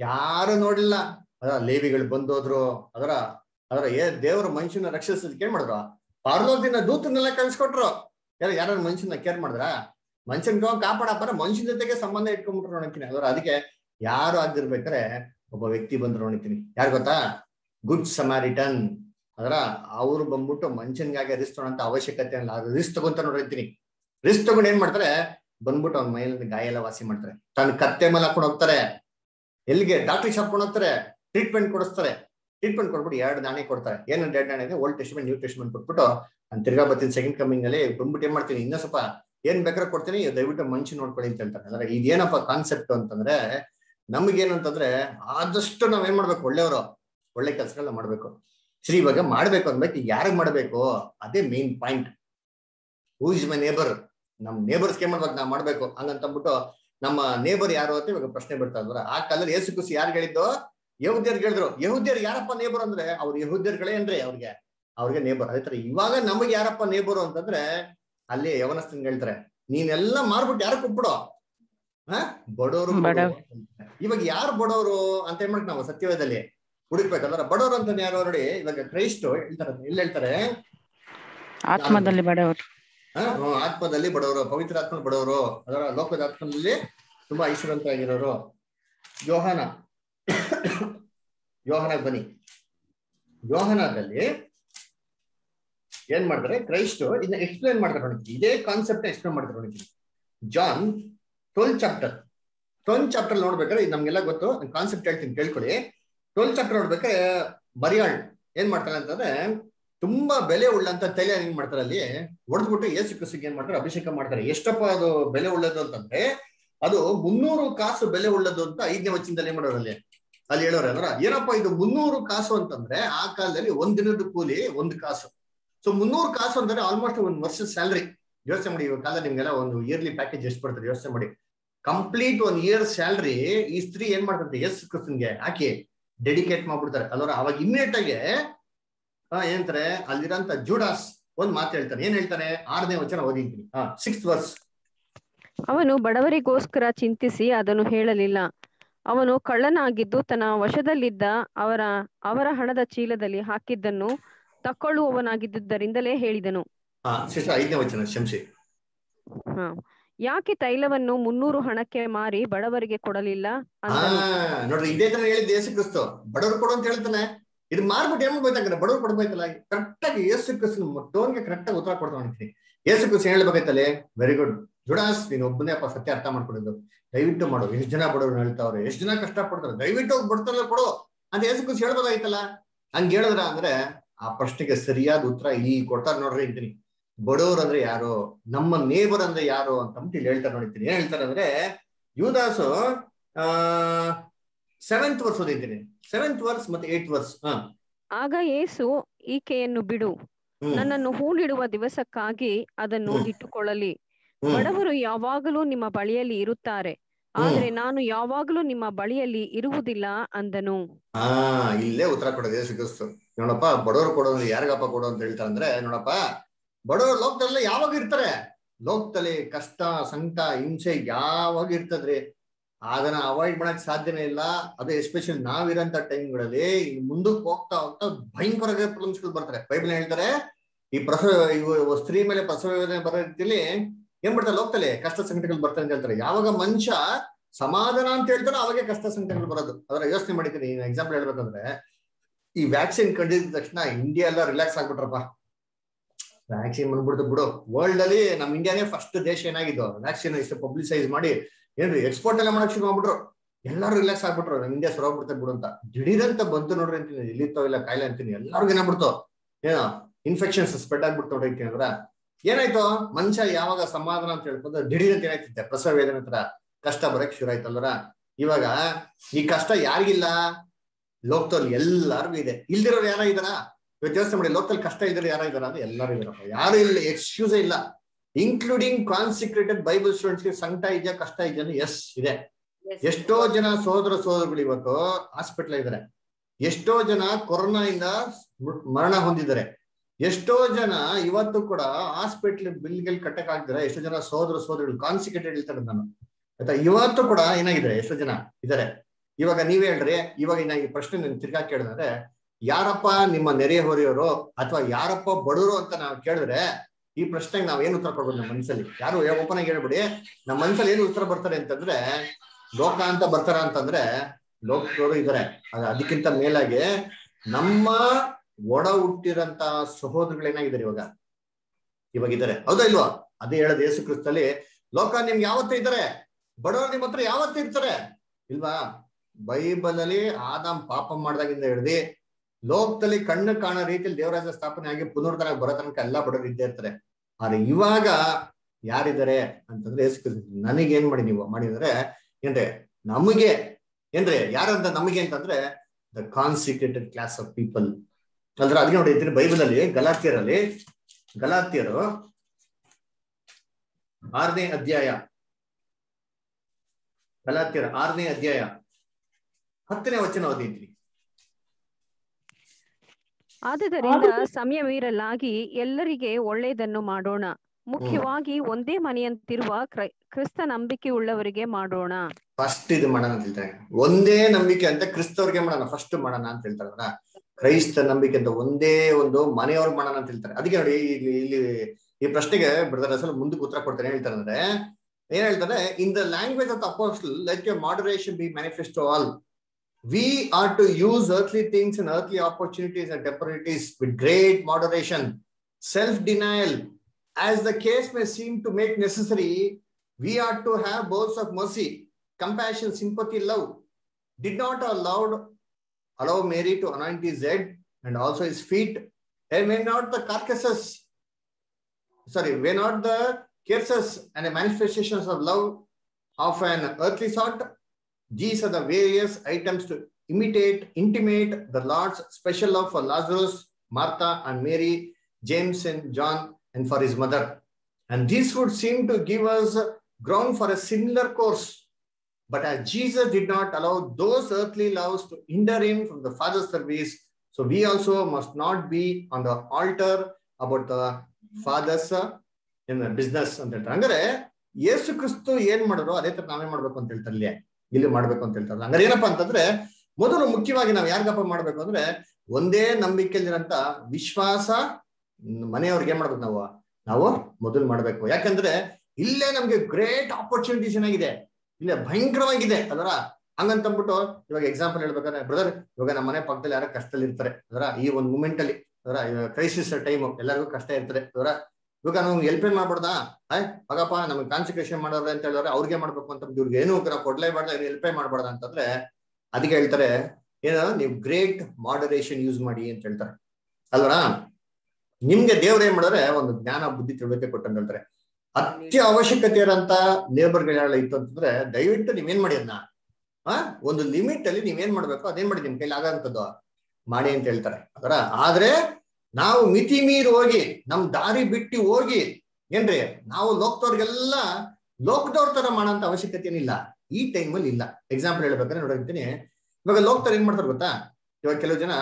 ಯಾರು ನೋಡ್ಲಿಲ್ಲ. ಅದರ ಲೇವಿಗಳು ಬಂದೋದ್ರು. ಅದರ ದೇವ್ರ ಮನುಷ್ಯನ ರಕ್ಷಿಸೋದಕ್ಕೆ ಏನ್ ಮಾಡಿದ್ರು? ಪರಲೋಕದಿಂದ ದೂತನ್ನೆಲ್ಲ ಕಳ್ಸಿಕೊಟ್ರು. ಯಾರು ಮನುಷ್ಯನ ಕೇರ್ ಮಾಡಿದ್ರ? ಮನುಷ್ಯನ್ಗೆ ಕಾಪಾಡಪ್ಪ ಮನುಷ್ಯನ ಜೊತೆಗೆ ಸಂಬಂಧ ಇಟ್ಕೊಂಡ್ಬಿಟ್ರು ನೋಡ್ತೀನಿ. ಅದಕ್ಕೆ ಯಾರು ಆಗ್ದಿರ್ಬೇಕಾರೆ ಒಬ್ಬ ವ್ಯಕ್ತಿ ಬಂದ್ರು ನೋಡ್ತೀನಿ. ಯಾರು ಗೊತ್ತಾ? Good Samaritan. ಅವ್ರು ಬಂದ್ಬಿಟ್ಟು ಮನುಷ್ಯನ್ಗಾಗಿ ರಿಸ್ಕ್ ತಗೊಳ್ಳೋಂತ ಅವಶ್ಯಕತೆ ಇಲ್ಲ. ರಿಸ್ಕ್ ತಗೊಂತ ನೋಡಿರ್ತೀನಿ. ರಿಸ್ಕ್ ತಗೊಂಡು ಏನ್ ಮಾಡ್ತಾರೆ? ಬಂದ್ಬಿಟ್ಟು ಅವ್ನ ಮೈಲಿಂದ ಗಾಯ ಎಲ್ಲ ವಾಸಿ ಮಾಡ್ತಾರೆ. ತನ್ನ ಕತ್ತೆ ಮೇಲೆ ಹಾಕೊಂಡು ಹೋಗ್ತಾರೆ. ಎಲ್ಲಿಗೆ? ಡಾಕ್ಟ್ರಿಗೆ ಹಾಕೊಂಡು ಹೋಗ್ತಾರೆ. ಟ್ರೀಟ್ಮೆಂಟ್ ಕೊಡಿಸ್ತಾರೆ. ಟ್ರೀಟ್ಮೆಂಟ್ ಕೊಟ್ಬಿಟ್ಟು 2 ನಾಣೆ ಕೊಡ್ತಾರೆ. ಏನು 2 ನಾಣೆ ಇದೆ? ಓಲ್ಡ್ ಟೆಸ್ಟ್ಮೆಂಟ್, ನ್ಯೂ ಟೆಸ್ಟ್ಮೆಂಟ್ ಕೊಟ್ಬಿಟ್ಟು ನಾನು ತಿರ್ಗಾ ಬರ್ತೀನಿ ಸೆಕೆಂಡ್ ಕಮಿಂಗ್ ಅಲ್ಲಿ ಬಂದ್ಬಿಟ್ಟು ಏನ್ ಮಾಡ್ತೀನಿ, ಇನ್ನೂ ಸ್ವಲ್ಪ ಏನ್ ಬೇಕಾದ್ರೆ ಕೊಡ್ತೀನಿ, ದಯವಿಟ್ಟು ಮನುಷ್ಯ ನೋಡ್ಕೊಳ್ಳಿ ಅಂತ ಹೇಳ್ತಾರೆ. ಇದೇನಪ್ಪ ಕಾನ್ಸೆಪ್ಟ್ ಅಂತಂದ್ರೆ, ನಮ್ಗೇನು ಅಂತಂದ್ರೆ ಆದಷ್ಟು ನಾವೇನ್ ಮಾಡ್ಬೇಕು? ಒಳ್ಳೆ ಕೆಲಸಗಳನ್ನ ಮಾಡ್ಬೇಕು. ಶ್ರೀ ಇವಾಗ ಮಾಡ್ಬೇಕು ಅಂದ್ಬೇಕು. ಯಾರಿಗ್ ಮಾಡ್ಬೇಕು? ಅದೇ main point. Who is my neighbour? ನಮ್ ನೇಬರ್ಸ್ಗೆ ಏನ್ ಮಾಡ್ಬೇಕು? ನಾವ್ ಮಾಡ್ಬೇಕು ಹಂಗಂತಂದ್ಬಿಟ್ಟು ನಮ್ಮ ನೇಬರ್ ಯಾರು ಅಂತ ಇವಾಗ ಪ್ರಶ್ನೆ ಬರ್ತಾ ಇದ್ರ. ಆ ಕಾಲದಲ್ಲಿ ಯೇಸು ಕ್ರಿಸ್ತ ಯಾರು ಹೇಳಿದ್ದು? ಯಹೂದ್ಯರಿಗೆ ಹೇಳಿದ್ರು. ಯಹೂದ್ಯರು ಯಾರಪ್ಪ ನೇಬರ್ ಅಂದ್ರೆ ಅವ್ರು ಯಹೂದ್ಯರುಗಳೇ ಏನ್ರಿ ಅವ್ರಿಗೆ ನೇಬರ್. ಅದೇ ತರ ಇವಾಗ ನಮಗೆ ಯಾರಪ್ಪ ನೇಬರು ಅಂತಂದ್ರೆ ಅಲ್ಲಿ ಯವನಸ್ಥನ್ ಹೇಳ್ತಾರೆ, ನೀನೆಲ್ಲ ಮಾರ್ಬಿಟ್ಟು ಯಾರು ಕೊಟ್ಬಿಡು, ಬಡವರು. ಇವಾಗ ಯಾರು ಬಡವರು ಅಂತ ಏನ್ ಮಾಡ್ಬೇಕು? ನಾವು ಸತ್ಯವೇದದಲ್ಲಿ ಹುಡುಕ್ಬೇಕಂದ್ರೆ ಬಡವರು ಅಂತ ಯಾರು ನೋಡಿ. ಇವಾಗ ಕ್ರೈಸ್ಟ್ ಹೇಳ್ತಾರೆ, ಎಲ್ಲಿ ಹೇಳ್ತಾರೆ? ಆತ್ಮದಲ್ಲಿ ಬಡವರು. ಆತ್ಮದಲ್ಲಿ ಬಡವರು, ಪವಿತ್ರ ಆತ್ಮ ಬಡವರು, ಅದರ ಲೋಕದ ಆತ್ಮದಲ್ಲಿ ತುಂಬಾ ಐಶ್ವರ್ಯವಂತ ಆಗಿರೋರು. ಯೋಹನ ಬನ್ನಿ. ಯೋಹನದಲ್ಲಿ ಏನ್ ಮಾಡ್ತಾರೆ? ಕ್ರೈಸ್ಟ್ ಇದನ್ನ ಎಕ್ಸ್ಪ್ಲೇನ್ ಮಾಡ್ತಾರೆ ನೋಡಿ. ಇದೇ ಕಾನ್ಸೆಪ್ಟ್ ಎಕ್ಸ್ಪ್ಲೇನ್ ಮಾಡ್ತಾರೆ ನೋಡಿ. ಜಾನ್ 12th ಚಾಪ್ಟರ್ ನೋಡ್ಬೇಕಾದ್ರೆ ಇದು ನಮ್ಗೆಲ್ಲ ಗೊತ್ತು. ಕಾನ್ಸೆಪ್ಟ್ ಹೇಳ್ತೀನಿ ಕೇಳ್ಕೊಳ್ಳಿ. 12th ಚಾಪ್ಟರ್ ನೋಡ್ಬೇಕಾದ್ರೆ ಮರಿಯಾಳ್ ಏನ್ ಮಾಡ್ತಾರೆ ಅಂತಂದ್ರೆ ತುಂಬಾ ಬೆಲೆ ಉಳ್ಳಂತ ತೈಲ ಏನ್ ಮಾಡ್ತಾರೆ ಅಲ್ಲಿ ಹೊಡೆದ್ಬಿಟ್ಟು ಯೇಸು ಕ್ರಿಸ್ತನಿಗೆ ಏನ್ ಮಾಡ್ತಾರೆ? ಅಭಿಷೇಕ ಮಾಡ್ತಾರೆ. ಎಷ್ಟಪ್ಪ ಅದು ಬೆಲೆ ಉಳ್ಳದು ಅಂತಂದ್ರೆ ಅದು 300 ಕಾಸು ಬೆಲೆ ಉಳ್ಳದು ಅಂತ 5ನೇ ವಚನದಲ್ಲಿ ಏನ್ ಮಾಡೋರು ಅಲ್ಲಿ ಹೇಳೋರು. ಏನಪ್ಪ ಇದು 300 ಕಾಸು ಅಂತಂದ್ರೆ ಆ ಕಾಲದಲ್ಲಿ 1 ದಿನದ ಕೂಲಿ 1 ಕಾಸು. ಸೊ 300 ಕಾಸು ಅಂದ್ರೆ ಆಲ್ಮೋಸ್ಟ್ 1 ವರ್ಷದ ಸ್ಯಾಲರಿ. ಯೋಚನೆ ಮಾಡಿ, ಇವಾಗ ಕಾಲದಲ್ಲಿ ನಿಮ್ಗೆಲ್ಲ ಒಂದು ಇಯರ್ಲಿ ಪ್ಯಾಕೇಜ್ ಎಷ್ಟು ಬರ್ತದೆ ಯೋಚನೆ ಮಾಡಿ. ಕಂಪ್ಲೀಟ್ 1 ಇಯರ್ ಸ್ಯಾಲರಿ ಈ ಸ್ತ್ರೀ ಏನ್ ಮಾಡ್ತಾರೆ? ಯೇಸು ಕ್ರಿಸ್ತನಿಗೆ ಹಾಕಿ ಡೆಡಿಕೇಟ್ ಮಾಡ್ಬಿಡ್ತಾರೆ. ಅವಾಗ ಇಮ್ಮಿಡಿಯೇಟ್ ಆಗಿ ಏನಂತಾರೆ? ಅಲ್ಲಿರಂತ ಜೂಡಾಸ್ ಒಂದ್ ಮಾತು ಹೇಳ್ತಾನೆ. ಏನ್ ಹೇಳ್ತಾನೆ? 6ನೇ ವಚನ ಓದಿದ್ದೀನಿ. 6th verse. ಅವನು ಬಡವರಿಗೋಸ್ಕರ ಚಿಂತಿಸಿ ಅದನ್ನು ಹೇಳಲಿಲ್ಲ. ಅವನು ಕಳ್ಳನಾಗಿದ್ದು ತನ್ನ ವಶದಲ್ಲಿದ್ದ ಅವರ ಹಣದ ಚೀಲದಲ್ಲಿ ಹಾಕಿದ್ದನ್ನು ತಕ್ಕೊಳ್ಳುವವನಾಗಿದ್ದುದರಿಂದಲೇ ಹೇಳಿದನು. 5ನೇ ವಚನ ಕ್ಷಮಿಸಿ. ಯಾಕೆ ತೈಲವನ್ನು 300 ಹಣಕ್ಕೆ ಮಾರಿ ಬಡವರಿಗೆ ಕೊಡಲಿಲ್ಲ ಅಂದನು. ನೋಡ್ರಿ, ಇದೇ ತರ ಹೇಳಿದ್ದು ಯೇಸು ಕ್ರಿಸ್ತ. ಬಡವರು ಕೊಡು ಅಂತ ಹೇಳ್ತಾನೆ. ಇದು ಮಾರ್ಬಿಟ್ಟು ಏನ್ ಮಾಡ್ಬೇಕಂದ್ರೆ ಬಡವ್ರು ಕೊಡ್ಬೇಕಲ್ಲ. ಕರೆಕ್ಟ್ ಆಗಿ ಯೇಸು ಕ್ರಿಸ್ತನ ಟೋನ್ಗೆ ಕರೆಕ್ಟ್ ಆಗಿ ಉತ್ತರ ಕೊಡ್ತಾ ನೋಡ್ತೀನಿ. Yesu Krista ಹೇಳ್ಬೇಕೈತಲ್ಲಿ, very good Judas, ನೀನು ಒಬ್ಬನೇ ಅಪ್ಪ ಸತ್ಯ ಅರ್ಥ ಮಾಡ್ಕೊಂಡಿದ್ದು, ದಯವಿಟ್ಟು ಮಾಡು. ಎಷ್ಟು ಜನ ಬಡವ್ರು ಹೇಳ್ತಾವ್ರೆ, ಎಷ್ಟು ಜನ ಕಷ್ಟ ಪಡ್ತಾರೆ, ದಯವಿಟ್ಟು ಬಡ್ತಲ್ಲ ಕೊಡು ಅಂತ ಯೇಸು ಕ್ರಿಸ್ತ ಹೇಳ್ಬೋದಾಗಿತ್ತಲ್ಲ. ಹಂಗ ಹೇಳಿದ್ರ ಅಂದ್ರೆ ಆ ಪ್ರಶ್ನೆಗೆ ಸರಿಯಾದ ಉತ್ತರ ಇಲ್ಲಿ ಕೊಡ್ತಾರ ನೋಡ್ರಿ ಅಂತೀನಿ. ಬಡವರು ಅಂದ್ರೆ ಯಾರು, ನಮ್ಮ ನೇಬರ್ ಅಂದ್ರೆ ಯಾರು ಅಂತ ಇಲ್ಲಿ ಹೇಳ್ತಾರೆ ನೋಡಿದ್ದೀನಿ. ಏನ್ ಹೇಳ್ತಾರೆ ಅಂದ್ರೆ ಯೂದಾಸು 7th verse ಓದಿದ್ದೀನಿ. 7th verse ಮತ್ತೆ 8th verse. ಆಗ ಯೇಸು ಈಕೆಯನ್ನು ಬಿಡು, ನನ್ನನ್ನು ಹೂಣಿಡುವ ದಿವಸಕ್ಕಾಗಿ ಅದನ್ನು ಇಟ್ಟುಕೊಳ್ಳಲಿ. ಬಡವರು ಯಾವಾಗಲೂ ನಿಮ್ಮ ಬಳಿಯಲ್ಲಿ ಇರುತ್ತಾರೆ, ಆದ್ರೆ ನಾನು ಯಾವಾಗಲೂ ನಿಮ್ಮ ಬಳಿಯಲ್ಲಿ ಇರುವುದಿಲ್ಲ ಅಂದನು. ಇಲ್ಲೇ ಉತ್ತರ ಕೊಡೋದು ಯೇಸು ಕ್ರಿಸ್ತ. ನೋಡಪ್ಪ, ಬಡವರು ಕೊಡೋದು ಯಾರಿಗಪ್ಪ ಕೊಡು ಅಂತ ಹೇಳ್ತಾರೆ ಅಂದ್ರೆ, ನೋಡಪ್ಪ ಬಡವರು ಲೋಕದಲ್ಲಿ ಯಾವಾಗ ಇರ್ತಾರೆ? ಲೋಕದಲ್ಲಿ ಕಷ್ಟ, ಸಂಕಟ, ಹಿಂಸೆ ಯಾವಾಗ ಇರ್ತದ್ರಿ. ಅದನ್ನ ಅವಾಯ್ಡ್ ಮಾಡಕ್ ಸಾಧ್ಯನೇ ಇಲ್ಲ. ಅದು ಎಸ್ಪೆಷಲಿ ನಾವಿರೋಂಥ ಟೈಮ್ಗಳಲ್ಲಿ ಮುಂದಕ್ಕೆ ಹೋಗ್ತಾ ಭಯಂಕರ ಪ್ರಾಬ್ಲಮ್ಸ್ಗಳು ಬರ್ತಾರೆ. ಬೈಬಲ್ ಹೇಳ್ತಾರೆ, ಈ ಸ್ತ್ರೀ ಮೇಲೆ ಪ್ರಸವ ವೇದನೆ ಬರೋ ರೀತಿಯಲ್ಲಿ ಏನ್ ಬರ್ತಾರೆ ಲೋಕದಲ್ಲಿ ಕಷ್ಟ ಸಂಕಟಗಳು ಬರ್ತಾರೆ ಅಂತ ಹೇಳ್ತಾರೆ. ಯಾವಾಗ ಮನುಷ್ಯ ಸಮಾಧಾನ ಅಂತ ಹೇಳ್ತಾರೋ ಅವಾಗೆ ಕಷ್ಟ ಸಂಕಟಗಳು ಬರೋದು. ಅದರ ಯೋಚನೆ ಮಾಡಿದ್ದೀನಿ. ಎಕ್ಸಾಂಪಲ್ ಹೇಳ್ಬೇಕಂದ್ರೆ, ಈ ವ್ಯಾಕ್ಸಿನ್ ಕಂಡಿದ ತಕ್ಷಣ ಇಂಡಿಯಾ ಎಲ್ಲ ರಿಲ್ಯಾಕ್ಸ್ ಆಗ್ಬಿಟ್ರಪ್ಪ. ವ್ಯಾಕ್ಸಿನ್ ಬಂದ್ಬಿಡ್ತು ಬಿಡು. ವರ್ಲ್ಡ್ ಅಲ್ಲಿ ನಮ್ ಇಂಡಿಯಾನೇ ಫಸ್ಟ್ ದೇಶ ಏನಾಗಿದ್ದು ವ್ಯಾಕ್ಸಿನ್ ಇಷ್ಟು ಪಬ್ಲಿಸೈಸ್ ಮಾಡಿ ಏನ್ರಿ ಎಕ್ಸ್ಪೋರ್ಟ್ ಎಲ್ಲ ಮಾಡಕ್ ಶುರು ಮಾಡ್ಬಿಟ್ರು. ಎಲ್ಲಾರು ರಿಲ್ಯಾಕ್ಸ್ ಆಗ್ಬಿಟ್ರು, ನಮ್ ಇಂಡಿಯಾ ಸರೋಗ್ಬಿಡ್ತದೆ ಬಿಡು ಅಂತ. ದಿಢೀರಂತ ಬಂತು ನೋಡ್ರಿ ಅಂತೀನಿ, ಇಲ್ಲಿತ್ತೋ ಇಲ್ಲ ಕಾಯಿಲೆ ಅಂತೀನಿ, ಎಲ್ಲರಿಗೂ ಏನಾಗ್ಬಿಡ್ತು, ಏನೋ ಇನ್ಫೆಕ್ಷನ್ಸ್ ಸ್ಪ್ರೆಡ್ ಆಗ್ಬಿಡ್ತು ನೋಡ್ರಿ ಅಂದ್ರ. ಏನಾಯ್ತು, ಮನುಷ್ಯ ಯಾವಾಗ ಸಮಾಧಾನ ಅಂತ ಹೇಳ್ಬೋದು ದಿಢೀರ್ ಅಂತ ಏನಾಯ್ತಿದ್ದೆ ಪ್ರಸವ ವೇದನೆ ತರ ಕಷ್ಟ ಬರಕ್ ಶುರು ಆಯ್ತಲ್ವರ. ಇವಾಗ ಈ ಕಷ್ಟ ಯಾರಿಗಿಲ್ಲ? ಲೋಕದಲ್ಲಿ ಎಲ್ಲಾರ್ಗು ಇದೆ. ಇಲ್ದಿರೋರು ಯಾರ ಇದಾರ? ಇವತ್ತು ಯೋಚನೆ ಮಾಡಿ, ಲೋಕದಲ್ಲಿ ಕಷ್ಟ ಇದ್ರೆ ಯಾರ ಇದಾರ ಅಂದ್ರೆ ಎಲ್ಲರೂ ಇದಾರಪ್ಪ. ಯಾರು ಇಲ್ಲ, ಎಕ್ಸ್ಕ್ಯೂಸೇ ಇಲ್ಲ. ಇನ್ಕ್ಲೂಡಿಂಗ್ ಕಾನ್ಸಿಕ್ರೇಟೆಡ್ ಬೈಬಲ್ ಸ್ಟೂಡೆಂಟ್ಸ್ಗೆ ಸಂಕಟ ಇದೆಯಾ, ಕಷ್ಟ ಇದೆಯಾ? ಎಸ್ ಇದೆ. ಎಷ್ಟೋ ಜನ ಸೋದರಗಳು ಇವತ್ತು ಹಾಸ್ಪಿಟಲ್ ಇದ್ದಾರೆ. ಎಷ್ಟೋ ಜನ ಕೊರೋನಾ ಇಂದ ಮರಣ ಹೊಂದಿದ್ದಾರೆ. ಎಷ್ಟೋ ಜನ ಇವತ್ತು ಕೂಡ ಹಾಸ್ಪಿಟ್ಲ್ ಬಿಲ್ಗಳು ಕಟ್ಟಕ್ ಆಗ್ತಾರೆ. ಎಷ್ಟೋ ಜನ ಸೋದರಗಳು ಕಾನ್ಸಿಕ್ರೇಟೆಡ್ ಇರ್ತಾರೆ ನಾನು ಆಯ್ತಾ, ಇವತ್ತು ಕೂಡ ಏನಾಗಿದೆ ಎಷ್ಟೋ ಜನ ಇದ್ದಾರೆ. ಇವಾಗ ನೀವೇ ಹೇಳ್ರಿ, ಇವಾಗ ನಾ ಈ ಪ್ರಶ್ನೆ ನಿನ್ ತಿರ್ಗಾ ಕೇಳಿದ್ರೆ, ಯಾರಪ್ಪ ನಿಮ್ಮ ನೆರೆಹೊರೆಯವರು ಅಥವಾ ಯಾರಪ್ಪ ಬಡವರು ಅಂತ ನಾವು ಕೇಳಿದ್ರೆ ಈ ಪ್ರಶ್ನೆಗೆ ನಾವೇನು ಉತ್ತರ ಕೊಡ್ಬೋದು ನಮ್ಮ ಮನಸ್ಸಲ್ಲಿ? ಯಾರು ಓಪನ್ ಆಗಿ ಹೇಳ್ಬಿಡಿ, ನಮ್ಮ ಮನಸ್ಸಲ್ಲಿ ಏನು ಉತ್ತರ ಬರ್ತಾರೆ ಅಂತಂದ್ರೆ, ಲೋಕ ಅಂತ ಬರ್ತಾರ ಅಂತಂದ್ರೆ ಲೋಕದವರು ಇದಾರೆ. ಅದಕ್ಕಿಂತ ಮೇಲಾಗಿ ನಮ್ಮ ಒಡ ಹುಟ್ಟಿರಂತ ಸಹೋದರಗಳೇನಾಗಿದ್ದಾರೆ ಇವಾಗ ಇದ್ದಾರೆ, ಹೌದಾ ಇಲ್ವಾ? ಅದೇ ಹೇಳೋದು ಯೇಸು ಕ್ರಿಸ್ತಲ್ಲಿ, ಲೋಕ ನಿಮ್ಗೆ ಯಾವತ್ತೂ ಇದ್ದಾರೆ, ಬಡವರು ನಿಮ್ಮ ಹತ್ರ ಯಾವತ್ತೂ ಇರ್ತಾರೆ ಇಲ್ವಾ? ಬೈಬಲ್ ಅಲ್ಲಿ ಆದಾಮ್ ಪಾಪ ಮಾಡ್ದಾಗಿಂದ ಹಿಡ್ದು ಲೋಕದಲ್ಲಿ ಕಣ್ಣು ಕಾಣೋ ರೀತಿಯಲ್ಲಿ ದೇವರಾಜ ಸ್ಥಾಪನೆ ಆಗಿ ಪುನರುದ್ಧಾರ ಬರೋ ತನಕ ಎಲ್ಲ ಬಡವರು ಇದ್ದೇ ಇರ್ತಾರೆ. ಆದ್ರೆ ಇವಾಗ ಯಾರಿದ್ದಾರೆ ಅಂತಂದ್ರೆ ಯೇಸು ಕ್ರಿಸ್ತ ನನಗೇನ್ ಮಾಡಿ ನೀವು ಮಾಡಿದ್ರೆ ಏನ್ರೆ ನಮಗೆ ಏನ್ರೆ ಯಾರಂತ ನಮಗೆ ಅಂತಂದ್ರೆ the consecrated class of people ಅಂದ್ರೆ ಅದಕ್ಕೆ ನೋಡಿರ್ತೀನಿ ಬೈಬಲ್ ಅಲ್ಲಿ ಗಲಾತ್ಯರು 6ನೇ ಅಧ್ಯಾಯ, ಗಲಾತ್ಯರ 6ನೇ ಅಧ್ಯಾಯ 10ನೇ ವಚನ ಓದಿದ್ರಿ. ಆದುದರಿಂದ ಸಮಯವಿರಲಾಗಿ ಎಲ್ಲರಿಗೆ ಒಳ್ಳೆಯದನ್ನು ಮಾಡೋಣ, ಮುಖ್ಯವಾಗಿ ಒಂದೇ ಮನೆಯಂತಿರುವ ಕ್ರಿಸ್ತ ನಂಬಿಕೆ ಉಳ್ಳವರಿಗೆ ಮಾಡೋಣ. ಫಸ್ಟ್ ಇದು ಮಾಡೋಣ ಅಂತ ಹೇಳ್ತಾರೆ, ಒಂದೇ ನಂಬಿಕೆ ಅಂತ ಕ್ರಿಸ್ತವ್ರಿಗೆ ಮಾಡೋಣ ಫಸ್ಟ್ ಮಾಡೋಣ ಅಂತ ಹೇಳ್ತಾರ. ಕ್ರೈಸ್ತ ನಂಬಿಕೆ ಅಂತ ಒಂದೇ ಒಂದು ಮನೆಯವ್ರಿಗೆ ಮಾಡೋಣ ಅಂತ ಹೇಳ್ತಾರೆ. ಅದಕ್ಕೆ ನೋಡಿ ಇಲ್ಲಿ ಈ ಪ್ರಶ್ನೆಗೆ ಬ್ರದರ್ ಅಸಲ್ ಮುಂದಕ್ಕೆ ಉತ್ತರ ಕೊಡ್ತಾರೆ. ಹೇಳ್ತಾರೆ ಅಂದ್ರೆ ಏನ್ ಹೇಳ್ತಾರೆ, in the language of the apostle let your moderation be manifest to all. We are to use earthly things and earthly opportunities and temporalities with great moderation, self-denial, as the case may seem to make necessary. We are to have bowls of mercy, compassion, sympathy, love. Did not our Lord allow Mary to anoint his head and also his feet? And may not the curses and the manifestations of love of an earthly sort? These are the various items to intimate the Lord's special love for Lazarus, Martha and Mary, James and John, and for his mother. And this would seem to give us ground for a similar course. But as Jesus did not allow those earthly loves to hinder him from the Father's service, so we also must not be on the altar about the Father's business. ಅಂತ ಹೇಳ್ತಾರೆ. ಅಂದ್ರೆ ಯೇಸು ಕ್ರಿಸ್ತು ಏನ್ ಮಾಡಿದ್ರು ಅದೇ ತರ ನಾವೇ ಮಾಡ್ಬೇಕು ಅಂತ ಹೇಳ್ತಾರೆ, ಇಲ್ಲಿ ಮಾಡ್ಬೇಕು ಅಂತ ಹೇಳ್ತಾರಲ್ಲ. ಹಂಗಾರೆ ಏನಪ್ಪಾ ಅಂತಂದ್ರೆ ಮೊದಲು ಮುಖ್ಯವಾಗಿ ನಾವು ಯಾರಿಗಪ್ಪ ಮಾಡ್ಬೇಕು ಅಂದ್ರೆ ಒಂದೇ ನಂಬಿಕೆಯಲ್ಲಿರಂತ ವಿಶ್ವಾಸ ಮನೆಯವ್ರಿಗೆ ಏನ್ ಮಾಡ್ಬೇಕು ನಾವು ಮೊದಲು ಮಾಡ್ಬೇಕು. ಯಾಕಂದ್ರೆ ಇಲ್ಲೇ ನಮ್ಗೆ ಗ್ರೇಟ್ ಆಪರ್ಚುನಿಟೀಸ್ ಏನಾಗಿದೆ, ಇಲ್ಲೇ ಭಯಂಕರವಾಗಿದೆ ಅದರ. ಹಂಗಂತಂದ್ಬಿಟ್ಟು ಇವಾಗ ಎಕ್ಸಾಂಪಲ್ ಹೇಳ್ಬೇಕಾದ್ರೆ ಬ್ರದರ್ ಇವಾಗ ನಮ್ಮ ಮನೆ ಪಕ್ಕದಲ್ಲಿ ಯಾರೋ ಕಷ್ಟದಲ್ಲಿ ಇರ್ತಾರೆ ಅದರ, ಈ ಒಂದು ಮೂಮೆಂಟ್ ಅಲ್ಲಿ ಅದರ ಕ್ರೈಸಿಸ್ ಟೈಮ್ ಎಲ್ಲರಿಗೂ ಕಷ್ಟ ಇರ್ತದೆ ಅದರ. ಇವಾಗ ನಾವು ಎಲ್ಪ್ ಮಾಡ್ಬೋದಾ, ಹಾಗಪ್ಪ ನಮ್ಗೆ ಕಾನ್ಸಂಟ್ರೇಷನ್ ಮಾಡೋದ್ರೆ ಅಂತ ಹೇಳಿದ್ರೆ ಅವ್ರಿಗೆ ಮಾಡ್ಬೇಕು ಅಂತ ಇವ್ರಿಗೆ ಏನು ನಾವು ಕೊಡ್ಲೇಬಾರ್ದ, ಏನು ಹೆಲ್ಪ್ ಮಾಡ್ಬಾರ್ದ ಅಂತಂದ್ರೆ ಅದಕ್ಕೆ ಹೇಳ್ತಾರೆ ಏನೋ ನೀವು ಗ್ರೇಟ್ ಮಾಡರೇಷನ್ ಯೂಸ್ ಮಾಡಿ ಅಂತ ಹೇಳ್ತಾರೆ ಅಲ್ವರ. ನಿಮ್ಗೆ ದೇವ್ರ ಏನ್ ಮಾಡಿದ್ರೆ ಒಂದು ಜ್ಞಾನ ಬುದ್ಧಿ ತಿಳುವಳಿಕೆ ಕೊಟ್ಟಂತ ಹೇಳ್ತಾರೆ. ಅತ್ಯ ಅವಶ್ಯಕತೆ ಇರೋಂತ ನೇಬರ್ಗಳೆಲ್ಲ ಇತ್ತು ಅಂತಂದ್ರೆ ದಯವಿಟ್ಟು ನೀವೇನ್ ಮಾಡಿ ಅದನ್ನ ಒಂದು ಲಿಮಿಟ್ ಅಲ್ಲಿ ನೀವೇನ್ ಮಾಡ್ಬೇಕು ಅದೇನ್ ಮಾಡಿ ನಿಮ್ ಕೈಲಿ ಆಗಂತದ್ದು ಮಾಡಿ ಅಂತ ಹೇಳ್ತಾರೆ ಅದರ. ಆದ್ರೆ ನಾವು ಮಿತಿ ಮೀರಿ ಹೋಗಿ ನಮ್ ದಾರಿ ಬಿಟ್ಟು ಹೋಗಿ ಏನ್ರಿ ನಾವು ಲೋಕದವ್ರಿಗೆಲ್ಲ ಲೋಕದವ್ರ ತರ ಮಾಡೋಂತ ಅವಶ್ಯಕತೆ ಏನಿಲ್ಲ ಈ ಟೈಮಲ್ಲಿ ಇಲ್ಲ. ಎಕ್ಸಾಂಪಲ್ ಹೇಳ್ಬೇಕಾದ್ರೆ ನೋಡಿರ್ತೀನಿ, ಇವಾಗ ಲೋಕದವ್ರು ಏನ್ ಮಾಡ್ತಾರೆ ಗೊತ್ತಾ, ಇವಾಗ ಕೆಲವು ಜನ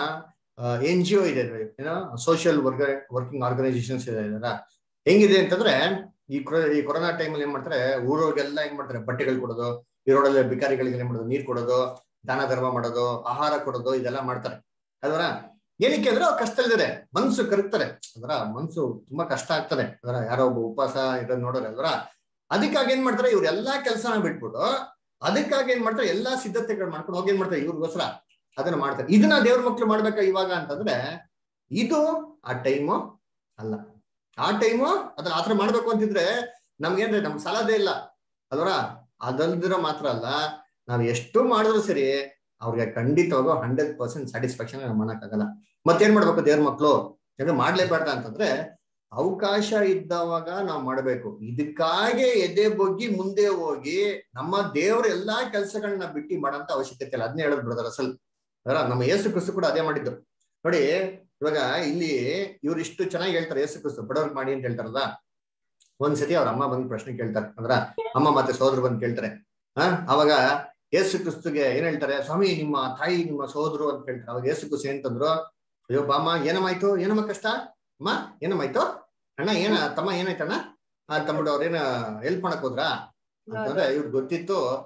NGO ಇದೆ ಏನೋ ಸೋಷಿಯಲ್ ವರ್ಕಿಂಗ್ ಆರ್ಗನೈಸೇಷನ್ಸ್ ಇದೆ. ಹೆಂಗಿದೆ ಅಂತಂದ್ರೆ ಈ ಕೊರೋನಾ ಟೈಮಲ್ಲಿ ಏನ್ ಮಾಡ್ತಾರೆ, ಊರವ್ರಿಗೆಲ್ಲ ಏನ್ ಮಾಡ್ತಾರೆ ಬಟ್ಟೆಗಳು ಕೊಡೋದು, ಈ ರೋಡಲ್ಲಿ ಬಿಕಾರಿಗಳಿಗೆ ಏನ್ ಮಾಡೋದು ನೀರ್ ಕೊಡೋದು, ದಾನ ಧರ್ಮ ಮಾಡೋದು, ಆಹಾರ ಕೊಡೋದು, ಇದೆಲ್ಲ ಮಾಡ್ತಾರೆ ಅಲ್ವರ. ಏನಕ್ಕೆ ಅಂದ್ರೆ ಅವ್ರು ಕಷ್ಟದಲ್ಲಿದ್ದಾರೆ, ಮನ್ಸು ಕರಗ್ತಾರೆ ಅದರ, ಮನ್ಸು ತುಂಬಾ ಕಷ್ಟ ಆಗ್ತದೆ ಅದರ, ಯಾರೋ ಒಬ್ಬ ಉಪವಾಸ ಇರೋದು ನೋಡೋರು ಅಲ್ವರ. ಅದಕ್ಕಾಗಿ ಏನ್ ಮಾಡ್ತಾರೆ ಇವ್ರೆಲ್ಲಾ ಕೆಲಸನ ಬಿಟ್ಬಿಟ್ಟು ಅದಕ್ಕಾಗಿ ಏನ್ ಮಾಡ್ತಾರೆ ಎಲ್ಲಾ ಸಿದ್ಧತೆಗಳು ಮಾಡ್ಕೊಂಡು ಹೋಗಿ ಏನ್ ಮಾಡ್ತಾರೆ ಇವ್ರಿಗೋಸ್ಕರ ಅದನ್ನ ಮಾಡ್ತಾರೆ. ಇದನ್ನ ದೇವ್ರ ಮಕ್ಳು ಮಾಡ್ಬೇಕಾ ಇವಾಗ ಅಂತಂದ್ರೆ ಇದು ಆ ಟೈಮು ಅಲ್ಲ. ಆ ಟೈಮು ಅದನ್ನ ಆತರ ಮಾಡ್ಬೇಕು ಅಂತಿದ್ರೆ ನಮ್ಗೇನ್ರಿ ನಮ್ಗೆ ಸಾಲದೇ ಇಲ್ಲ ಅಲ್ವರ. ಅದಲ್ದಿರೋ ಮಾತ್ರ ಅಲ್ಲ, ನಾವ್ ಎಷ್ಟು ಮಾಡಿದ್ರು ಸರಿ ಅವ್ರಿಗೆ ಖಂಡಿತವಾಗೂ 100% ಸ್ಯಾಟಿಸ್ಫ್ಯಾಕ್ಷನ್ ಮಾಡಕ್ಕಾಗಲ್ಲ. ಮತ್ತೇನ್ ಮಾಡ್ಬೇಕು ದೇವ್ರ ಮಕ್ಳು ಯಾಕಂದ್ರೆ ಮಾಡ್ಲೇಬೇಡ ಅಂತಂದ್ರೆ ಅವಕಾಶ ಇದ್ದವಾಗ ನಾವು ಮಾಡ್ಬೇಕು. ಇದಕ್ಕಾಗೆ ಎದೆ ಬೊಗ್ಗಿ ಮುಂದೆ ಹೋಗಿ ನಮ್ಮ ದೇವ್ರ ಎಲ್ಲಾ ಕೆಲ್ಸಗಳನ್ನ ಬಿಟ್ಟು ಮಾಡಂತ ಅವಶ್ಯಕತೆ ಇಲ್ಲ. ಅದನ್ನೇ ಹೇಳೋದು ಬ್ರದರ್ ಅಸಲ್ ಅದರ. ನಮ್ಮ ಯೇಸು ಕ್ರಿಸ್ತು ಕೂಡ ಅದೇ ಮಾಡಿದ್ದು ನೋಡಿ. ಇವಾಗ ಇಲ್ಲಿ ಇವ್ರು ಇಷ್ಟು ಚೆನ್ನಾಗಿ ಹೇಳ್ತಾರೆ ಯೇಸು ಕ್ರಿಸ್ತು ಬಡವ್ರಿಗೆ ಮಾಡಿ ಅಂತ ಹೇಳ್ತಾರಲ್ಲ. ಒಂದ್ಸತಿ ಅವ್ರ ಅಮ್ಮ ಬಂದ್ ಪ್ರಶ್ನೆ ಕೇಳ್ತಾರೆ ಅಂದ್ರ, ಅಮ್ಮ ಮತ್ತೆ ಸಹೋದರ ಬಂದ್ ಕೇಳ್ತಾರೆ. ಅವಾಗ ಯೇಸು ಕ್ರಿಸ್ತುಗೆ ಏನ್ ಹೇಳ್ತಾರೆ, ಸ್ವಾಮಿ ನಿಮ್ಮ ತಾಯಿ ನಿಮ್ಮ ಸಹೋದರು ಅಂತ ಹೇಳ್ತಾರೆ. ಅವಾಗ ಯೇಸು ಕ್ರಿಸ್ತು ಏನ್ತಂದ್ರು, ಅಯ್ಯೋ ಬಾಮ್ಮ ಏನಮ್ಮಾಯ್ತು, ಏನಮ್ಮ ಕಷ್ಟ ಅಮ್ಮ, ಏನಮ್ಮಾಯ್ತು ಅಣ್ಣ, ಏನ ತಮ್ಮ ಏನಾಯ್ತಣ್ಣ ಅಂತಂದ್ಬಿಟ್ಟು ಅವ್ರೇನ ಹೆಲ್ಪ್ ಮಾಡಕ್ ಹೋದ್ರಾ ಅಂತಂದ್ರೆ ಇವ್ರಿಗೆ ಗೊತ್ತಿತ್ತು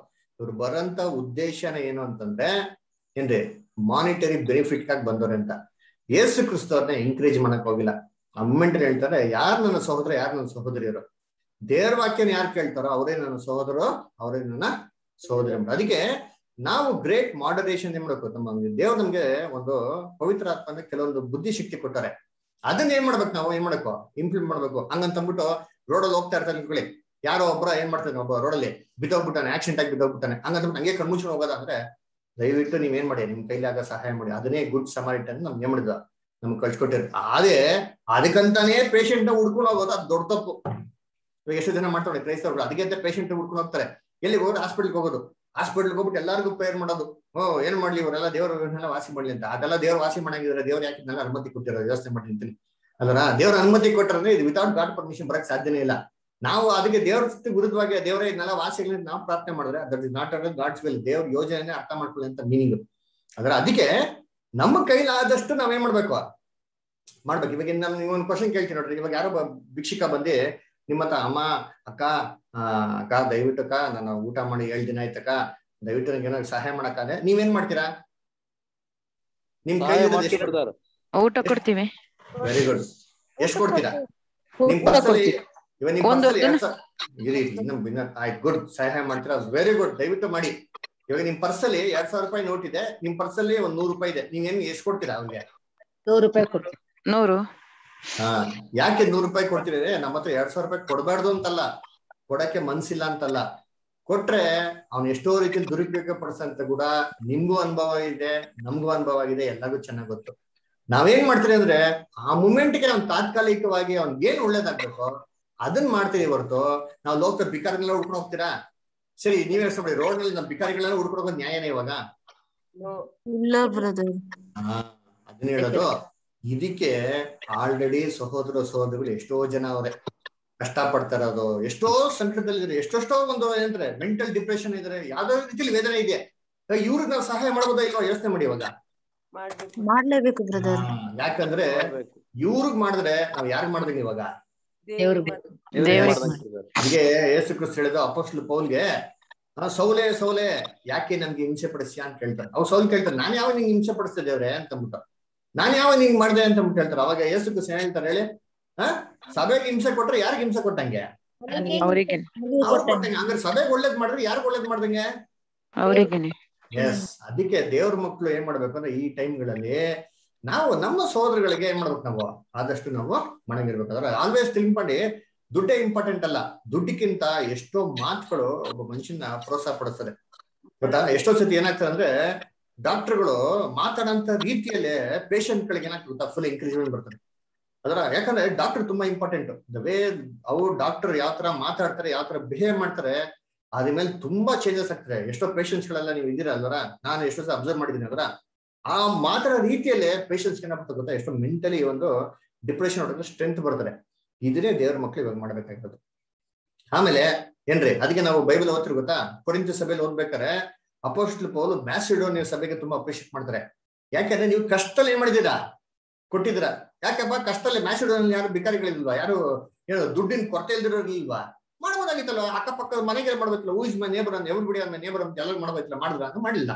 ಇವ್ರು ಬರೋಂತ ಉದ್ದೇಶನ ಏನು ಅಂತಂದ್ರೆ ಏನ್ರಿ ಮಾನಿಟರಿ ಬೆನಿಫಿಟ್ ಆಗಿ ಬಂದವ್ರೆ ಅಂತ. ಯೇಸು ಕ್ರಿಸ್ತವ್ರನ್ನ ಎಂಕರೇಜ್ ಮಾಡಕ್ ಹೋಗಿಲ್ಲ. ಆ ಮೂಮೆಂಟ್ ಹೇಳ್ತಾರೆ, ಯಾರು ನನ್ನ ಸಹೋದರ, ಯಾರು ನನ್ನ ಸಹೋದರಿಯರು, ದೇವ್ರ ವಾಕ್ಯನ ಯಾರು ಕೇಳ್ತಾರೋ ಅವರೇ ನನ್ನ ಸಹೋದರೋ, ಅವರೇ ನನ್ನ ಸಹೋದರಿ. ಅದಕ್ಕೆ ನಾವು ಗ್ರೇಟ್ ಮಾಡರೇಷನ್ ಏನ್ ಮಾಡ್ಬೇಕು, ನಮ್ಮ ದೇವ್ರು ನಮ್ಗೆ ಒಂದು ಪವಿತ್ರ ಆತ್ಮ ಅಂದ್ರೆ ಕೆಲವೊಂದು ಬುದ್ಧಿ ಶಕ್ತಿ ಕೊಟ್ಟಾರೆ. ಅದನ್ನ ಏನ್ ಮಾಡ್ಬೇಕು, ನಾವು ಏನ್ ಮಾಡ್ಬೇಕು, ಇಂಪ್ಲಿಮೆಂಟ್ ಮಾಡ್ಬೇಕು. ಹಂಗಂತ ಅಂದ್ಬಿಟ್ಟು ರೋಡಲ್ಲಿ ಹೋಗ್ತಾ ಇರ್ತಾರೆ ನಿಂತ್ಕೊಳ್ಳಿ, ಯಾರೋ ಒಬ್ಬರ ಏನ್ ಮಾಡ್ತಾನೆ, ಒಬ್ಬ ರೋಡಲ್ಲಿ ಬಿದ್ದೋಗ್ಬಿಟ್ಟಾನೆ, ಆಕ್ಸಿಡೆಂಟ್ ಆಗಿ ಬಿದ್ದೋಗ್ಬಿಟ್ಟಾನೆ, ಹಂಗಂತ ಹಂಗೆ ಕಣ್ಮುಚ್ಕೊಂಡು ಹೋಗೋದಂದ್ರೆ ದಯವಿಟ್ಟು ನೀವೇನ್ ಮಾಡಿ, ನಿಮ್ ಕೈಲಾಗ ಸಹಾಯ ಮಾಡಿ. ಅದನ್ನೇ ಗುಡ್ ಸಮಾರಿಟನ್ ನಮ್ಗೆ ಏನ್ ಮಾಡಿದ, ನಮ್ಗೆ ಕಳ್ಸಿಕೊಟ್ಟಿರ್. ಅದೇ ಅದಕ್ಕಂತಾನೇ ಪೇಷಂಟ್ ಹುಡ್ಕೊಂಡು ಹೋಗೋದು ಅದು ದೊಡ್ಡ ತಪ್ಪು. ಇವಾಗ ಎಷ್ಟು ಜನ ಮಾಡ್ತಾರೆ ಕ್ರೈಸ್ತವ್ರು, ಅದಕ್ಕೆ ಅಂತ ಪೇಷಂಟ್ ಹುಡ್ಕೊಂಡು ಹೋಗ್ತಾರೆ. ಎಲ್ಲಿಗೆ ಹೋಗೋದು, ಹಾಸ್ಪಿಟ್ಲ್ಗೆ ಹೋಗೋದು, ಹಾಸ್ಪಿಟ್ಲ್ಗೆ ಹೋಗ್ಬಿಟ್ಟು ಎಲ್ಲರಿಗೂ ಪ್ರೇಯರ್ ಮಾಡೋದು. ಏನ್ ಮಾಡ್ಲಿ ಇವರೆಲ್ಲ ದೇವ್ರನ್ನೆಲ್ಲ ವಾಸಿ ಮಾಡ್ಲಿ ಅಂತ. ಅದೆಲ್ಲ ದೇವ್ರ ವಾಸಿ ಮಾಡಂಗಿದ್ರೆ ದೇವ್ರು ಯಾಕೆ ಇದನ್ನೆಲ್ಲ ಅನುಮತಿ ಕೊಟ್ಟಿರೋ ಯೋಚನೆ ಮಾಡಿ ನಿಂತೀನಿ ಅಲ್ವಾ. ದೇವ್ರ ಅನುಮತಿ ಕೊಟ್ಟರೆ ಇದು ವಿತೌಟ್ ಗಾಡ್ ಪರ್ಮಿಷನ್ ಬರಕ್ ಸಾಧ್ಯನೇ ಇಲ್ಲ. ನಾವು ಅದಕ್ಕೆ ದೇವ್ರ ವಿರುದ್ಧವಾಗಿ ದೇವರೇ ಇದನ್ನೆಲ್ಲ ವಾಸಿಗಳನ್ನ ನಾವು ಪ್ರಾರ್ಥನೆ ಮಾಡಿದ್ರೆ that is not under God's will. ದೇವ್ರ ಯೋಜನೆ ಅರ್ಥ ಮಾಡ್ಕೊಳ್ಳಿ ಅಂತ ಮೀನಿಂಗ್. ಅದಕ್ಕೆ ನಮ್ಮ ಕೈಲಾದಷ್ಟು ನಾವೇನ್ ಮಾಡ್ಬೇಕು. ಇವಾಗ ನಾನು ನೀವೊಂದು ಕ್ವಶನ್ ಕೇಳ್ತೀನಿ ನೋಡ್ರಿ. ಇವಾಗ ಯಾರೋ ಭಿಕ್ಷಿಕ ಬಂದು ನಿಮ್ಮ ಹತ್ರ, ಅಮ್ಮ, ಅಕ್ಕ ದಯವಿಟ್ಟು ಅಕ್ಕ ನಾನು ಊಟ ಮಾಡಿ 7 ದಿನ ಆಯ್ತಕ್ಕ, ದಯವಿಟ್ಟು ನಂಗೆ ಏನಾದ್ರು ಸಹಾಯ ಮಾಡಕ್ಕಾದ್ರೆ ನೀವೇನ್ ಮಾಡ್ತೀರಾ? ನಿಮ್ ಕೈ ಊಟ ಕೊಡ್ತೀವಿ. Very good. ಎಷ್ಟು ಕೊಡ್ತೀರಾ? ನಿಮ್ ಪರ್ಸಲ್ಲಿ ಇವಾಗ ನಿಮ್ ಪರ್ಸಲ್ಲಿ 2000 ಆಯ್ತು, ಗುಡ್, ಸಹಾಯ ಮಾಡ್ತೀರಾ, ವೆರಿ ಗುಡ್, ದಯವಿಟ್ಟು ಮಾಡಿ. ಇವಾಗ ನಿಮ್ ಪರ್ಸಲ್ಲಿ 2000 ರೂಪಾಯಿ ನೋಟ್ ಇದೆ, ನಿಮ್ ಪರ್ಸಲ್ಲಿ ಒಂದು 100 ರೂಪಾಯಿ ಇದೆ, ನೀವೇನ್ ಎಷ್ಟು ಕೊಡ್ತೀರಾ ಅವ್ರಿಗೆ? 100 ರೂಪಾಯಿ ಕೊಡ್ತೀವಿ. 100. ಯಾಕೆ 100 ರೂಪಾಯಿ ಕೊಡ್ತೀರಿ? ನಮ್ಮ ಹತ್ರ 2000 ರೂಪಾಯಿ ಕೊಡಬಾರ್ದು ಅಂತಲ್ಲ, ಕೊಡಕ್ಕೆ ಮನ್ಸಿಲ್ಲ ಅಂತಲ್ಲ. ಕೊಟ್ರೆ ಅವ್ನು ಎಷ್ಟೋ ರೀತಿಯಲ್ಲಿ ದುರುಪಯೋಗ ಪಡಿಸಂತ ಕೂಡ ನಿಮ್ಗೂ ಅನುಭವ ಇದೆ, ನಮ್ಗೂ ಅನುಭವ ಆಗಿದೆ, ಎಲ್ಲರಿಗೂ ಚೆನ್ನಾಗ್ ಗೊತ್ತು. ನಾವೇನ್ ಮಾಡ್ತೀರಿ ಅಂದ್ರೆ ಆ ಮೂಮೆಂಟ್ಗೆ ಅವ್ನು ತಾತ್ಕಾಲಿಕವಾಗಿ ಅವ್ನಿಗೆ ಏನ್ ಒಳ್ಳೇದಾಗ್ಬೇಕು ಅದನ್ನ ಮಾಡ್ತೀವಿ ಹೊರತು ನಾವು ಲೋಕ ಬಿಕಾರಿಗಳೆಲ್ಲ ಹುಡ್ಕೊಂಡು ಹೋಗ್ತೀರಾ? ಸರಿ, ನೀವೇ ಹೇಳ್ಸ್ಕೊಡಿ, ರೋಡ್ ನಲ್ಲಿ ನಮ್ಮ ಬಿಕಾರಿಗಳೆಲ್ಲ ಹುಡ್ಕೊಂಡು ಹೋಗೋದು ನ್ಯಾಯನೇ ಇವಾಗ? ಅದನ್ನ ಹೇಳೋದು. ಇದಕ್ಕೆ ಆಲ್ರೆಡಿ ಸಹೋದರಗಳು ಎಷ್ಟೋ ಜನ ಅವರೇ ಕಷ್ಟ ಪಡ್ತಾ ಇರೋದು, ಎಷ್ಟೋ ಸಂಕಟದಲ್ಲಿದ್ದಾರೆ, ಎಷ್ಟೆಷ್ಟೋ ಒಂದು ಏನಂದ್ರೆ ಮೆಂಟಲ್ ಡಿಪ್ರೆಷನ್ ಇದ್ರೆ, ಯಾವ್ದೋ ರೀತಿಯಲ್ಲಿ ವೇದನೆ ಇದೆ. ಇವ್ರಿಗೆ ನಾವು ಸಹಾಯ ಮಾಡ್ಬೋದಾ ಇಲ್ವಾ ಯೋಚನೆ ಮಾಡಿ. ಇವಾಗ ಮಾಡ್ಲೇಬೇಕು ಬ್ರದರ್. ಯಾಕಂದ್ರೆ ಇವ್ರಿಗೆ ಮಾಡಿದ್ರೆ ನಾವ್ ಯಾರಿಗ್ ಮಾಡ್ದಂಗೆ ಇವಾಗ? ಹೀಗೆ ಯೇಸು ಕ್ರಿಸ್ತ ಹೇಳಿದ ಅಪೊಸ್ತಲ ಪೌಲ್ಗೆ, ಸೌಲೆ ಯಾಕೆ ನನ್ಗೆ ಹಿಂಸೆ ಪಡಿಸ್ಯಾ ಅಂತ ಕೇಳ್ತಾರೆ. ಅವ್ರು ಸೌಲ್ ಕೇಳ್ತಾರೆ, ನಾನ್ ಯಾವ ನಿಂಗೆ ಹಿಂಸೆ ಪಡಿಸ್ತಾ ದೇವ್ರೆ ಅಂತಂದ್ಬಿಟ್ಟು, ನಾನ್ ಯಾವ ನಿಂಗೆ ಮಾಡ್ದೆ ಅಂತ ಹೇಳ್ತಾರೆ. ಅವಾಗ ಯೇಸು ಕ್ರಿಸ್ತ ಏನ್ ಹೇಳ್ತಾರೆ ಹೇಳಿ? ಸಭೆಗೆ ಹಿಂಸೆ ಕೊಟ್ರೆ ಯಾರಿಗೆ ಹಿಂಸೆ ಕೊಟ್ಟಂಗೆ? ಹಂಗಾರೆ ಸಭೆಗೆ ಒಳ್ಳೇದ್ ಮಾಡ್ರೆ ಯಾರಿಗ ಒಳ್ಳೇದ್ ಮಾಡ್ದಂಗೆ? ಎಸ್. ಅದಕ್ಕೆ ದೇವ್ರ ಮಕ್ಳು ಏನ್ ಮಾಡ್ಬೇಕು ಅಂದ್ರೆ ಈ ಟೈಮ್ಗಳಲ್ಲಿ ನಾವು ನಮ್ಮ ಸಹೋದರಗಳಿಗೆ ಏನ್ ಮಾಡ್ಬೇಕು, ನಾವು ಆದಷ್ಟು ನಾವು ಮಣಗಿರ್ಬೇಕಾದ್ರೆ ಆಲ್ವೇಸ್ ಥಿಂಕ್ ಮಾಡಿ, ದುಡ್ಡೇ ಇಂಪಾರ್ಟೆಂಟ್ ಅಲ್ಲ, ದುಡ್ಡಿಗಿಂತ ಎಷ್ಟೋ ಮಾತುಗಳು ಒಬ್ಬ ಮನುಷ್ಯನ ಪ್ರೋತ್ಸಾಹ ಪಡಿಸ್ತದೆ ಗೊತ್ತಾ. ಎಷ್ಟೋ ಸತಿ ಏನಾಗ್ತದೆ ಅಂದ್ರೆ ಡಾಕ್ಟರ್ಗಳು ಮಾತಾಡೋಂತ ರೀತಿಯಲ್ಲೇ ಪೇಷಂಟ್ ಗಳಿಗೆ ಏನಾಗ್ತದೆ ಗೊತ್ತಾ, ಫುಲ್ ಎಂಕರೇಜ್ಮೆಂಟ್ ಬರ್ತದೆ. ಯಾಕಂದ್ರೆ ಡಾಕ್ಟರ್ ತುಂಬಾ ಇಂಪಾರ್ಟೆಂಟ್. ದ ವೇ ಅವ್ರು ಡಾಕ್ಟರ್ ಯಾವ ತರ ಮಾತಾಡ್ತಾರೆ, ಯಾವ ತರ ಬಿಹೇವ್ ಮಾಡ್ತಾರೆ, ಅದ್ರ ಮೇಲೆ ತುಂಬಾ ಚೇಂಜಸ್ ಆಗ್ತದೆ. ಎಷ್ಟೋ ಪೇಷಂಟ್ಸ್ ಗಳೆಲ್ಲ ನೀವು ಇದ್ದೀರಾ ಅಲ್ವರ, ನಾನು ಎಷ್ಟೋ ಸಲ ಅಬ್ಸರ್ವ್ ಮಾಡಿದ್ದೀನಿ ಅದರ ಆ ಮಾತಾಡೋ ರೀತಿಯಲ್ಲೇ ಪೇಷಂಟ್ಸ್ ಏನಾಗ್ತದೆ ಗೊತ್ತಾ, ಎಷ್ಟೋ ಮೆಂಟಲಿ ಒಂದು ಡಿಪ್ರೆಷನ್ ಹೊಡೆದ್ರೆ ಸ್ಟ್ರೆಂತ್ ಬರ್ತಾರೆ. ಇದನ್ನೇ ದೇವ್ರ ಮಕ್ಳು ಇವಾಗ ಮಾಡ್ಬೇಕಾಗಿರೋದು. ಆಮೇಲೆ ಏನ್ರಿ, ಅದಕ್ಕೆ ನಾವು ಬೈಬಲ್ ಓದ್ತಿರ್ ಗೊತ್ತಾ, ಕೊರಿಂಥ ಸಭೆಯಲ್ಲಿ ಓದ್ಬೇಕಾರೆ ಅಪೊಸ್ತಲ ಪೌಲು ಮ್ಯಾಸಿಡೋನಿಯಾ ಸಭೆಗೆ ತುಂಬಾ ಅಪ್ರಿಷಿಯೇಟ್ ಮಾಡ್ತಾರೆ. ಯಾಕಂದ್ರೆ ನೀವು ಕಷ್ಟದಲ್ಲಿ ಏನ್ ಮಾಡಿದೀರಾ, ಕೊಟ್ಟಿದ್ದೀರಾ. ಯಾಕಪ್ಪ ಕಷ್ಟದಲ್ಲಿ ಮ್ಯಾಸಿಡೋನಿಯಲ್ಲಿ ಯಾರು ಬಿಕಾರಿಗಳಿಲ್ವಾ, ಯಾರು ಏನು ದುಡ್ಡಿನ ಕೊರತೆ ಇಲ್ದಿರೋರ್ಲಿಲ್ವಾ? ಮಾಡ್ಬೋದಾಗಿತ್ತಲ್ಲ, ಅಕ್ಕಪಕ್ಕದ ಮನೆಗೆ ಮಾಡ್ಬೇಕಲ್ಲ, ಊಸ್ ಮೈ ನೇಬರ್ ಅಂತ ಎವ್ರಿ ಬಿಡಿ ನೇಬರ್ ಅಂತ ಎಲ್ಲರೂ ಮಾಡ್ಬೇಕಲ್ಲ, ಮಾಡಿದ್ರ ಅಂತ ಮಾಡಿಲ್ಲ.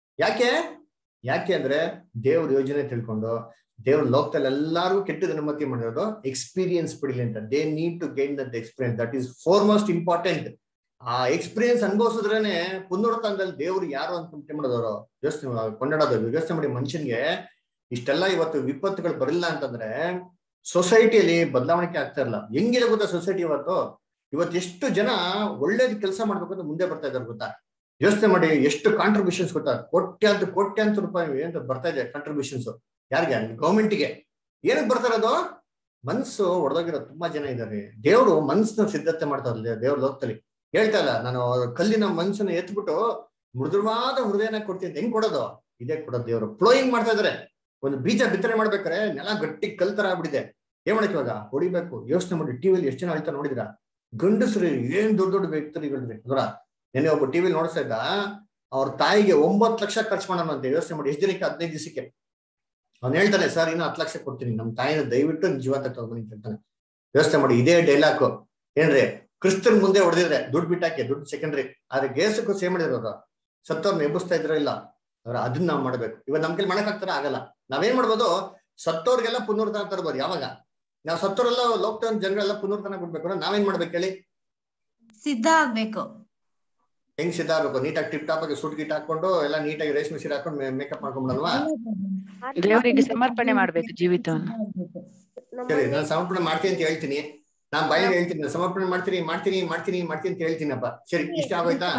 ಯಾಕೆ ಅಂದ್ರೆ ದೇವ್ರ ಯೋಜನೆ ತಿಳ್ಕೊಂಡು ದೇವ್ರ ಲೋಕದಲ್ಲಿ ಎಲ್ಲಾರ್ಗು ಕೆಟ್ಟದ ಅನುಮತಿ ಮಾಡಿರೋದು ಎಕ್ಸ್ಪೀರಿಯನ್ಸ್ ಬಿಡಲಿ ಅಂತ. They need to gain that experience, that is far most important. ಆ ಎಕ್ಸ್ಪೀರಿಯನ್ಸ್ ಅನುಭವಿಸಿದ್ರೇನೆ ಪುನರುತ್ಥಾನದಲ್ಲಿ ದೇವ್ರು ಯಾರು ಅಂತ ಮಾಡೋದವರು ಯೋಚನೆ ಕೊಂಡಾಡೋದು. ಯೋಚನೆ ಮಾಡಿ, ಮನುಷ್ಯನ್ಗೆ ಇಷ್ಟೆಲ್ಲ ಇವತ್ತು ವಿಪತ್ತುಗಳು ಬರಲಿಲ್ಲ ಅಂತಂದ್ರೆ ಸೊಸೈಟಿಯಲ್ಲಿ ಬದಲಾವಣೆ ಆಗ್ತಾ ಇರಲ್ಲ. ಹೆಂಗಿದೆ ಗೊತ್ತಾ ಸೊಸೈಟಿ ಇವತ್ತು ಎಷ್ಟು ಜನ ಒಳ್ಳೇದ್ ಕೆಲಸ ಮಾಡ್ಬೇಕು ಅಂತ ಮುಂದೆ ಬರ್ತಾ ಇದಾರೆ ಗೊತ್ತಾ. ಯೋಚನೆ ಮಾಡಿ, ಎಷ್ಟು ಕಾಂಟ್ರಿಬ್ಯೂಷನ್ಸ್ ಗೊತ್ತಾ, ಕೋಟ್ಯಾಂತರ ರೂಪಾಯಿ ಅಂತ ಬರ್ತಾ ಇದೆ ಕಾಂಟ್ರಿಬ್ಯೂಷನ್ಸ್. ಯಾರಿಗೆ? ಗೌರ್ಮೆಂಟ್ಗೆ. ಏನಕ್ಕೆ ಬರ್ತಾ ಇರೋದು? ಮನ್ಸು ಹೊಡೆದೋಗಿರೋ ತುಂಬಾ ಜನ ಇದ್ದಾರೆ. ದೇವ್ರು ಮನ್ಸನ್ನ ಸಿದ್ಧತೆ ಮಾಡ್ತಾ ಇರಲಿ. ದೇವ್ರ ಲೋಕದಲ್ಲಿ ಹೇಳ್ತಾ ಇಲ್ಲ, ನಾನು ಕಲ್ಲಿನ ಮನ್ಸನ್ನ ಎತ್ಬಿಟ್ಟು ಮೃದುವಾದ ಹೃದಯನ ಕೊಡ್ತೀನಿ. ಹೆಂಗ್ ಕೊಡೋದು? ಇದೇ ಕೊಡೋದು ದೇವ್ರು. ಫ್ಲೋಯಿಂಗ್ ಮಾಡ್ತಾ ಇದಾರೆ. ಒಂದು ಬೀಜ ಬಿತ್ತನೆ ಮಾಡ್ಬೇಕಾರೆ ನೆಲ ಗಟ್ಟಿ ಕಲ್ ತರ ಆಗ್ಬಿಟ್ಟಿದೆ. ಏನ್ ಮಾಡಕ್ಕೆ ಇವಾಗ? ಹೊಡಿಬೇಕು. ಯೋಚನೆ ಮಾಡಿ, ಟಿವಿಲಿ ಎಷ್ಟು ಜನ ಹೇಳ್ತಾ ನೋಡಿದ್ರ? ಗಂಡಸ್ರಿ ಏನ್ ದೊಡ್ಡ ದೊಡ್ಡ ವ್ಯಕ್ತಿಗಳಿದ್ರಿ ಅದರ. ನೆನೆ ಒಬ್ಬ ಟಿವಿಲಿ ನೋಡ್ತಾ ಇದ್ದ, ಅವ್ರ ತಾಯಿಗೆ 9 ಲಕ್ಷ ಖರ್ಚು ಮಾಡೋಣ ಅಂತ. ಯೋಚನೆ ಮಾಡಿ, ಎಷ್ಟು ದಿನಕ್ಕೆ? 15 ದಿವಸಕ್ಕೆ. ಅವ್ನು ಹೇಳ್ತಾನೆ, ಸರ್ ಇನ್ನು 10 ಲಕ್ಷ ಕೊಡ್ತೀನಿ, ನಮ್ ತಾಯಿನ ದಯವಿಟ್ಟು ಜೀವಂತ ತಗೊಂಡು ಹೇಳ್ತಾನೆ. ಯೋಚನೆ ಮಾಡಿ, ಇದೇ ಡೈಲಾಗ್ ಏನ್ರಿ ಕ್ರಿಸ್ತನ್ ಮುಂದೆ ಹೊಡೆದಿದ್ರೆ ದುಡ್ಡು ಬಿಟ್ಟಾಕಿ, ದುಡ್ಡು ಸೆಕೆಂಡ್ರಿ. ಆದ್ರೆ ಯೇಸುಗೂ ಸೇಮ್ ಮಾಡಿರೋರು ಸತ್ತವ್ರನ್ನ ಎಬ್ಬಿಸ್ತಾ ಇದ್ರ ಇಲ್ಲ. ಅದನ್ನ ನಾವ್ ಮಾಡ್ಬೇಕು. ಇವಾಗ ನಮ್ ಕೈಲಿ ಮಾಡಕ್ ಆಗ್ತಾರ ಆಗಲ್ಲ. ನಾವೇನ್ ಮಾಡ್ಬೋದು, ಸತ್ತೋರ್ಗೆಲ್ಲ ಪುನರುತ್ಥಾನ ತರ್ಬೋದು. ಯಾವಾಗ ನಾವ್ ಸತ್ತೋರೆಲ್ಲ ಲೋಕದ ಜನಗಳೆಲ್ಲ ಪುನರುತ್ಥಾನ ಕೊಡ್ಬೇಕು, ನಾವೇನ್ ಮಾಡ್ಬೇಕು ಹೇಳಿ? ಸಿದ್ಧ ಆಗ್ಬೇಕು. ಹೆಂಗ್ ಸಿದ್ಧ ಆಗ್ಬೇಕು? ನೀಟಾಗಿ ಟಿಪ್ ಟಾಪ್ ಆಗಿ ಸೂಟ್ ಗಿಟ್ ಹಾಕೊಂಡು ಎಲ್ಲ ನೀಟಾಗಿ ರೇಷ್ಮೆ ಸೀರೆ ಹಾಕೊಂಡು ಮೇಕಪ್ ಮಾಡ್ಕೊಂಡ್ಬಿಡಲ್ವಾ? ದೇವರಿಗೆ ಸಮರ್ಪಣೆ ಮಾಡ್ಬೇಕು ಜೀವಿತವನ್ನು. ಸರಿ, ನಾನು ಸಮರ್ಪಣೆ ಮಾಡ್ತೀನಿ ಅಂತ ಹೇಳ್ತೀನಿ, ನಾನ್ ಬಾಯಲ್ಲಿ ಹೇಳ್ತೀನಿ, ನಾನು ಸಮರ್ಪಣೆ ಮಾಡ್ತೀನಿ ಮಾಡ್ತೀನಿ ಮಾಡ್ತೀನಿ ಮಾಡ್ತೀನಿ ಅಂತ ಹೇಳ್ತೀನಪ್ಪ. ಸರಿ, ಇಷ್ಟ ಆಗೋಯ್ತಾ?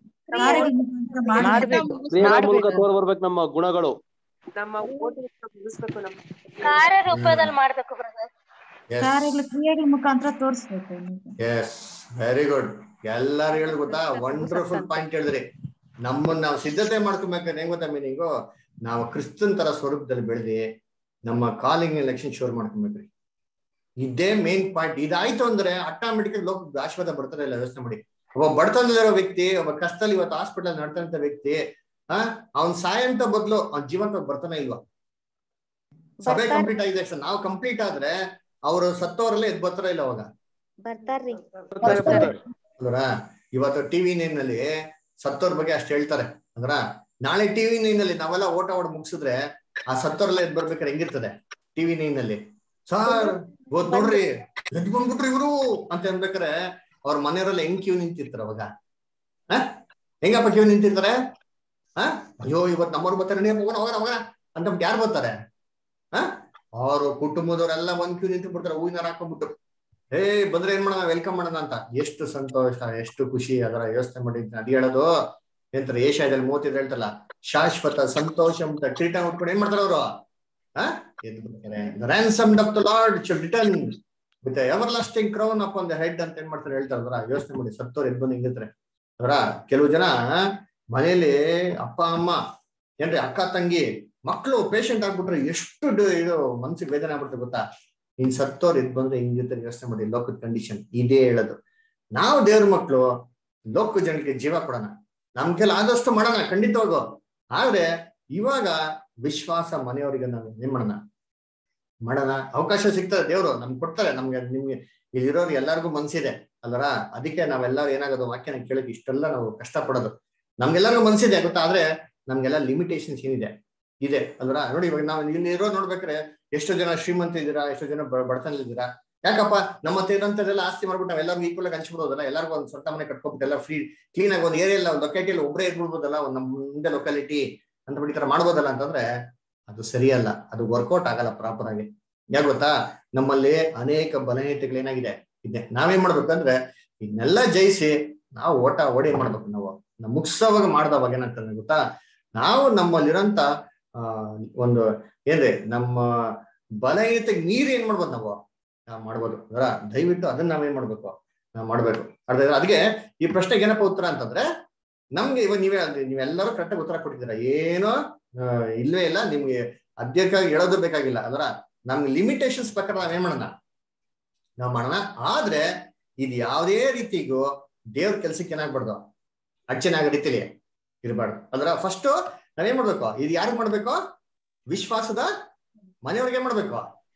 ಮೂಲಕ ತೋರ್ ಬರ್ಬೇಕು ನಮ್ಮ ಗುಣಗಳು, ನಮ್ಮ ರೂಪದಲ್ಲಿ ಮಾಡ್ಬೇಕು ಬ್ರದರ್. ಕ್ರಿಯೆಗಳ ಮುಖಾಂತರ ತೋರಿಸ್ಬೇಕು. Yes, very good. ಎಲ್ಲಾರು ಹೇಳಿ ಗೊತ್ತಾ, ವಂಡರ್ಫುಲ್ ಪಾಯಿಂಟ್ ಹೇಳಿದ್ರಿ. ನಮ್ಮನ್ನ ನಾವು ಸಿದ್ಧತೆ ಮಾಡ್ಕೊಬೇಕಾದ್ರೆ ಹೆಂಗ್ ಗೊತ್ತಾ ಮೀನಿಂಗು, ನಾವು ಕ್ರಿಸ್ತನ್ ತರ ಸ್ವರೂಪದಲ್ಲಿ ಬೆಳೆದಿ ನಮ್ಮ ಕಾಲಿಂಗ್ ಎಲೆಕ್ಷನ್ ಶೋರ್ ಮಾಡ್ಕೊಬೇಕ್ರಿ. ಇದೇ ಮೇನ್ ಪಾಯಿಂಟ್. ಇದಾಯ್ತು ಅಂದ್ರೆ ಆಟೋಮೆಟಿಕ್ ಲೋಕ ಆಶೀರ್ವಾದ ಬರ್ತಾರೆ ಇಲ್ಲ. ಯೋಚನೆ ಮಾಡಿ, ಒಬ್ಬ ಬಡತನದಲ್ಲಿರೋ ವ್ಯಕ್ತಿ, ಒಬ್ಬ ಕಷ್ಟದಲ್ಲಿ ಇವತ್ತು ಹಾಸ್ಪಿಟಲ್ ನಡ್ತಂತ ವ್ಯಕ್ತಿ, ಅವ್ನ್ ಸಾಯಂತ ಬದಲು ಅವ್ನ ಜೀವಂತ ಬರ್ತಾನೆ ಇಲ್ವಾ? ಸಭೆ ಕಂಪ್ಲೀಟ್ ಆಗಿದೆ, ನಾವು ಕಂಪ್ಲೀಟ್ ಆದ್ರೆ ಅವರು ಸತ್ತವರಲ್ಲೇ ಎದ್ ಬರ್ತಾರ ಇಲ್ಲ? ಅವಾಗ ಬರ್ತಾರ್ರಿ. ಇವತ್ತು ಟಿವಿ ನೈನ್ನಲ್ಲಿ ಸತ್ತೋರ್ ಬಗ್ಗೆ ಅಷ್ಟು ಹೇಳ್ತಾರೆ ಅಂದ್ರ, ನಾಳೆ ಟಿವಿ ನೈನ್ನಲ್ಲಿ ನಾವೆಲ್ಲ ಓಟ ಓಡ್ ಮುಗಿಸಿದ್ರೆ ಆ ಸತ್ತೋರೆಲ್ಲ ಎದ್ ಬರ್ಬೇಕಾದ್ರೆ ಹೆಂಗಿರ್ತದೆ ಟಿವಿ ನೈನ್ನಲ್ಲಿ? ಸಾರ್ ಇವತ್ ನೋಡ್ರಿ ಎದ್ ಬಂದ್ಬಿಟ್ರಿ ಇವ್ರು ಅಂತ ಅನ್ಬೇಕಾರೆ ಅವ್ರ ಮನೆಯವರೆಲ್ಲ ಹೆಂಗ್ ಕ್ಯೂ ನಿಂತಿರ್ತಾರ ಅವಾಗ? ಹೆಂಗಪ್ಪ ಕ್ಯೂ ನಿಂತಿರ್ತಾರೆ? ಅಯ್ಯೋ ಇವತ್ ನಮ್ಮವ್ರು ಬರ್ತಾರೆ, ಹೋಗೋಣ ಹೋಗೋಣ ಹೋಗೋಣ ಅಂತ ಯಾರು ಬರ್ತಾರೆ? ಅವರು ಕುಟುಂಬದವರೆಲ್ಲ ಒಂದ್ ಕ್ಯೂ ನಿಂತು ಬಿಡ್ತಾರೆ, ಹೂವಿನಾರ ಹಾಕೊಂಡ್ಬಿಟ್ಟು. ಬಂದ್ರೆ ಏನ್ ಮಾಡೋಣ, ವೆಲ್ಕಮ್ ಮಾಡೋಣ ಅಂತ. ಎಷ್ಟು ಸಂತೋಷ, ಎಷ್ಟು ಖುಷಿ. ಅದರ ಯೋಚನೆ ಮಾಡಿದ್ನ ಅದ್ ಹೇಳೋದು ಎಂತಾರೆ ಏಷ್ಯಾದಲ್ಲಿ 35 ಹೇಳ್ತಲ್ಲ, ಶಾಶ್ವತ ಸಂತೋಷ ಅಂತ ಕಿರೀಟ ಉಟ್ಕೊಂಡು ಏನ್ ಮಾಡ್ತಾರೆ ಅವರು? ಎದ್ದು ಬಿಡ್ತಾರೆ. ransomed of the Lord shall return with the everlasting crown upon the head ಅಂತ ಏನ್ ಮಾಡ್ತಾರೆ ಹೇಳ್ತಾರ. ಯೋಚನೆ ಮಾಡಿ, ಸತ್ತೋರು ಎದ್ದು ಬಂದು ಹಿಂಗಿರ್ತಾರೆ. ಅವರ ಕೆಲವು ಜನ ಮನೇಲಿ ಅಪ್ಪ ಅಮ್ಮ ಏನ್ರಿ ಅಕ್ಕ ತಂಗಿ ಮಕ್ಕಳು ಪೇಷಂಟ್ ಆಗ್ಬಿಟ್ರೆ ಎಷ್ಟು ಇದು ಮನ್ಸಿಗೆ ವೇದನೆ ಆಗ್ಬಿಡ್ತಾರೆ ಗೊತ್ತಾ? ಇನ್ ಸತ್ತೋರ್ ಎದ್ದು ಬಂದ್ರೆ ಹಿಂಗಿರ್ತಾರೆ. ಯೋಚನೆ ಮಾಡಿ, ಲೋಕದ ಕಂಡೀಷನ್ ಇದೇ ಹೇಳೋದು. ನಾವು ದೇವ್ರ ಮಕ್ಕಳು ಲೋಕ ಜನಕ್ಕೆ ಜೀವ ಕೊಡೋಣ, ನಮ್ ಕೆಲ ಆದಷ್ಟು ಮಾಡೋಣ ಖಂಡಿತವಾಗೂ. ಆದ್ರೆ ಇವಾಗ ವಿಶ್ವಾಸ ಮನೆಯವರಿಗೆ ನಾವು ಏನ್ ಮಾಡೋಣ, ಅವಕಾಶ ಸಿಗ್ತದೆ, ದೇವ್ರು ನಮ್ಗೆ ಕೊಡ್ತಾರೆ. ನಿಮ್ಗೆ ಇಲ್ಲಿರೋರು ಎಲ್ಲರಿಗೂ ಮನ್ಸಿದೆ ಅಲ್ವರ? ಅದಕ್ಕೆ ನಾವೆಲ್ಲರೂ ಏನಾಗೋದು, ವಾಕ್ಯನ ಕೇಳಕ್ ಇಷ್ಟೆಲ್ಲ ನಾವು ಕಷ್ಟ ಪಡೋದು. ನಮ್ಗೆಲ್ಲರಿಗೂ ಮನ್ಸಿದೆ ಗೊತ್ತಾ, ಆದ್ರೆ ನಮ್ಗೆಲ್ಲ ಲಿಮಿಟೇಷನ್ಸ್ ಇದೆ ಅಲ್ವರ? ನೋಡಿ, ಇವಾಗ ನಾವು ಇಲ್ಲಿ ಇರೋ ನೋಡ್ಬೇಕಾರೆ ಎಷ್ಟೋ ಜನ ಶ್ರೀಮಂತ ಇದ್ದೀರಾ, ಎಷ್ಟೋ ಜನ ಬಡತನಲ್ಲಿದ್ದೀರಾ. ಯಾಕಪ್ಪ ನಮ್ಮ ಇರೋಂಥದ್ದೆಲ್ಲ ಆಸ್ತಿ ಮಾಡ್ಬಿಟ್ಟು ನಾವೆಲ್ಲರಿಗೂ ಈಕ್ವಲ್ ಆಗಿ ಹಂಚ್ಬಿಡೋದಲ್ಲ? ಎಲ್ಲರಿಗೂ ಒಂದು ಸ್ವಂತ ಮನೆ ಕಟ್ಕೊಬಿಟ್ಟು ಎಲ್ಲ ಫ್ರೀ ಕ್ಲೀನ್ ಆಗಿ ಒಂದು ಏರಿಯಲ್ಲ, ಒಂದು ಲೊಕ್ಯಾಲಿಟಿಯಲ್ಲಿ ಒಬ್ಬರೇ ಇದ್ಬಿಡ್ಬೋದಲ್ಲ, ಒಂದು ನಮ್ಮ ಮುಂದೆ ಲೊಕ್ಯಾಲಿಟಿ ಅಂತ ಈ ತರ ಮಾಡ್ಬೋದಲ್ಲ ಅಂತಂದ್ರೆ ಅದು ಸರಿಯಲ್ಲ, ಅದು ವರ್ಕೌಟ್ ಆಗಲ್ಲ ಪ್ರಾಪರ್ ಆಗಿ. ಯಾಕೆ ಗೊತ್ತಾ, ನಮ್ಮಲ್ಲಿ ಅನೇಕ ಬಲಹೀನತೆಗಳೇನಾಗಿದೆ ಇದೆ. ನಾವೇನ್ ಮಾಡ್ಬೇಕಂದ್ರೆ ಇದನ್ನೆಲ್ಲ ಜಯಿಸಿ ನಾವು ಓಡಿ ಮಾಡ್ಬೇಕು. ನಾವು ಮುಗಿಸೋವಾಗ ಮಾಡ್ದವಾಗ ಏನಾಗ್ತದೆ ಗೊತ್ತಾ, ನಾವು ನಮ್ಮಲ್ಲಿರೋಂತ ಒಂದು ಏನ್ರಿ ನಮ್ಮ ಬಲಹೀನತೆಗೆ ನೀರು ಏನ್ ಮಾಡ್ಬೋದು ನಾವು ಮಾಡ್ಬೋದು. ದಯವಿಟ್ಟು ಅದನ್ನ ನಾವೇನ್ ಮಾಡ್ಬೇಕು, ನಾವು ಮಾಡ್ಬೇಕು. ಅದಕ್ಕೆ ಈ ಪ್ರಶ್ನೆಗೆ ಏನಪ್ಪ ಉತ್ತರ ಅಂತಂದ್ರೆ, ನಮ್ಗೆ ಇವಾಗ ನೀವೆಲ್ಲರೂ ಕರೆಕ್ಟಾಗಿ ಉತ್ತರ ಕೊಟ್ಟಿದ್ದೀರಾ, ಏನೋ ಇಲ್ವೇ ಇಲ್ಲ, ನಿಮ್ಗೆ ಅಧ್ಯಕ್ಷ ಹೇಳೋದು ಬೇಕಾಗಿಲ್ಲ. ಅದರ ನಮ್ಗೆ ಲಿಮಿಟೇಷನ್ಸ್ ಪ್ರಕಾರ ನಾವೇನ್ ಮಾಡೋಣ. ಆದ್ರೆ ಇದು ಯಾವುದೇ ರೀತಿಗೂ ದೇವ್ರ ಕೆಲ್ಸಕ್ಕೆ ಏನಾಗ್ಬಾರ್ದು, ಅಡಚಣೆ ಆಗೋ ರೀತಿಲಿ ಇರಬಾರ್ದು. ಅದರ ಫಸ್ಟ್ ನಾವೇನ್ ಮಾಡ್ಬೇಕು, ಇದು ಯಾರಿಗೆ ಮಾಡ್ಬೇಕು, ವಿಶ್ವಾಸದ ಮನೆಯವ್ರಿಗೆ ಮಾಡ್ಬೇಕು.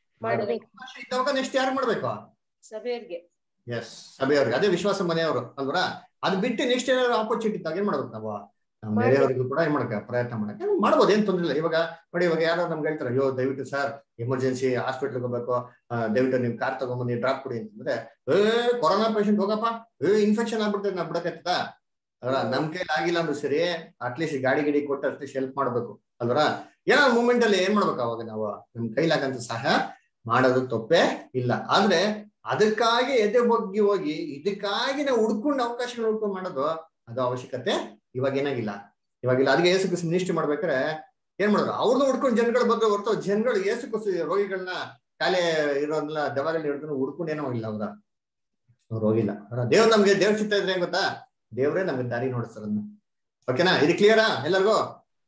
ಇದ್ದವಾಗ ನೆಕ್ಸ್ಟ್ ಯಾರು ಮಾಡ್ಬೇಕು, ಸಭೆಯವ್ರಿಗೆ. ಎಸ್, ಸಭೆಯವ್ರಿಗೆ. ಅದೇ ವಿಶ್ವಾಸ ಮನೆಯವರು ಅಲ್ವರ? ಅದು ಬಿಟ್ಟು ನೆಕ್ಸ್ಟ್ ಏನಾದ್ರು ಆಪರ್ಚುನಿಟಿ ಇದ್ದಾಗ ಏನ್ ಮಾಡ್ಬೇಕು ನಾವು, ನಮ್ಮ ಬೇರೆಯವರಿಗೂ ಕೂಡ ಏನ್ ಮಾಡಕ ಪ್ರಯತ್ನ ಮಾಡಕ್ಕೆ ಮಾಡ್ಬೋದು, ಏನ್ ತೊಂದ್ರೆ ಇಲ್ಲ. ಇವಾಗ ನೋಡಿ, ಇವಾಗ ಯಾರೋ ನಮ್ಗೆ ಹೇಳ್ತಾರೆ, ಅಯ್ಯೋ ದಯವಿಟ್ಟು ಸರ್ ಎಮರ್ಜೆನ್ಸಿ ಹಾಸ್ಪಿಟ್ಲ್ಗೆ ಹೋಗ್ಬೇಕು, ದಯವಿಟ್ಟು ನಿಮ್ ಕಾರ್ ತಗೊಂಬಂದು ಡ್ರಾಪ್ ಕೊಡಿ ಅಂತಂದ್ರೆ, ಕೊರೋನಾ ಪೇಷಂಟ್ ಹೋಗಪ್ಪ, ಇನ್ಫೆಕ್ಷನ್ ಆಗ್ಬಿಡ್ತದೆ, ನಾ ಬಿಡಕತ್ತ ಅಲ್ವರ? ನಮ್ ಕೈಲಿ ಆಗಿಲ್ಲ ಅಂದ್ರೆ ಸರಿ, ಅಟ್ಲೀಸ್ಟ್ ಗಾಡಿ ಕೊಟ್ಟು ಅಟ್ಲೀಸ್ಟ್ ಹೆಲ್ಪ್ ಮಾಡ್ಬೇಕು ಅಲ್ವರ? ಏನೋ ಮೂಮೆಂಟ್ ಅಲ್ಲಿ ಏನ್ ಮಾಡ್ಬೇಕು, ಅವಾಗ ನಾವು ನಮ್ ಕೈಲಾಗಂತ ಸಹಾಯ ಮಾಡೋದು ತಪ್ಪೇ ಇಲ್ಲ. ಆದ್ರೆ ಅದಕ್ಕಾಗಿ ಎದೆ ಬಗ್ಗಿ ಹೋಗಿ ಇದಕ್ಕಾಗಿ ನಾವು ಹುಡ್ಕೊಂಡು ಅವಕಾಶಗಳು ಹುಡ್ಕೊಂಡು ಮಾಡೋದು ಅದು ಅವಶ್ಯಕತೆ ಇವಾಗೇನಾಗಿಲ್ಲ. ಅದಕ್ಕೆ ಯೇಸು ಕ್ರಿಸ್ತ ನಿಷ್ಠೆ ಮಾಡ್ಬೇಕಾದ್ರೆ ಏನ್ ಮಾಡೋದು, ಅವ್ರದ್ದು ಹುಡ್ಕೊಂಡು ಜನಗಳು ಬಂದ್ರೆ ಹೊರತು ಜನಗಳು ಯೇಸು ಕ್ರಿಸ್ತ ರೋಗಿಗಳನ್ನ ಕಾಲೇ ಇರೋದನ್ನ ದೆವ್ವಗಳಲ್ಲಿ ಹಿಡ್ಕೊಂಡು ಹುಡ್ಕೊಂಡು ಏನೋ ಹೋಗಿಲ್ಲ. ಅವ್ರು ಹೋಗಿಲ್ಲ. ದೇವ್ರು ನಮ್ಗೆ ದೇವ್ರ ಚಿತ್ತ ಇದ್ರೆ ಏನ್ ಗೊತ್ತಾ, ದೇವ್ರೇ ನಮ್ಗೆ ದಾರಿ ನೋಡಿಸ್ತಾರ. ಓಕೆನಾ? ಇದು ಕ್ಲಿಯರಾ ಎಲ್ಲರಿಗೂ?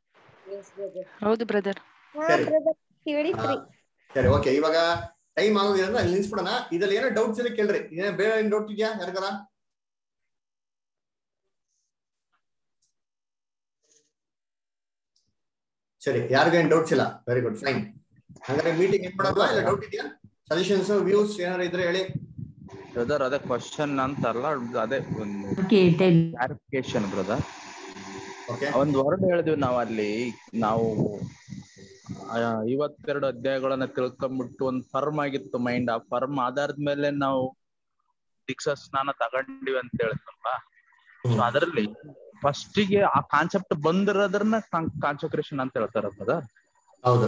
ಹೌದು ಬ್ರದರ್. ಸರಿ, ಓಕೆ. ಇವಾಗ ಟೈಮ್ ಆಗೋದಿಲ್ಲ ಅಂದ್ರೆ ಅಲ್ಲಿ ನಿಲ್ಸ್ಬಿಡೋಣ. ಇದ್ರಲ್ಲಿ ಏನೋ ಡೌಟ್ಸ್ ಇದೆ ಕೇಳ್ರಿ. ಏನೇ ಬೇರೆ ಏನ್ ಡೌಟ್ ಇದೆಯಾ ಯಾರಿಗಾರ? ಸರಿ, ಯಾರಿಗೇನ್ ಡೌಟ್ಸ್ ಇಲ್ಲ? Very good, fine. ಹಾಗಾದ್ರೆ ಮೀಟಿಂಗ್ ಏನ್ ಮಾಡೋದು? ಇಲ್ಲ ಡೌಟ್ ಇದೆಯಾ? ಸಜೆಷನ್ಸ್, ವ್ಯೂಸ್ ಏನಾರ ಇದ್ರೆ ಹೇಳಿ. ಬ್ರದರ್ ಅದೇ ಕ್ವಶನ್ ಅಂತಲ್ಲ, ಅದೇ ಒಂದು ಕ್ಲಾರಿಫಿಕೇಶನ್ ಬ್ರದರ್. ಒಂದ್ ವರ್ಡ್ ಹೇಳಿದ್ವಿ ನಾವು ಅಲ್ಲಿ, ನಾವು 52 ಅಧ್ಯಾಯಗಳನ್ನ ತಿಳ್ಕೊಂಡ್ಬಿಟ್ಟು ಒಂದ್ ಫರ್ಮ್ ಆಗಿತ್ತು ಮೈಂಡ್. ಆ ಫರ್ಮ್ ಆಧಾರದ ಮೇಲೆ ನಾವು ದೀಕ್ಷಾ ಸ್ನಾನ ತಗೊಂಡಿವಿ ಅಂತ ಹೇಳಿದ್ನಲ್ವಾ. ಸೊ ಅದರಲ್ಲಿ ಫಸ್ಟಿಗೆ ಆ ಕಾನ್ಸೆಪ್ಟ್ ಬಂದಿರೋದ್ರನ್ನ ಕಾನ್ಸಕ್ರೇಷನ್ ಅಂತ ಹೇಳ್ತಾರ ಬ್ರದರ್. ಹೌದು.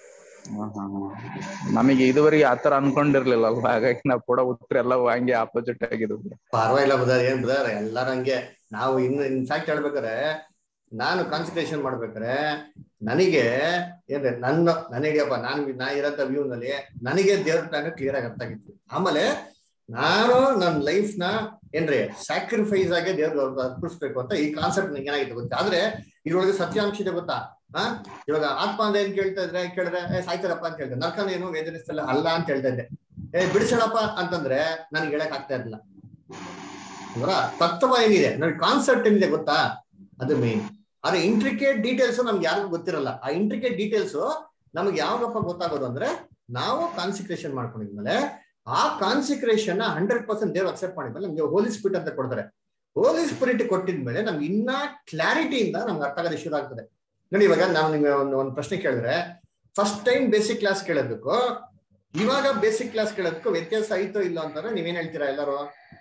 ನಮಗೆ ಇದುವರೆಗೆ ಆತರ ಅನ್ಕೊಂಡಿರ್ಲಿಲ್ಲ ಅಲ್ವಾ, ಹಾಗಾಗಿ ನಾವು ಕೂಡ ಉತ್ತರ ಎಲ್ಲ ಹಂಗೆ ಆಪೋಸಿಟ್ ಆಗಿರೋದು. ಪರವಾಗಿಲ್ಲ ಬ್ರದರ್, ಏನ್ ಬ್ರದರ್ ಎಲ್ಲಾರು ಹಂಗೆ. ನಾವು ಇನ್ಫ್ಯಾಕ್ಟ್ ಹೇಳ್ಬೇಕಾರೆ, ನಾನು ಕಾನ್ಸಂಟ್ರೇಷನ್ ಮಾಡ್ಬೇಕಾರೆ ನನಗೆ ಏನ್ರಿ ನನಗೆಪ್ಪ ನಾ ಇರೋಂಥ ವ್ಯೂ ನಲ್ಲಿ ನನಗೆ ದೇವ್ರ ಪ್ಲಾನ್ ಕ್ಲಿಯರ್ ಆಗಿ ಅರ್ಥ ಆಗಿತ್ತು. ಆಮೇಲೆ ನಾನು ನನ್ನ ಲೈಫ್ ನ ಏನ್ರಿ ಸ್ಯಾಕ್ರಿಫೈಸ್ ಆಗಿ ದೇವ್ರ ಅರ್ಪಿಸ್ಬೇಕು ಅಂತ ಈ ಕಾನ್ಸೆಪ್ಟ್ ನಂಗೆ ಏನಾಗಿತ್ತು ಗೊತ್ತಾ. ಆದ್ರೆ ಇದ್ರೊಳಗೆ ಸತ್ಯಾಂಶ ಇದೆ ಗೊತ್ತಾ. ಇವಾಗ ಆತ್ಮ ಅಂದ್ರೆ ಏನ್ ಕೇಳಿದ್ರೆ ಸಾಯ್ತಾರಪ್ಪ ಅಂತ ಹೇಳ್ತಾರೆ. ನರ್ಕನ ಏನು ವೇದನಿಸ್ತಲ್ಲ ಅಲ್ಲ ಅಂತ ಹೇಳ್ತಾ ಇದ್ದೆ. ಬಿಡಿಸೋಣಪ್ಪ ಅಂತಂದ್ರೆ ನನ್ಗೆ ಹೇಳಕ್ ಆಗ್ತಾ ಇರಲಿಲ್ಲ. ಅವರ ತತ್ವ ಏನಿದೆ, ನನ್ ಕಾನ್ಸೆಪ್ಟ್ ಏನಿದೆ ಗೊತ್ತಾ, ಅದು ಮೇನ್. ಆದ್ರೆ ಇಂಟ್ರಿಕೇಟ್ ಡೀಟೇಲ್ಸ್ ನಮ್ಗೆ ಯಾರಿಗೂ ಗೊತ್ತಿರಲ್ಲ. ಆ ಇಂಟ್ರಿಕೇಟ್ ಡೀಟೇಲ್ಸ್ ನಮ್ಗೆ ಯಾವಾಗಪ್ಪ ಗೊತ್ತಾಗೋದು ಅಂದ್ರೆ ನಾವು ಕಾನ್ಸಿಕ್ರೇಷನ್ ಮಾಡ್ಕೊಂಡಿದ್ಮೇಲೆ, ಆ ಕಾನ್ಸಿಕ್ರೇಷನ್ 100% ದೇವ್ರು ಅಕ್ಸೆಪ್ಟ್ ಮಾಡಿದ್ಮೇಲೆ ನಮ್ಗೆ ಹೋಲಿ ಸ್ಪಿರಿಟ್ ಅಂತ ಕೊಡ್ತಾರೆ. ಹೋಲಿ ಸ್ಪಿರಿಟ್ ಕೊಟ್ಟಿದ್ಮೇಲೆ ನಮ್ಗೆ ಇನ್ನ ಕ್ಲಾರಿಟಿಯಿಂದ ನಮ್ಗೆ ಅರ್ಥ ಆಗೋದು ಶುರು ಆಗ್ತದೆ. ನೋಡಿ, ಇವಾಗ ನಾನು ನಿಮ್ಗೆ ಒಂದು ಪ್ರಶ್ನೆ ಕೇಳಿದ್ರೆ, ಫಸ್ಟ್ ಟೈಮ್ ಬೇಸಿಕ್ ಕ್ಲಾಸ್ ಕೇಳೋದಕ್ಕೂ ಇವಾಗ ಬೇಸಿಕ್ ಕ್ಲಾಸ್ ಕೇಳೋದಕ್ಕೂ ವ್ಯತ್ಯಾಸ ಆಯ್ತೋ ಇಲ್ಲ ಅಂತಂದ್ರೆ ನೀವೇನ್ ಹೇಳ್ತೀರಾ ಎಲ್ಲರೂ?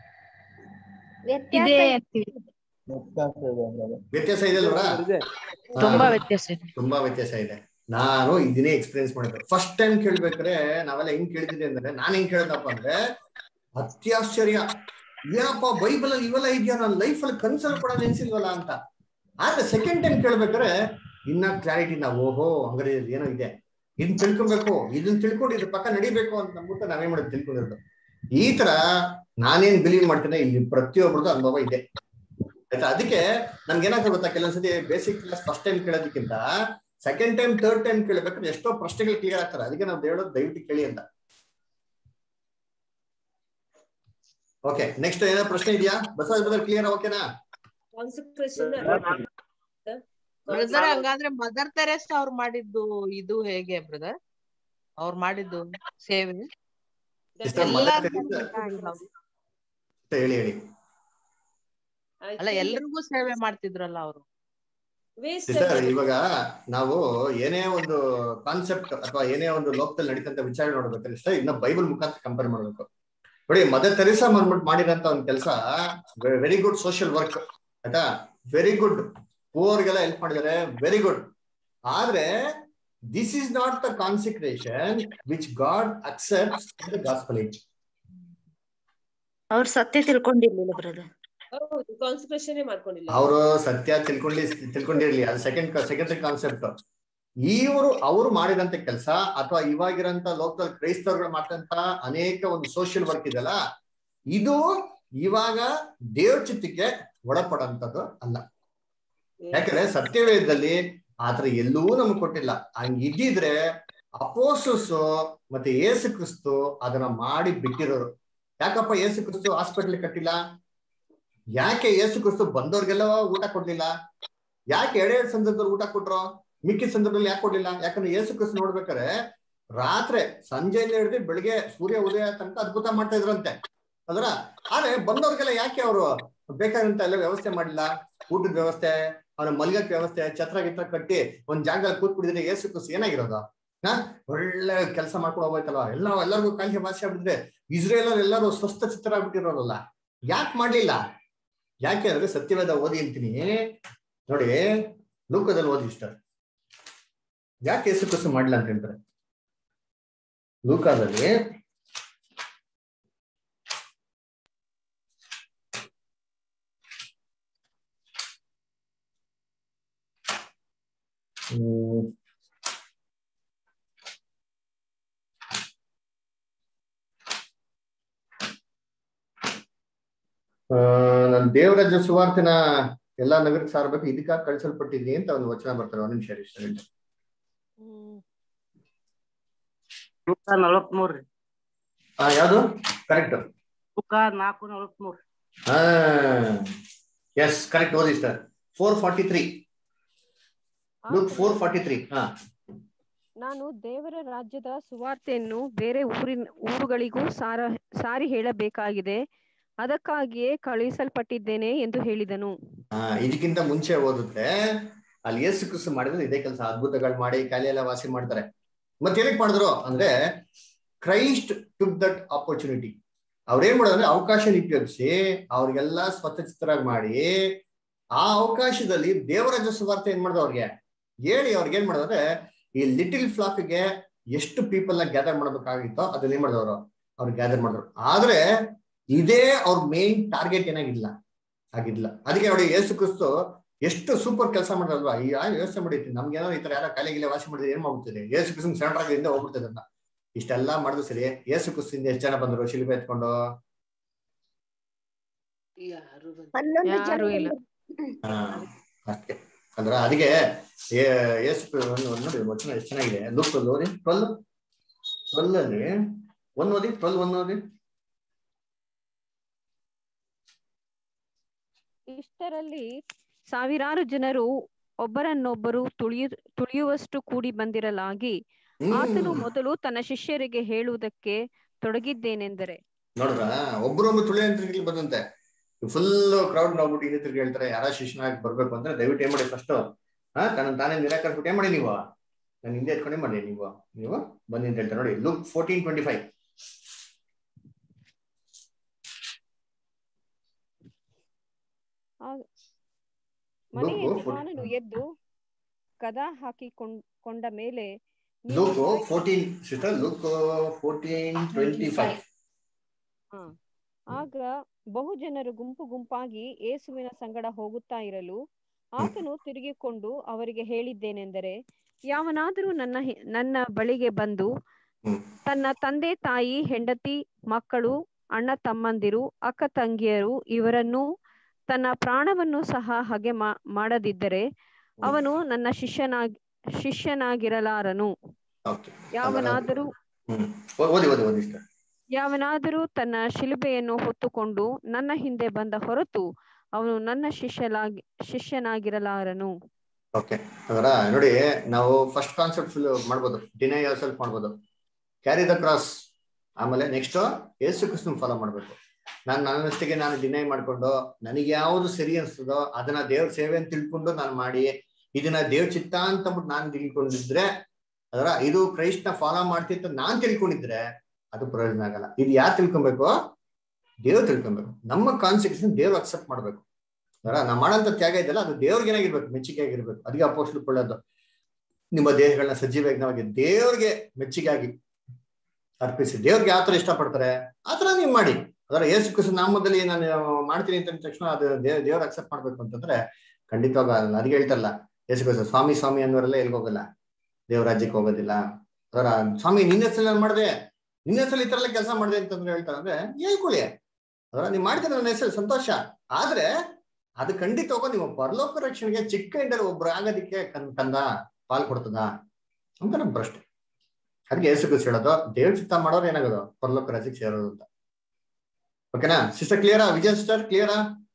ವ್ಯತ್ಯಾಸ ಇದೆ ಅಲ್ವಾ? ತುಂಬಾ ವ್ಯತ್ಯಾಸ ಇದೆ. ತುಂಬಾ ವ್ಯತ್ಯಾಸ ಇದೆ. ನಾನು ಇದನ್ನೇ ಎಕ್ಸ್ಪೀರಿಯನ್ಸ್ ಮಾಡಿದ್ದೆ. ಫಸ್ಟ್ ಟೈಮ್ ಕೇಳ್ಬೇಕಾದ್ರೆ ನಾವೆಲ್ಲ ಹೆಂಗ್ ಕೇಳ್ತಿದ್ದೆ ಅಂದ್ರೆ, ನಾನ್ ಹೆಂಗ್ ಕೇಳಿದಪ್ಪ ಅಂದ್ರೆ ಅತ್ಯಾಶ್ಚರ್ಯ, ಏನಪ್ಪ ಬೈಬಲ್ ಅಲ್ಲಿ ಇವೆಲ್ಲ ಇದೆಯಾ, ನನ್ನ ಲೈಫ್ ಅಲ್ಲಿ ಕನ್ಸಲ್ ಕೂಡ ನೆನ್ಸಿಲ್ವಲ್ಲ ಅಂತ. ಆದ್ರೆ ಸೆಕೆಂಡ್ ಟೈಮ್ ಕೇಳ್ಬೇಕಾದ್ರೆ ಇನ್ನ ಕ್ಲಾರಿಟಿ, ನಾವು ಓಹೋ ಹಂಗಾರೆ ಏನೋ ಇದೆ, ಇದನ್ನ ತಿಳ್ಕೊಬೇಕು, ಇದನ್ನ ತಿಳ್ಕೊಂಡು ಇದ್ರ ಪಕ್ಕ ನಡಿಬೇಕು ಅಂತ ನಮ್ಬಿಟ್ಟು ನಾವೇನ್ ಮಾಡೋದು ತಿಳ್ಕೊಂಡಿರೋದು. ಈ ತರ ನಾನೇನ್ ಬಿಲೀವ್ ಮಾಡ್ತೇನೆ, ಇಲ್ಲಿ ಪ್ರತಿಯೊಬ್ಬರದ್ದು ಅನುಭವ ಇದೆ ಆಯ್ತಾ. ಅದಕ್ಕೆ ನಮ್ಗೆ ಏನಾಗ್ತದೆ ಗೊತ್ತಾ, ಕೆಲವೊಂದ್ಸತಿ ಬೇಸಿಕ್ ಕ್ಲಾಸ್ ಫಸ್ಟ್ ಟೈಮ್ ಕೇಳೋದಕ್ಕಿಂತ ಸೆಕೆಂಡ್ ಟೈಮ್ ಥರ್ಡ್ ಟೈಮ್ ಕೇಳಬೇಕಾದ್ರೆ ಎಷ್ಟೋ ಪ್ರಶ್ನೆಗಳು ಕ್ಲಿಯರ್ ಆಗ್ತಾರೆ. ಅದಕ್ಕೆ ನಾವು ಹೇಳೋದು ದಯವಿಟ್ಟು ಕೇಳಿ ಅಂತ. ಓಕೆ, ನೆಕ್ಸ್ಟ್ ಏನೋ ಪ್ರಶ್ನೆ ಇದೆಯಾ ಬಸವರಾಜ್ ಬ್ರದರ್? ಕ್ಲಿಯರ್ ಓಕೆನಾ? ಬ್ರದರ್ ಹಂಗಾದ್ರೆ ಮದರ್ ತೆರೇಸಾ ಅವ್ರು ಮಾಡಿದ್ದು ಇದು ಹೇಗೆ ಬ್ರದರ್? ಅವ್ರು ಮಾಡಿದ್ದು ಸೇವೆ ಹೇಳಿ ಹೇಳಿ. ಅಲ್ಲ, ಎಲ್ರಿಗೂ ಸೇವೆ ಮಾಡ್ತಿದ್ರಲ್ಲ ಅವರು. ಇವಾಗ ನಾವು ಏನೇ ಒಂದು ಕಾನ್ಸೆಪ್ಟ್ ಅಥವಾ ಏನೇ ಒಂದು ಲೋಕದಲ್ಲಿ ನಡೀತಂತ ವಿಚಾರ ನೋಡ್ಬೇಕಂದ್ರೆ ಇನ್ನ ಬೈಬಲ್ ಮುಖಾಂತರ ಕಂಪೇರ್ ಮಾಡ್ಬೇಕು. ನೋಡಿ, ಮದರ್ ತೆರೇಸಾ ಮಾಡಿದಂತ ಒಂದು ಕೆಲಸ ವೆರಿ ಗುಡ್ ಸೋಷಿಯಲ್ ವರ್ಕ್ ಆಯ್ತಾ, ವೆರಿ ಗುಡ್. ಪೂರ್ಗೆಲ್ಲ ಹೆಲ್ಪ್ ಮಾಡಿದ್ದಾರೆ, ವೆರಿ ಗುಡ್. ಆದ್ರೆ this is not the consecration which God accepts in the gospel age. ಅವ್ರು ಸತ್ಯ ತಿಳ್ಕೊಂಡಿರ್ಲಿಲ್ಲ ಬ್ರದರ್. ಹೌದು, ಕಾನ್ಸಂಟ್ರೇಷನ್ ಮಾಡ್ಕೊಂಡಿಲ್ಲ. ಅವರು ಸತ್ಯ ತಿಳ್ಕೊಂಡಿರ್ಲಿ, ಅದು ಸೆಕೆಂಡರಿ ಕಾನ್ಸೆಪ್ಟ್. ಅವರು ಮಾಡಿದಂತ ಕೆಲಸ ಅಥವಾ ಇವಾಗಿರಂತ ಲೋಕಲ್ ಕ್ರೈಸ್ತರುಗಳು ಮಾಡ್ತಂತ ಅನೇಕ ಒಂದು ಸೋಷಿಯಲ್ ವರ್ಕ್ ಇದೆಯಲ್ಲ, ಇದು ಇವಾಗ ದೇವ್ರ ಚಿತ್ತಕ್ಕೆ ಒಳಪಡಂತದ್ದು ಅಲ್ಲ. ಯಾಕಂದ್ರೆ ಸತ್ಯವೇದದಲ್ಲಿ ಆತರ ಎಲ್ಲೂ ನಮ್ಗೆ ಕೊಟ್ಟಿಲ್ಲ. ಹಂಗಿದ್ದಿದ್ರೆ ಅಪೋಸ್ತಲರು ಮತ್ತೆ ಯೇಸು ಕ್ರಿಸ್ತು ಅದನ್ನ ಮಾಡಿ ಬಿಟ್ಟಿರೋರು. ಯಾಕಪ್ಪ ಯೇಸು ಕ್ರಿಸ್ತು ಹಾಸ್ಪಿಟಲ್ ಕಟ್ಟಿಲ್ಲ? ಯಾಕೆ ಯೇಸು ಕ್ರಿಸ್ತು ಬಂದವ್ರಿಗೆಲ್ಲ ಊಟ ಕೊಡ್ಲಿಲ್ಲ? ಯಾಕೆ ಎರಡೆರಡು ಸಂದರ್ಭದಲ್ಲಿ ಊಟ ಕೊಟ್ರು, ಮಿಕ್ಕಿದ ಸಂದರ್ಭದಲ್ಲಿ ಯಾಕೆ ಕೊಡ್ಲಿಲ್ಲ? ಯಾಕಂದ್ರೆ ಯೇಸು ಕ್ರಿಸ್ತು ನೋಡ್ಬೇಕಾರೆ ರಾತ್ರಿ ಸಂಜೆಯಿಂದ ಹಿಡಿದು ಬೆಳಿಗ್ಗೆ ಸೂರ್ಯ ಉದಯ ತನಕ ಅದ್ಭುತ ಮಾಡ್ತಾ ಇದ್ರಂತೆ ಅದ್ರ. ಆದ್ರೆ ಬಂದವ್ರಿಗೆಲ್ಲ ಯಾಕೆ ಅವರು ಬೇಕಾದಂತ ಎಲ್ಲ ವ್ಯವಸ್ಥೆ ಮಾಡಿಲ್ಲ? ಊಟದ ವ್ಯವಸ್ಥೆ, ಅವನ ಮಲ್ಗಕ್ ವ್ಯವಸ್ಥೆ, ಛತ್ರ ಗಿತ್ರ ಕಟ್ಟಿ ಒಂದ್ ಜಾಗದಲ್ಲಿ ಕೂತ್ಬಿಟ್ಟಿದ್ರೆ ಯೇಸು ಕ್ರಿಸ್ತು ಏನಾಗಿರೋದು? ಒಳ್ಳೆ ಕೆಲಸ ಮಾಡ್ಕೊಂಡು ಹೋಗ್ಬೇಕಲ್ವ? ಎಲ್ಲರಿಗೂ ಕಾಲಿಗೆ ಭಾಷೆ ಆಗ್ಬಿಟ್ಟಿದ್ರೆ ಇಸ್ರೇಲ್ ಎಲ್ಲರೂ ಸ್ವಸ್ಥ ಚಿತ್ತರಾಗ್ಬಿಟ್ಟಿರೋರಲ್ಲ. ಯಾಕೆ ಮಾಡ್ಲಿಲ್ಲ? ಯಾಕೆ ಅಂದ್ರೆ ಸತ್ಯವೇದ ಓದಿ ಅಂತೀನಿ ನೋಡಿ, ಲೂಕದಲ್ಲಿ ಓದಿ ಇಷ್ಟ. ಯಾಕೆ ಯೇಸು ಕ್ರಿಸ್ತು ಮಾಡಿಲ್ಲ ಅಂತ ಹೇಳ್ತಾರೆ ಲೂಕಾದಲ್ಲಿ. ನಾನು ದೇವರಾಜ್ಯ ಸುವಾರ್ತೆನ ಎಲ್ಲಾ ನಗರಕ್ಕೆ ಸಾರಬೇಕು, ಇದಕ್ಕಾಗಿ ಕಳಿಸಲ್ಪಟ್ಟಿದ್ದೀನಿ ಅಂತ ಒಂದು ವಚನ ಬರ್ತಾರೆ. ಒಂದು ನಿಮಿಷ ಇಷ್ಟ. ಯಾವುದು ಕರೆಕ್ಟ್? 4:43. Yes correct. ಓದಿ ಸರ್. 4:43. ಲೂಕ್ 4:43. ನಾನು ದೇವರ ರಾಜ್ಯದ ಸುವಾರ್ತೆಯನ್ನು ಬೇರೆ ಊರುಗಳಿಗೂ ಸಾರಿ ಹೇಳಬೇಕಾಗಿದೆ, ಅದಕ್ಕಾಗಿಯೇ ಕಳುಹಿಸಲ್ಪಟ್ಟಿದ್ದೇನೆ ಎಂದು ಹೇಳಿದನು. ಇದಕ್ಕಿಂತ ಮುಂಚೆ ಓದಿದ್ರೆ ಅಲ್ಲಿ ಯೇಸು ಕ್ರಿಸ್ತ ಮಾಡಿದ್ರೆ ಇದೇ ಕೆಲಸ, ಅದ್ಭುತಗಳು ಮಾಡಿ ಕಾಯಿಲೆ ಎಲ್ಲ ವಾಸಿ ಮಾಡ್ತಾರೆ. ಮತ್ತೆ ಏನಕ್ಕೆ ಮಾಡಿದ್ರು ಅಂದ್ರೆ ಕ್ರೈಸ್ಟ್ ಟುಕ್ ದಟ್ ಆಪರ್ಚುನಿಟಿ. ಅವ್ರೇನ್ ಮಾಡೋದಂದ್ರೆ ಅವಕಾಶ ಉಪಯೋಗಿಸಿ ಅವ್ರಿಗೆಲ್ಲ ಸ್ವತಂತ್ರರಾಗಿ ಮಾಡಿ ಆ ಅವಕಾಶದಲ್ಲಿ ದೇವರಾಜ್ಯ ಸುವಾರ್ತೆ ಏನ್ ಮಾಡಿದ್ರು ಅವ್ರಿಗೆ ಹೇಳಿ ಅವ್ರಿಗೆ ಏನ್ ಮಾಡೋದಂದ್ರೆ ಈ ಲಿಟಿಲ್ ಫ್ಲಾಕ್ಗೆ ಎಷ್ಟು ಪೀಪಲ್ ನ ಗ್ಯಾದರ್ ಮಾಡ್ಬೇಕಾಗಿತ್ತೋ ಅದನ್ನ ಏನ್ ಮಾಡಿದವರು ಅವ್ರು ಗ್ಯಾದರ್ ಮಾಡಿದ್ರು. ಆದ್ರೆ ಇದೇ ಅವ್ರ ಮೇನ್ ಟಾರ್ಗೆಟ್ ಏನಾಗಿಲ್ಲ ಆಗಿಲ್ಲ. ಅದಕ್ಕೆ ನೋಡಿ ಯೇಸು ಕ್ರಿಸ್ತು ಎಷ್ಟು ಸೂಪರ್ ಕೆಲಸ ಮಾಡಿದ್ರಲ್ವಾ. ಈ ವ್ಯವಸ್ಥೆ ಮಾಡಿರ್ತೀನಿ ನಮ್ಗೆ ಏನೋ ಈ ತರ ಯಾರೋ ಕಾಯಿಲೆಗಿಲೆ ವಾಸಿ ಮಾಡಿದ್ರೆ ಏನ್ ಮಾಡ್ಬಿಡ್ತೀರಿ, ಯೇಸು ಕ್ರಿಸ್ತನ್ ಸೆಂಟ್ರಾಗಿಂದ ಹೋಗ್ಬಿಡ್ತದನ್ನ. ಇಷ್ಟೆಲ್ಲಾ ಮಾಡಿದ್ರು ಸರಿ, ಯೇಸು ಕ್ರಿಸ್ತಿಂದ ಎಷ್ಟು ಜನ ಬಂದ್ರು ಶಿಲುಬೆ ಎತ್ಕೊಂಡು? ಅಷ್ಟೇ ಅಂದ್ರ. ಅದಕ್ಕೆ ಯೇಸು ನೋಡಿ ವಚನ ಎಷ್ಟು ಚೆನ್ನಾಗಿದೆ. ಲುಕ್ ಓದಿ 12 ಅಲ್ಲಿ 1 ಓದಿ 12 ಓದಿ. ಇಷ್ಟರಲ್ಲಿ ಸಾವಿರಾರು ಜನರು ಒಬ್ಬರನ್ನೊಬ್ಬರು ತುಳಿಯುವಷ್ಟು ಕೂಡಿ ಬಂದಿರಲಾಗಿ ಆತನು ಮೊದಲು ತನ್ನ ಶಿಷ್ಯರಿಗೆ ಹೇಳುವುದಕ್ಕೆ ತೊಡಗಿದ್ದೇನೆಂದರೆ, ನೋಡ್ರ ಒಬ್ಬರೊಬ್ಬರು ತುಳಿಯ ಬಂದಂತೆ ಫುಲ್ ಕ್ರೌಡ್ ನೋಡ್ಬಿಟ್ಟು ಹಿಂದೆ ತಿರ್ಗಿ ಹೇಳ್ತಾರೆ, ಯಾರ ಶಿಷ್ಯನಾಗಿ ಬರ್ಬೇಕು ಅಂದ್ರೆ ದಯವಿಟ್ಟು ಏನ್ ಮಾಡಿ ಫಸ್ಟ್ ತಾನೇ ನಿರಾಕರಿಸ್ಬಿಟ್ಟು ಏನ್ ಮಾಡಿ ನೀವು ನಾನು ಹಿಂದೆ ಎತ್ಕೊಂಡೇ ಮಾಡಿ ನೀವು ಬನ್ನಿ ಅಂತ ಹೇಳ್ತಾರೆ. ನೋಡಿ ಲುಕ್ 14:25. ಮನೆಯ ಯಜಮಾನನು ಎದ್ದು ಕದ ಹಾಕಿಕೊಂಡ ಮೇಲೆ ಲುಕ್ 14:25. ಆಗ ಬಹು ಜನರು ಗುಂಪು ಗುಂಪಾಗಿ ಯೇಸುವಿನ ಸಂಗಡ ಹೋಗುತ್ತಾ ಇರಲು ಆತನು ತಿರುಗಿಕೊಂಡು ಅವರಿಗೆ ಹೇಳಿದ್ದೇನೆಂದರೆ, ಯಾವನಾದರೂ ನನ್ನ ಬಳಿಗೆ ಬಂದು ತನ್ನ ತಂದೆ ತಾಯಿ ಹೆಂಡತಿ ಮಕ್ಕಳು ಅಣ್ಣ ತಮ್ಮಂದಿರು ಅಕ್ಕ ತಂಗಿಯರು ಇವರನ್ನು ತನ್ನ ಪ್ರಾಣವನ್ನು ಸಹ ಹಾಗೆ ಮಾಡದಿದ್ದರೆ ಅವನು ನನ್ನ ಶಿಷ್ಯನಾಗಿರಲಾರನು. ಯಾವನಾದರೂ ತನ್ನ ಶಿಲುಬೆಯನ್ನು ಹೊತ್ತುಕೊಂಡು ನನ್ನ ಹಿಂದೆ ಬಂದ ಹೊರತು ಅವನು ನನ್ನ ಶಿಷ್ಯನಾಗಿರಲಾರನು. ನೋಡಿ ನಾವು ಫಸ್ಟ್ ಕಾನ್ಸೆಪ್ಟ್ ಫುಲ್ ಮಾಡ್ಬೋದು, ಡಿನೈ ಯೋರ್ ಸೆಲ್ಫ್ ಮಾಡ್ಬೋದು, ಕ್ಯಾರಿ ದ ಕ್ರಾಸ್. ಆಮೇಲೆ ನೆಕ್ಸ್ಟ್ ಯೇಸು ಕ್ರಿಸ್ತನ್ ಫಾಲೋ ಮಾಡ್ಬೇಕು. ನನ್ನಷ್ಟಿಗೆ ನಾನು ಡಿನೈ ಮಾಡ್ಕೊಂಡು ನನಗೆ ಯಾವ್ದು ಸರಿ ಅನ್ಸ್ತದೋ ಅದನ್ನ ದೇವ್ರ ಸೇವೆ ಅಂತ ತಿಳ್ಕೊಂಡು ನಾನು ಮಾಡಿ ಇದನ್ನ ದೇವ್ರ ಚಿತ್ತ ಅಂತ ಅಂದ್ಬಿಟ್ಟು ನಾನು ತಿಳ್ಕೊಂಡಿದ್ರೆ ಇದು ಕ್ರೈಸ್ಟ್ ನ ಫಾಲೋ ಮಾಡ್ತಿತ್ತು ನಾನ್ ತಿಳ್ಕೊಂಡಿದ್ರೆ ಅದು ಪ್ರಯೋಜನ ಆಗಲ್ಲ. ಇದು ಯಾರು ತಿಳ್ಕೊಬೇಕು? ದೇವ್ರು ತಿಳ್ಕೊಬೇಕು. ನಮ್ಮ ಕಾನ್ಸಿಕ್ವೆನ್ಸ್ ದೇವ್ರು ಅಕ್ಸೆಪ್ಟ್ ಮಾಡ್ಬೇಕು. ನಾವು ಮಾಡೋಂಥ ತ್ಯಾಗ ಇದೆಯಲ್ಲ ಅದು ದೇವ್ರಿಗೆ ಏನಾಗಿರ್ಬೇಕು, ಮೆಚ್ಚುಗೆ ಆಗಿರ್ಬೇಕು. ಅದಕ್ಕೆ ಅಪೊಸ್ತಲರು ಕೊಳ್ಳೋದು ನಿಮ್ಮ ದೇಹಗಳನ್ನ ಸಜೀವ ಯಜ್ಞವಾಗಿ ದೇವ್ರಿಗೆ ಮೆಚ್ಚುಗೆ ಆಗಿ ಅರ್ಪಿಸಿ. ದೇವ್ರಿಗೆ ಯಾವ ತರ ಇಷ್ಟಪಡ್ತಾರೆ ಆ ತರ ನೀವು ಮಾಡಿ. ಯೇಸು ಕ್ರಿಸ್ತ ನಾಮದಲ್ಲಿ ನಾನು ಮಾಡ್ತೀನಿ ಅಂತ ತಕ್ಷಣ ಅದು ದೇವ್ರ ಅಕ್ಸೆಪ್ಟ್ ಮಾಡ್ಬೇಕು ಅಂತಂದ್ರೆ ಖಂಡಿತವಾಗ ಅದಕ್ಕೆ ಹೇಳ್ತಾರಲ್ಲ ಯೇಸು ಕ್ರಿಸ್ತ ಸ್ವಾಮಿ ಸ್ವಾಮಿ ಅನ್ನೋರೆಲ್ಲ ಎಲ್ಗೋಗಲ್ಲ, ದೇವ್ರ ರಾಜ್ಯಕ್ಕೆ ಹೋಗೋದಿಲ್ಲ. ಸ್ವಾಮಿ ನಿನ್ನ ಹೆಸರು ನಾನು ಮಾಡಿದೆ, ನಿನ್ನ ಹೆಸರು ಈ ತರ ಎಲ್ಲ ಕೆಲಸ ಮಾಡಿದೆ ಅಂತಂದ್ರೆ ಹೇಳ್ತಾರಂದ್ರೆ ಹೇಳ್ಕೊಳ್ಳಿ, ನೀವ್ ಮಾಡ್ತೀರ ನನ್ನ ಹೆಸರು ಸಂತೋಷ. ಆದ್ರೆ ಅದು ಖಂಡಿತವಾಗ ನೀವು ಪರಲೋಕ ರಕ್ಷಣೆಗೆ ಚಿಕ್ಕ ಇಂಡಲ್ಲಿ ಒಬ್ರು ಆಗೋದಿಕ್ಕೆ ಕಂದ ಪಾಲ್ ಕೊಡ್ತದ ಅಂತ ನಮ್ ಪ್ರಶ್ನೆ. ಅದಕ್ಕೆ ಯೇಸು ಕ್ರಿಸ್ತ ಹೇಳೋದು ದೇವ್ರ ಚಿತ್ತ ಮಾಡೋರು ಏನಾಗೋದು ಪರಲೋಕ ರಾಜ್ಯಕ್ಕೆ ಸೇರೋದು ಅಂತ. ಓಕೆನಾ ಸಿಸ್ಟರ್? ಕ್ಲಿಯರಾ? ವಿಜಯ ಸಿಸ್ಟರ್ ಕ್ಲಿಯರಾ?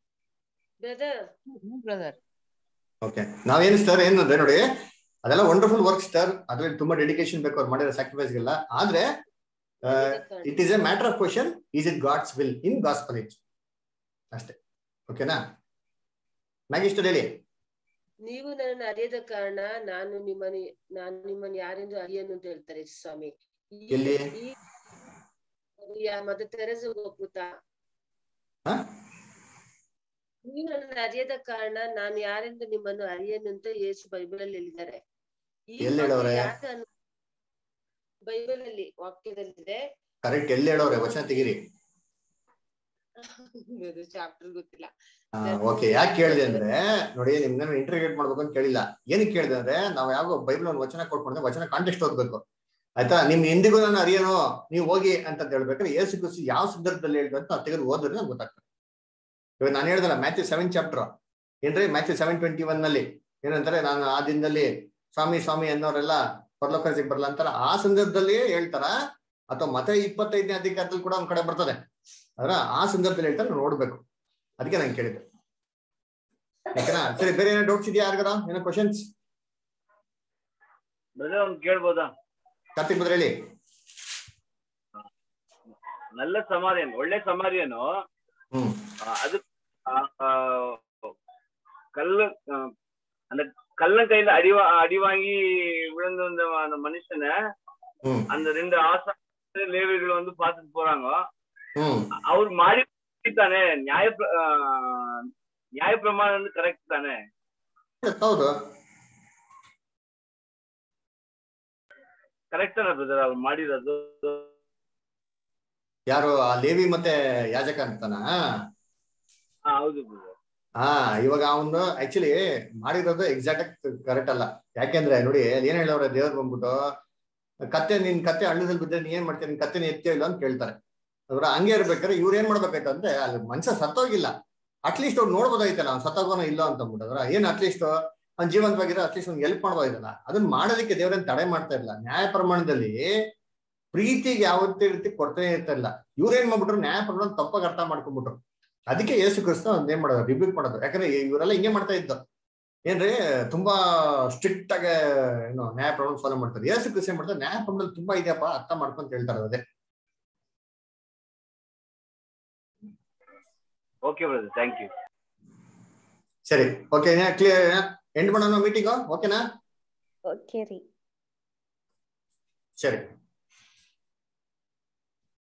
ಓಕೆ. ನಾವೇನು ಸ್ಟರ್ ಏನಂದ್ರೆ ನೋಡಿ ಅದೆಲ್ಲ ವಂಡರ್ಫುಲ್ ವರ್ಕ್ ಸ್ಟರ್, ಅದ್ರಲ್ಲಿ ತುಂಬಾ ಡೆಡಿಕೇಶನ್ ಬೇಕು ಅವ್ರು ಮಾಡಿರೋ ಸ್ಯಾಕ್ರಿಫೈಸ್ಗೆಲ್ಲ. ಆದ್ರೆ it is a matter of question, is it God's will in gospel age ಅಷ್ಟೇ. ಓಕೆನಾ ಮ್ಯಾಗಿಸ್ಟರ್ ಹೇಳಿ. ನೀವು ನನ್ನನ್ನು ಅರಿಯದ ಕಾರಣ ನಾನು ನಿಮ್ಮನ್ನು ಯಾರೆಂದು ಅರಿಯನು ಅಂತ ಹೇಳ್ತಾರೆ ಸ್ವಾಮಿ. ಮತ್ತೆ ತೆರೆದು ಒಪ್ಪುತ್ತಾ ನೀವು ನನ್ನನ್ನು ಅರಿಯದ ಕಾರಣ ನಾನು ಯಾರೆಂದು ನಿಮ್ಮನ್ನು ಅರಿಯನು ಅಂತ ಯೇಸು ಬೈಬಲ್ ಅಲ್ಲಿ ಹೇಳಿದ್ದಾರೆ. ಬೈಬಲ್ ಅಲ್ಲಿ ವಾಕ್ಯದಲ್ಲಿದೆ. ಕರೆಕ್ಟ್ ಎಲ್ಲಿ ಹೇಳೋರೆ? ವಚನ ತೆಗೀರಿ. ಚಾಪ್ಟರ್ ಗೊತ್ತಿಲ್ಲ. ಓಕೆ. ಯಾಕೆ ಕೇಳಿದೆ ಅಂದ್ರೆ ನೋಡಿ ನಿಮ್ಗೆ ಇಂಟರ್ಗ್ರೇಟ್ ಮಾಡ್ಬೇಕು ಅಂತ ಕೇಳಿಲ್ಲ. ಏನಕ್ಕೆ ಕೇಳಿದೆ ಅಂದ್ರೆ ನಾವು ಯಾವ ಬೈಬಲ್ ಒಂದು ವಚನ ಕೊಟ್ಕೊಂಡ್ರೆ ವಚನ ಕಾಂಟೆಕ್ಸ್ಟ್ ಓದ್ಬೇಕು ಆಯ್ತಾ. ನಿಮ್ ಎಂದಿಗೂ ನಾನು ಅರಿಯನೋ ನೀವು ಹೋಗಿ ಅಂತ ಹೇಳ್ಬೇಕಾದ್ರೆ ಯೇಸು ಕ್ರಿಸ್ತ ಯಾವ ಸಂದರ್ಭದಲ್ಲಿ ಹೇಳಿದ್ರು ಅಂತ ನಾವು ತೆಗೆದು ಓದಿದ್ರೆ ನಮ್ಗೆ ಗೊತ್ತಾಗ್ತದೆ. ಇವಾಗ ನಾನು ಹೇಳ್ದಲ್ಲ ಮ್ಯಾಥ್ಯೂ 7 ಚಾಪ್ಟರ್ ಏನ್ರಿ, ಮ್ಯಾಥ್ಯೂ 7:21 ನಲ್ಲಿ ಏನಂತಾರೆ, ನಾನು ಆ ದಿನದಲ್ಲಿ ಸ್ವಾಮಿ ಸ್ವಾಮಿ ಅನ್ನೋರೆಲ್ಲ ಪರಲೋಕ ರಾಜ್ಯಕ್ಕೆ ಬರಲ್ಲ ಅಂತಾರ. ಆ ಸಂದರ್ಭದಲ್ಲಿ ಹೇಳ್ತಾರ ಅಥವಾ ಮತ್ತೆ 25ನೇ ಅಧಿಕಾರದಲ್ಲಿ ಕೂಡ ಒಂದ್ ಕಡೆ ಬರ್ತದೆ. ಆದ್ರೆ ಆ ಸಂದರ್ಭದಲ್ಲಿ ಹೇಳ್ತಾರೆ ನೋಡ್ಬೇಕು. ಅದಕ್ಕೆ ನಾನು ಕೇಳಿದ್ದೆ. ಓಕೆನಾ? ಸರಿ, ಬೇರೆ ಏನೋ ಡೌಟ್ಸ್ ಇದೆಯಾ ಯಾರಿಗಾರ? ಏನೋ ಕ್ವಶನ್ಸ್? ಬ್ರದರ್ ಒಂದು ಕೇಳ್ಬೋದಾ? ಕಾರ್ತಿಕ್ ಬ್ರದರ್ ಹೇಳಿ. நல்ல சமாரியன், ಒಳ್ಳೆ ಸಮಾರಿಯನು ಅದು கல்லு அந்த கள்ளன் கையில அடி வாங்கி விழுந்த அந்த மனுஷனை அந்த 2 ஆசா லேவிகள் வந்து பார்த்துட்டு போறாங்க. அவர் மாறி தானே நியாய பிரமாணம் வந்து கரெக்ட் தானே? ಹೌದು, ಕರೆಕ್ಟ್ ತಾನೆ ಬ್ರದರ್ ಅವ್ರು ಮಾಡಿರೋದು? ಯಾರು ಆ ಲೇವಿ ಮತ್ತೆ ಯಾಜಕ ಅಂತಾನ? ಹೌದು ಬ್ರದರ್. ಇವಾಗ ಅವನು ಆಕ್ಚುಲಿ ಮಾಡಿರೋದು ಎಕ್ಸಾಕ್ಟ್ ಕರೆಕ್ಟ್ ಅಲ್ಲ. ಯಾಕೆಂದ್ರೆ ನೋಡಿ ಏನ್ ಹೇಳವ್ರೆ ದೇವ್ರು ಬಂದ್ಬಿಟ್ಟು, ನಿನ್ ಕತ್ತೆ ಹಳ್ಳದಲ್ಲಿ ಬಿದ್ದರೆ ನೀ ಏನ್ ಮಾಡ್ತೀಯ, ನಿನ್ ಕತ್ತೆನ ಎತ್ತೇ ಇಲ್ಲ ಅಂತ ಕೇಳ್ತಾರೆ. ಅವ್ರ ಹಂಗೆ ಇರ್ಬೇಕಾದ್ರೆ ಇವ್ರು ಏನ್ ಮಾಡ್ಬೇಕಾಯ್ತು ಅಂದ್ರೆ, ಅಲ್ಲಿ ಮನುಷ್ಯ ಸತ್ತೋಗಿಲ್ಲ, ಅಟ್ಲೀಸ್ಟ್ ಅವ್ರು ನೋಡ್ಬೋದಾಯ್ತಲ್ಲ ಅವ್ನು ಸತ್ತೋಗೋನೋ ಇಲ್ಲ ಅಂತ ಅಂದ್ಬಿಟ್ಟದ್ರ ಏನ್ ಅಟ್ಲೀಸ್ಟ್ ಅವ್ನು ಜೀವಂತವಾಗಿರೋ ಅಟ್ಲೀಸ್ಟ್ ಅವ್ನು ಹೆಲ್ಪ್ ಮಾಡ್ಬೋದಾಯ್ತಲ್ಲ. ಅದನ್ನ ಮಾಡೋದಕ್ಕೆ ದೇವ್ರೇನ್ ತಡೆ ಮಾಡ್ತಾ ಇಲ್ಲ. ನ್ಯಾಯ ಪ್ರಮಾಣದಲ್ಲಿ ಪ್ರೀತಿಗೆ ಯಾವತ್ತೇ ರೀತಿ ಕೊಡ್ತಾನೆ ಇರ್ತಾ ಇಲ್ಲ. ಇವ್ರೇನ್ ಮಾಡ್ಬಿಟ್ರು, ನ್ಯಾಯ ಪ್ರಮಾಣ ತಪ್ಪಾಗಿ ಅರ್ಥ ಮಾಡ್ಕೊಂಡ್ಬಿಟ್ರು. ಅದಕ್ಕೆ ಯೇಸು ಕ್ರಿಸ್ತ ಒಂದೇನ್ ಮಾಡೋದು, ರಿಬ್ಯೂಕ್ ಮಾಡೋದು. ಯಾಕಂದ್ರೆ ಇವರೆಲ್ಲ ಹಿಂಗೆ ಮಾಡ್ತಾ ಇದ್ದು ಏನ್ರಿ, ತುಂಬಾ ಸ್ಟ್ರಿಕ್ಟ್ ಆಗಿ ಏನು ನ್ಯಾಯ ಪ್ರಮಾಣ ಫಾಲೋ ಮಾಡ್ತಾರೆ. ಯೇಸು ಕ್ರಿಸ್ತ ಏನ್ ಮಾಡ್ತಾರೆ, ನ್ಯಾಯ ಪ್ರಮಾಣದಲ್ಲಿ ತುಂಬಾ ಇದೆಯಪ್ಪ ಅರ್ಥ ಮಾಡ್ಕೊಂತ ಹೇಳ್ತಾರೆ. ಅದೇ ಓಕೆ ಬ್ರದರ್, ಥ್ಯಾಂಕ್ ಯು. ಸರಿ, ಓಕೆ, ಕ್ಲಿಯರ್ ಎಂಡ್ ಮಾಡೋಣ ಮೀಟಿಂಗ್, ಓಕೆನಾ? ಓಕೆ ರೀ. ಸರಿ.